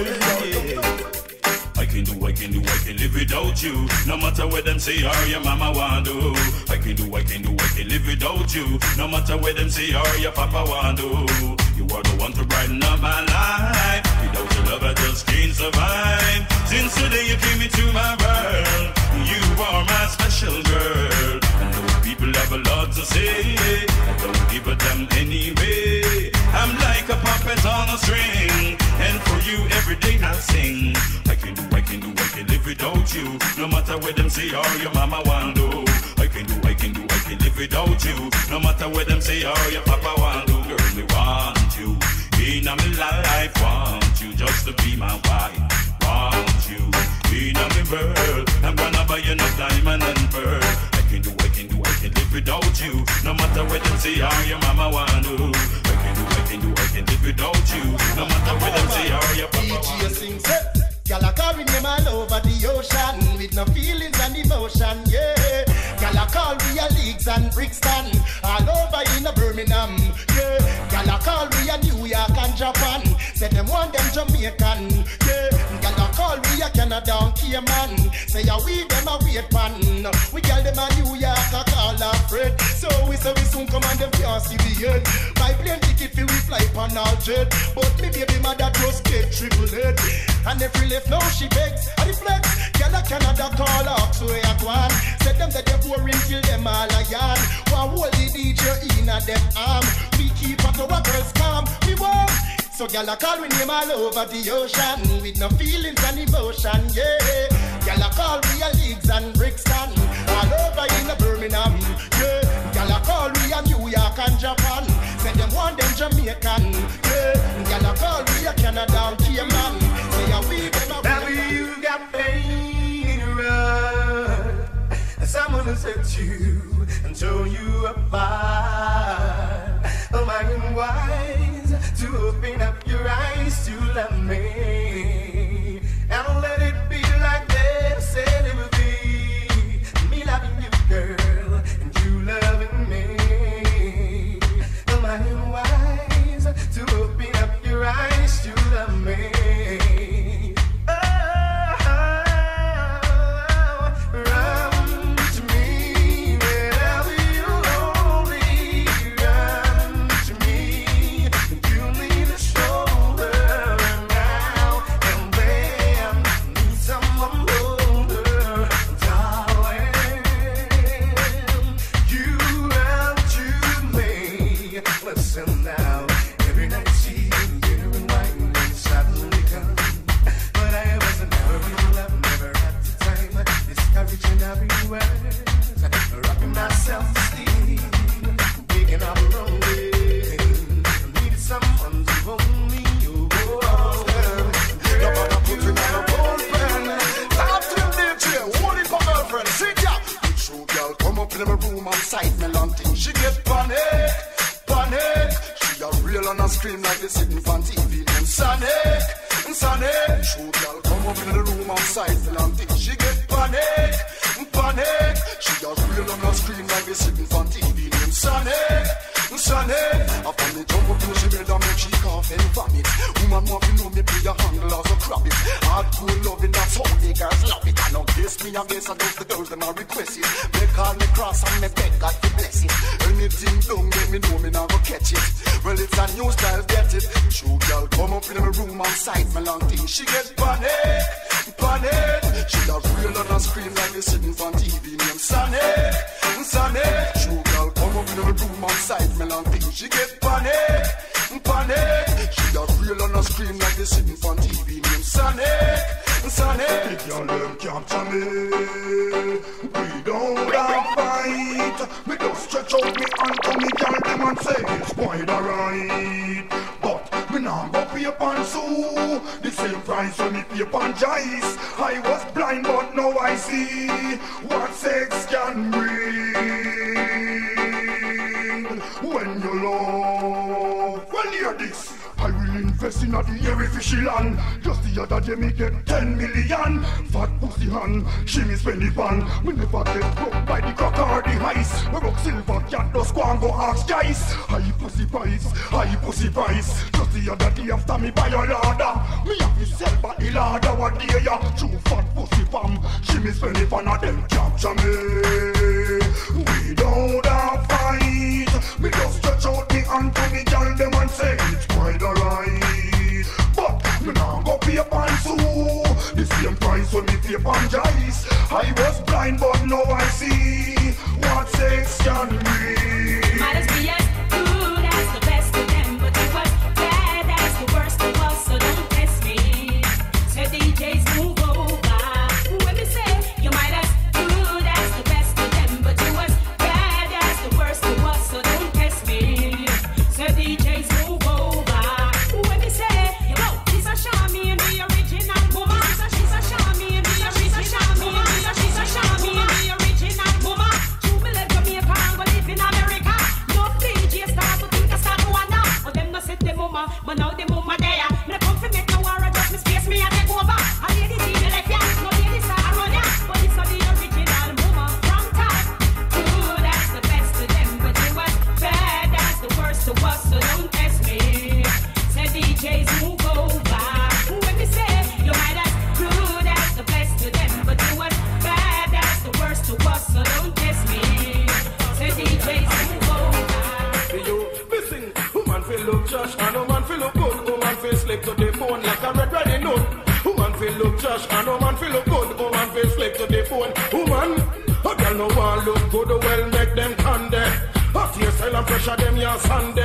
I can do, I can do, I can live without you. No matter what them say or your mama want do. I can do, I can do, I can live without you. No matter what them say or your papa want do. You are the one to brighten up my life. Without your love I just can't survive. Since the day you came into my world, you are my special girl. I know people have a lot to say, I don't give a damn anyway. I'm like a puppet on a string, and for you every day I sing. I can do, I can do, I can live without you. No matter what them say or your mama want do. I can do, I can do, I can live without you. No matter what them say or your papa want do. Girl, me want you in my life. Want you just to be my wife. Want you in my world. I'm gonna buy you no diamond and pearl. I can do, I can do, I can live without you. No matter what them say or your mama want do. I can do, I can do, I can live without you. No matter what them say or your papa want do. Y'all are carrying them all over the ocean with no feelings and emotion, yeah. Y'all are call we a leagues and Brixton all over in a Birmingham, yeah. Y'all are call we a New York and Japan. Say them want them Jamaican, yeah. Y'all are call we a Canada and Cayman. Say ya we them a wait pan. We call them a New York a call a Fred. So we say we soon come and them can't see the end. Buy plane ticket for we fly pan all jet. But me baby mother just get triple head. And if we left now she begs, I reflex. Girl a Canada call up, so I go on. Said them that they boring till them all a yarn. One hold the D J in a them arm. We keep up our girls calm. We want So gyal a call we name all over the ocean with no feelings and emotion, yeah. Gyal a call we a Leeds and Brixton, all over in the Birmingham, yeah. Gyal a call we a New York and Japan, say them want them Jamaican, yeah. Gyal a call we a Canada and Cayman, say a we them a. Now you got pain in your heart, someone who set you and show you apart. Oh, my and wise to open up your eyes to love me, and let it be like they said it would be. Me loving you, girl, and you loving me. Oh, my and wise to open up your eyes to love me. Scream like they sitting on T V. And Sonic, and Sonic, show girl come up in the room on side and thing. She get panic, panic. She just real on her scream like they sitting on T V. And Sonic, and Sonic. After me jump up in she bed and make she cough and vomit. Woman want to know me play a handle as a crab it. Hardcore loving, that's how they girls love it. I know this me and this and those the girls them a request it. Me call me cross and me beg God to bless it. Anything done, let me know me now go catch it. Well, it's a new style, get it. Show girl come up in my room and sight my long thing. She gets panic, panic. She does real on her screen like they sitting on T V. Name Sonic, Sonic. Show girl come up in my room and sight my long thing. She gets panic, panic. She does real on her screen like they sitting on T V. Name Sonic, Sonic. If y'all them capture me, we don't have fight. Me just stretch out me hand to me girl them and say it's quite alright. But me nah go pay pan Sue the same price when me pay pan Jice. I was blind but now I see what sex can bring. When you love, well hear this. I will invest in a the airy fishy land. Just the other day me get ten million. Fat pussy hand, she me spend the pan. Me never get broke by the crack or the ice. Me rock silver cat does go and go ask guys. High pussy price, high pussy price. Just the other day after me buy a ladder. Me have me sell by the ladder what day ya. True fat pussy fam, she me spend the pan of them capture me. We don't have fight. Me just stretch out me hand to me girl them and say it's quite alright. But me nah go pay pan Sue the same price when me pay pan Jice. I was blind but now I see what sex can bring. Might as be as good as the best of them, but it was bad as the worst of us, so don't test me. So D Js move over. When they say you might as good as the best of them, but it was bad as the worst of us, so don't test me. So D Js move over. When they say yo, she's a Shami and the original woman. She's a Shami and the original woman. She's a Shami and the original woman. Two million Jamaica and go live in America. No D J start to think I start to wonder, but them no set the mama, but now the mama there. Me come fi make no war, just me space me and take over. I lady D J left ya, no lady start run ya, but this a the original woman from top. Good as the best of them, but it was bad as the worst of us, so don't test me. Say D Js move over. When we say you might as good as the best of them, but you was bad as the worst of us, so don't test me. Say D Js move over. Hey yo, listen, woman feel look trash and woman feel look good. Woman feel slip to the phone like a red riding hood. Woman feel look trash and woman feel look good. Woman feel slip to the phone. Woman, a girl no one look good, well make them conde. After your style and pressure them your Sunday.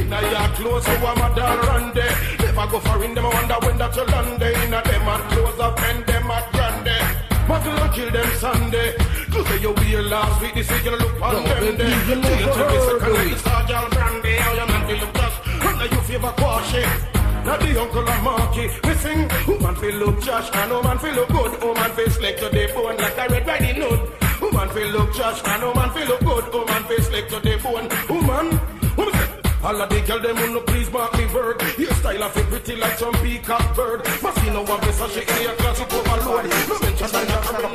Inna your clothes, so I'm a done run there. Never go for in them, I wonder when that you land there. Inna them at close up and them at grande. Muzzle and kill them Sunday. Cause say you wear last week, this week you look on them day. Till you take a second like the Sergeant Brandy. How your man feel look just, and now you favor quashi. Now the uncle and Marky, we sing. Woman feel look Josh, and woman feel look good. Woman feel slick to the bone like a red riding hood. Woman feel look Josh, and woman feel look good. Woman feel slick to the bone. Woman, woman say, all of the girl them who no please mark me word. Your style of it pretty like some peacock bird. Must see no one Versace in your classic overload. No mention that you're from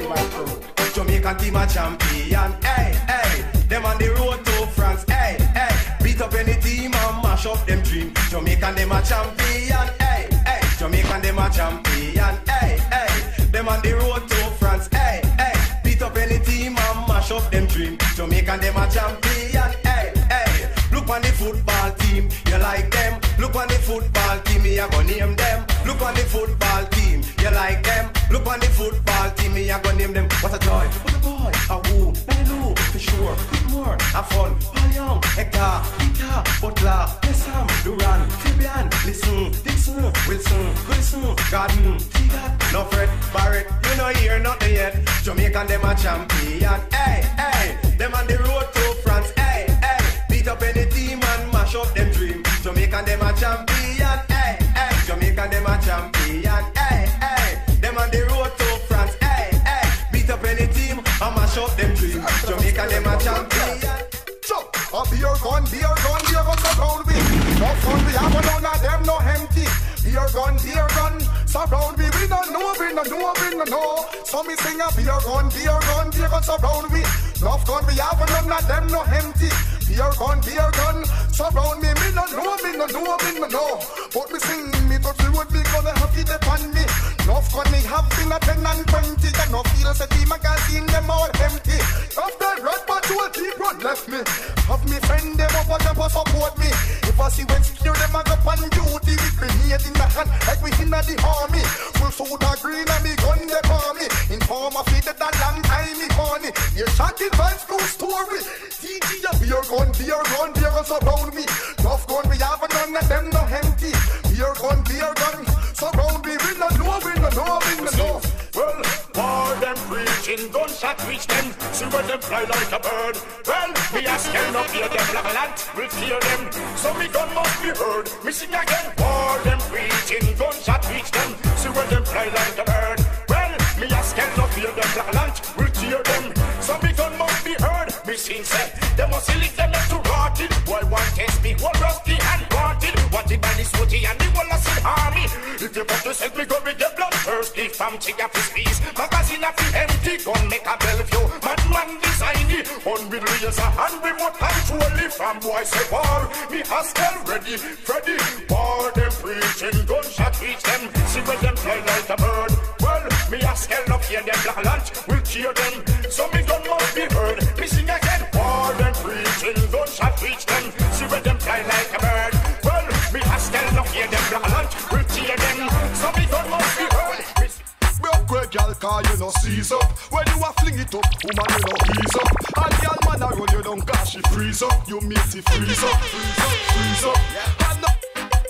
the Jamaican team a champion, hey, hey. Them on the road to France, hey, hey. Beat up any team and mash up them dream. Jamaican them a champion, hey, hey. Jamaican them a champion, hey, hey. Them on the road to France, hey, hey. Beat up any team and mash up them dream. Jamaican them a champion, hey, hey. Look on the football team, you like them. Look on the football team, me a go name them. Look on the football team, you like them. Look on the football team, me a go name them. What a joy, what a boy, a woo, Benelou, for sure, big more, a fun, Paul Young, Hector, Peter, Butler, Nessam, Duran, Fabian, listen, Dixon, Wilson, Wilson, Garden, Tigat, no Fred, Barrett, you know hear nothing yet. Jamaican them a champion, hey, hey. Them on the road to France, hey, hey. Beat up any team and mash up them dream. Jamaican them a champion, hey, hey. Jamaican them a champion, hey, hey. Them on the road to France, hey, hey. Beat up any team and mash up them dream. Jamaican them a champion. So, a beer gun, beer gun, beer gun surround me. No fun we have, none of them no empty. Beer gun, beer gun, surround me. We don't know, we don't know, we don't know. So me sing a beer gun, beer gun, beer gun surround me. Love gun we have, none of them no empty. Beer gun, beer gun, surround me. Me don't know, me don't know, me don't know. But me sing, me touch the road, me gonna have it upon me. Love gun me have been a ten and twenty. And no feel say the magazine them all empty. After red patrol, deep run left me. Have me friend them up and them for support me. If I see when secure them I go on duty with grenade in my hand like we in the army. Full soda green and me gun they call me. Inform of it that a long time me corny. You shot in vibes true story. T G a beer gun, beer gun, beer gun surround me. Tough gun we have and none of them no empty. Beer gun, beer gun surround me. We no know, we no know, we no know. Well, war them preaching, gunshot reach them. See where them fly like a bird. Well, me a scared up here, them black land will fear them. So me gun must be heard. Me sing again. War them preaching, gunshot reach them. See where them fly like a bird. Well, me a scared up here, them black land will fear them. So me gun must be heard. Me sing say, they must lick them up to rotted. Why one test me, one rusty and rotted. Wanted by the sooty and the wall of sin army. If you got to set me go with the blood thirsty from chick up his piece. Magazine of the empty gun make a bell view. Madman design it. On with razor and remote control it. From boy say war, me hostile ready, Freddy. War them preaching, gunshot reach them. See where them fly like a bird. Well, me a scale up here, them black lunch will cheer them. So me gun must be heard. Me sing again. War them preaching, gunshot reach them. See where them fly like a bird. Well, me a scale up here, them black lunch will cheer them. So me gun must be heard. Broke where girl car you no seize up. When you a fling it up, woman you no ease up. And girl man a run you down cause she freeze up. You meet it freeze up, freeze up, freeze up. And no,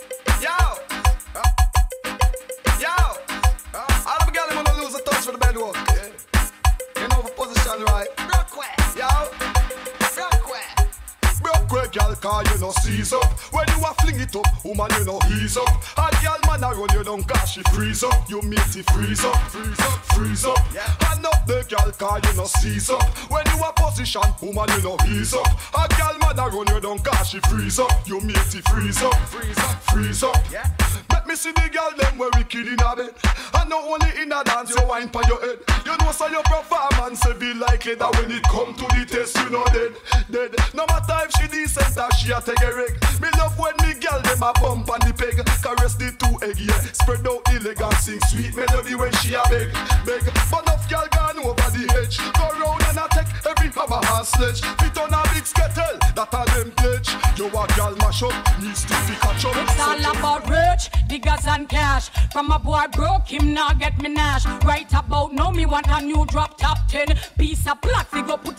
yo, yo, all of the girls wanna lose a touch for the bedroom. Yeah. You know the position right. Broke where, yo, broke where. Broke where girl car you no seize up. When you a fling it up, woman you no ease up. And girl man a run you down cause she freeze up. You meet it freeze up, freeze up, freeze up. And up the girl car you no seize up. When you a position, woman you no ease up. And girl man a run you down cause she freeze up. You meet it freeze up, freeze up, freeze up. Let me see the girl them where we kill in a bed. And not only in a dance you wine for your head. You know so your performance be likely that when it come to the test you know dead, dead. No matter if she decent or she a take a wreck. Me love when me girl them a bump on the peg. Caress the two egg, yeah. Spread out elegant, sing sweet melody when she a beg, beg. But enough girl gone over the edge. Go round and attack every hammer and sledge. Fit on a big skettle, that a them pledge. You a girl mash up, needs to be catch up. It's all about rich, diggers and cash. From a boy broke, him now get me nash. Right about now, me want a new drop top ten. Piece of plot, we go put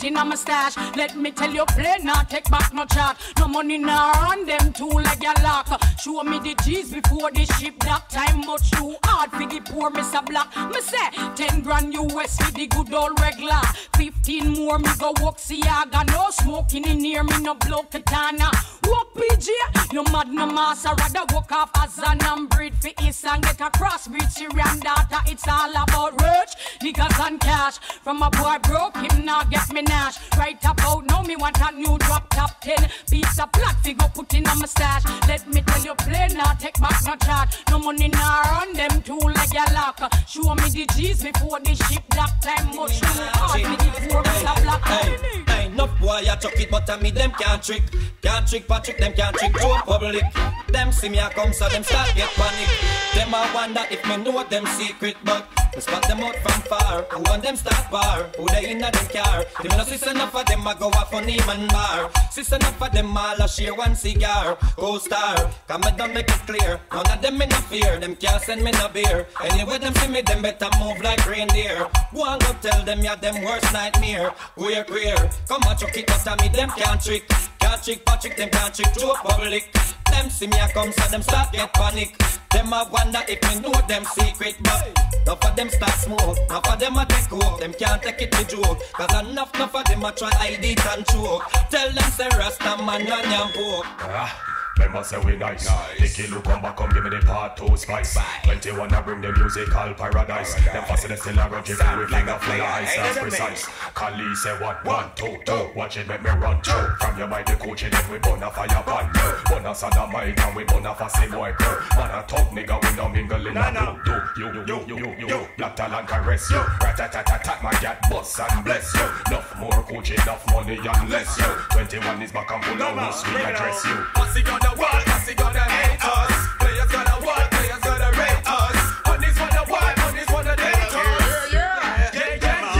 in my stash. Let me tell you, play now, take back no chat. No money now on them two like a lock. Show me the G's before the ship dock. Time much too hard for the poor Mister Black. Me say ten grand U S for the good old regular. Fifteen more me go walk Siaga. No smoking in here, me no blow katana. Walk P J, you mad no master. Rather walk off as an and breed for East and get a crossbreed Syrian data. It's all about rich niggas and cash. From a boy broke him now get me nash. Right about now me want a new drop top ten. Piece of plot figure put in on my stash. Let me tell you play now, take back no charge. No money now on them two like a lock. Show me the G's before the ship dock. Time much too hard me the poor Mister Black. Hey, hey, enough boy I chuck it but I me them can't trick. Can't trick Patrick, them can't trick Joe public. Them see me a come so them start get panic. Them I wonder if me know them secret but me spot them out from far. Who want them start bar? Who they in a them car? Them no sister enough of them a go off on Neiman bar. Sister enough of them all a share one cigar. Co-star, come and don't make it clear. None of them in no fear. Them can't send me no beer. Anyway them see me them better move like reindeer. Go and go tell them ya them worst nightmare. Queer queer, come and chuck it but I me them can't trick. Can't trick Patrick, them can't trick Joe public. Them see me a come so them start get panic. Them a wonder if me know them secret but enough of them start smoke, enough of them a take coke. Them can't take it to joke. Cause enough, enough of them a try hide it and choke. Tell them say Rasta man and yam poke. Ah. Remember say we nice, nice. The kid who come back, come give me the part two spice. twenty-one I bring the musical paradise. Them fussy they still a run, give me finger full of ice. That's precise. Kali say what, one, two, two. Watch it make me run through. From your mind the coach and then we burn a fire pan. Burn a sada mic and we burn a fussy boy. Man a talk nigga we no mingle in a blue. You, you, you, you, you, you. Black talent caress you. Rat-a-tat-a-tat my cat bust and bless you. Enough more coach, enough money and less you. twenty-one is back and full of no sweet address you. What's he gonna what? What's he gonna hate us? Players gonna what? Players gonna rate us. Money's wanna what? Money's wanna date us. Yeah, yeah, yeah,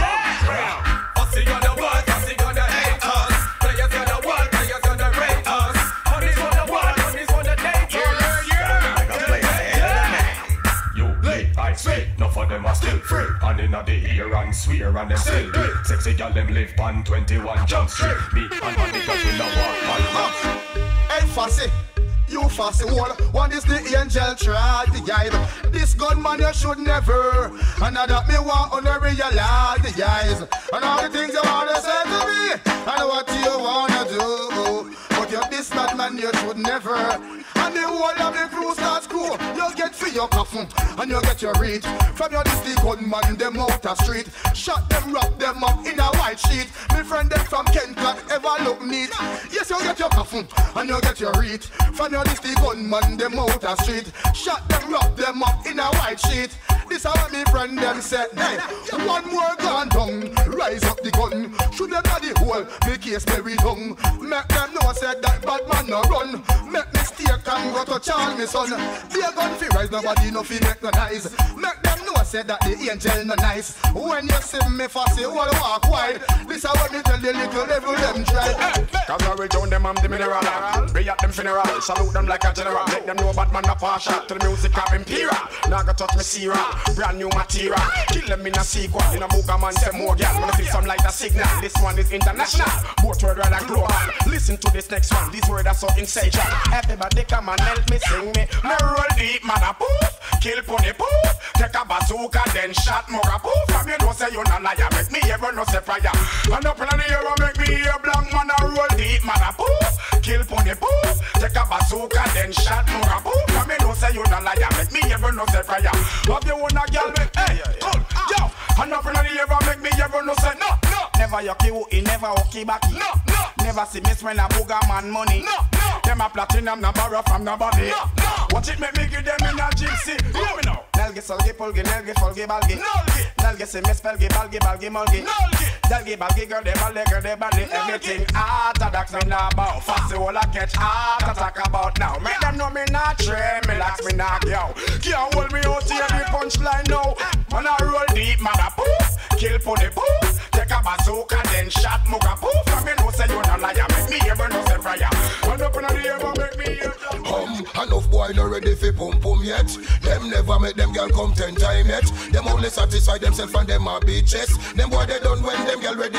yeah. What's he gonna what? What's he gonna hate us? Players gonna what? Players gonna rate us. Money's wanna what? Money's wanna date us. Yeah, yeah, yeah. You play, I speak. Enough of them are still free. And in the ear and swear and them still do. Sexy girl them live on twenty-one Jump Street. Me and my niggas in the walk on mouth. Hey, Fussy, you Fussy wall. One is the angel try the guide. This gunman you should never. And now that me want to realize the guys. And all the things you wanna say to me. And what you wanna do. But you're this bad man you should never. And the whole of the crew starts cool. You get for your coffin and you get your read. From your this gunman them out the street. Shot them, wrap them up in a white sheet. Me friend them from Kentcott ever look neat. Yes, you get your coffin and you get your read. From your this gunman them out the street. Shot them, wrap them up in a white sheet. This is what me friend them said. Hey, one more gun down. Rise up the gun. Shoot them at the hole. Me case very down. Make them know said that bad man no run. Make me stay and go to Charles me son. Be a gun fi rise. Nobody no fi make no noise. Make them know said that the angel no nice. When you see me fussy, all walk wide. This is what me tell the little devil them try. Cause I will join them on the mineral. Be at them funeral. Salute them like a general. Make them know bad man a partial to the music of imperial. Now go touch me Sierra. Brand new material. Kill them in a sequel. In a book a man say more gal. Wanna see some like a signal. This one is international. Both word rather global. Listen to this next one. These words are so insatial. Everybody come and help me sing me. Me roll deep man a poof. Kill pony poof. Take a bazooka then shot more a poof. From you know say you not liar. Make me ever no say fire. And up in the air make me hear blank man a roll deep man a poof. Kill pony poof. Take a bazooka then shot more a poof. From you know say you not liar. Make me ever no say fire. Have you wanna girl make hey cool yo. And up in the air make me ever no say no no. Never yucky wookie, never hooky backy. No no. Never see me spend a booger man money. No no. Them a platinum no borrow from nobody. No no. Watch it make me give them in a gypsy. Hear me now. Nelgi solgi pulgi nelgi folgi balgi. Nolgi. Nelgi se me spelgi balgi balgi mulgi. Nolgi. Nelgi balgi girl they balgi girl they balgi. Everything orthodox me now about. Fussy all I catch heart attack about now. Make them know me not train me like me not yo. Can't hold me out here the punchline now. Man I roll deep man a poof. Kill for the poof. Take a bazooka then shot muga poof. From me know say you not liar. Make me ever no say fire. Run up in the air make me hear. Um, enough boy not ready for pum pum yet. Them never make them girl come ten time yet. Them only satisfy themselves and them a bitches. Them boy they done when them girl ready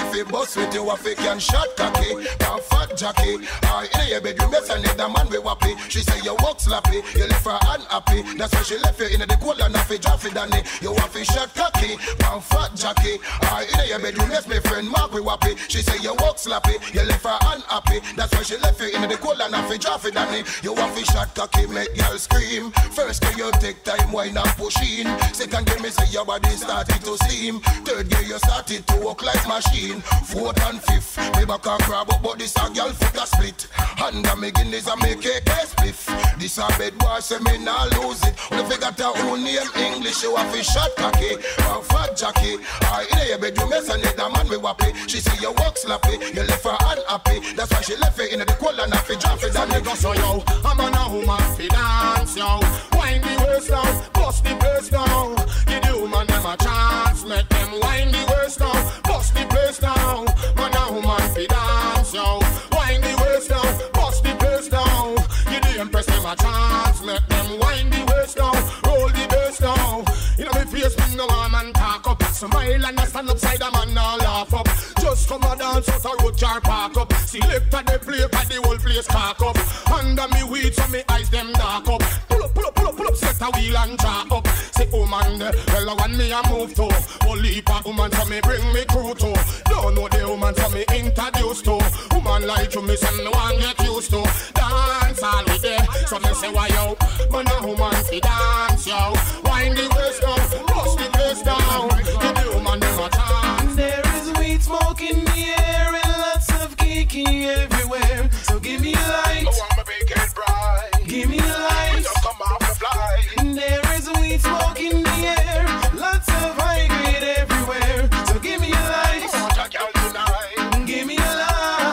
fi bust with you, a fi can shot cocky. One fat jockey. Or in your bedroom, yes, another man we wappy. She say you walk slappy, you left her unhappy. That's why she left you in the cold and a fi drop it down. You a fi shot cocky. One fat jockey. Or in your bedroom, yes, my friend Mark we wappy. She say you walk slappy, you left her unhappy. That's why she left you in the cold and a fi drop it down. You a fi shot cocky, make girl scream. First day you take time, wine and push in. Second day me say your body started to steam. Third day you started to walk like machine. Fourth and fifth, me back and grab up, but this a girl foot a split. Under me guineas and make a case spliff. This a bed wash, say me nah lose it. When you figure out her own name English, you a fi shot cocky, or fat jockey. Or in your bedroom, yes, another man we wappy. She say you walk slappy, you left her unhappy. That's why she left you in the cold and a fi drop it. And go so yo, I'm on a woman fi dance yo. Wind the waist down, bust the place down. Give the woman them a chance, make them wind the waist down, bust the place down. Man a woman fi dance yo. Wind the waist down, bust the place down. Give the empress them a chance, make them wind the waist down, roll the bass down. You know me face me no warm and talk up. Smile and I stand upside a man now laugh up. Just come a dance out a road car park up. Select a the play but the whole place cock up. Under me weed so me eyes them dark up. Pull up, pull up, pull up, pull up, set a wheel and draw up. Say oh man, well I want me a move to. Only heap a woman so me bring me crew to. Don't know the woman so me introduce to. Woman like you me say me want get used to. Dance all with there, so me say why yo. Man a woman fi dance yo. Wind the waist down, bust the place down. Give the woman them a chance. There is weed smoke in the air and lots of kiki everywhere. So give me a light. I want my big head bright. Give me a light. Just come off the fly. There is weed smoke in the air, lots of high grade everywhere. So give me a light. I want a girl tonight. Give me a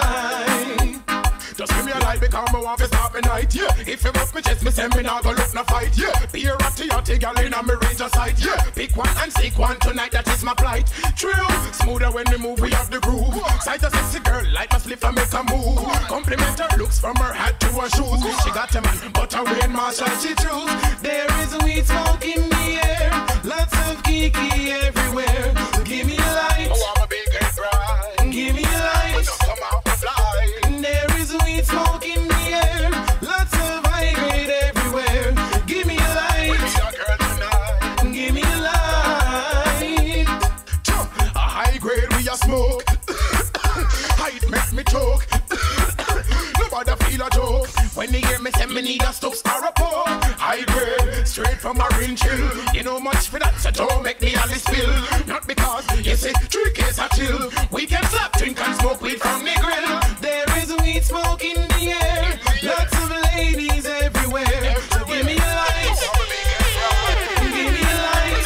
light. Just give me a light because I want to start the night, yeah. If you bust me chest, me say me nah go look no fight, yeah. Be a ratty ratty girl in a me range of sight, yeah. Pick one and stick one tonight, that is my plight. True, smoother when we move, we have the groove. Sight a sexy girl, like my slip and make a move. Compliment her looks from her hat to her shoes. She got a man, but her Wayne Marshall she choose. There is weed smoke in the air, lots of kiki everywhere. So give me a light. I want my big head bright. Give me a light. Just come off the fly. There is weed smoke in the air, lots of high grade everywhere. Give me a light. We need a girl tonight. Give me a light. A high grade we a smoke. Height makes me choke. Nobody feel a joke. When they hear me say me need a stuff or a poke. High grade, straight from a ring chill. You know much for that, so don't make me all this spill. Not because you say three case a chill. We can slap, drink and smoke weed from the grill. There is weed smoke in the air, lots of ladies everywhere. So give me a light. Give me a light.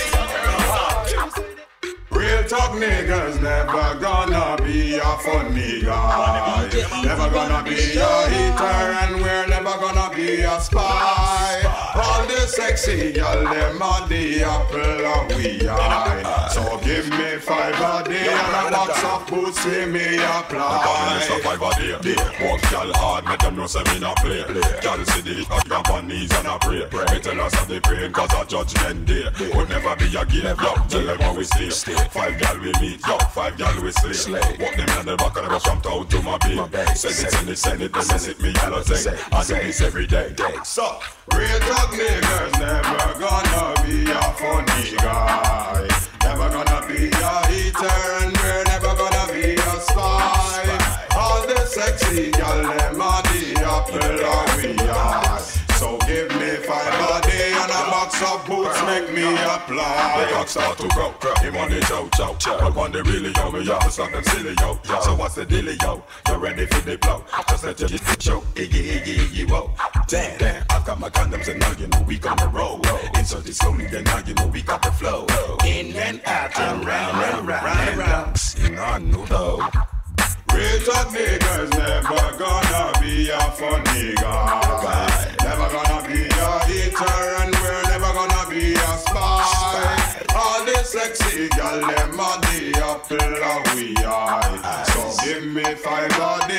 Real talk niggas never gonna be a funny guy. Never gonna be a hater and we're never gonna be a spy. All the sexy girl, them are the apple of we eye. So give me five a day and a box of boots see me apply. Five a day, work y'all hard, make them know say me not play. Y'all see the hot jump on knees and a pray. Me tell us of the praying cause a judgment day. Could never be a game, yo, tell them how we stay. Five y'all we meet, yo, five y'all we slay. Walk them in the back of the bus from town to my bay. Send it, send it, send it, send it, me yellow thing. I do this every day. So, real talk niggas never gonna be a funny guy. Never gonna be a hater and we're never gonna be a spy. All the sexy girl, them are the apple of we eye. So give me five a day and a box of boots make me apply. The cock start to grow, him on the chow chow. But when they really yo, me have to stop them silly yo. So what's the deal yo? You ready for the blow? Just let your shit show, iggy iggy iggy whoa. Damn, damn, I've got my condoms and now you know we gonna roll. Insert it slowly, then now you know we got the flow. In and out and round and round and round. Sing on no though. Real talk niggas never gonna be a funny guy. Never gonna be a hater and we're never gonna be a spy. All the sexy girl, them are the apple of we eye. So give me five a day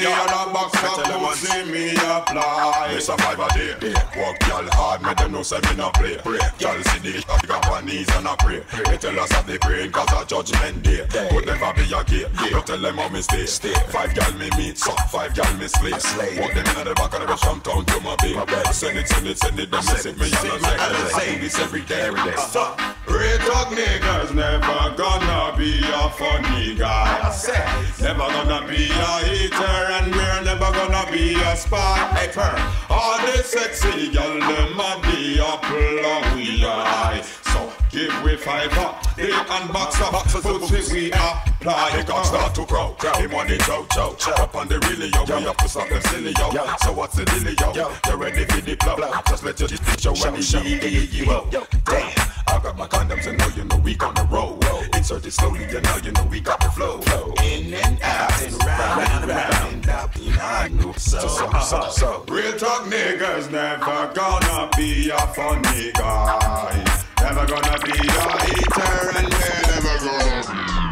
and a box of pussy me apply. Me survive a day, work y'all hard, me them know say me no play. Y'all see the shot, got on knees and a pray. Me tell us that they praying cause a judgment day. Could never be a gate, you tell them how me stay. Five y'all me meet, so five y'all me slay. Walk them in the back of the rush from town to my bay. Send it, send it, send it, them message me and I do this every day, every day. Real talk niggas never gonna be a funny guy. I said, never gonna be a hater and we're never gonna be a spy. All the sexy girl them a be a plug we eye. So give we five up, they unbox up, pussy we apply. The cock start to grow, him on the chow chow. Up on the really yo, we have to stop them silly yo. So what's the deal yo? You ready for the blow? Just let your show when you yo. Damn, I got my condoms and know you know we on the road. Insert it slowly, you know you know we got the flow. In and out and round and round, up behind you. So so so so. Real talk niggas never gonna be a funny guy. Never gonna be a hater and we're never gonna be.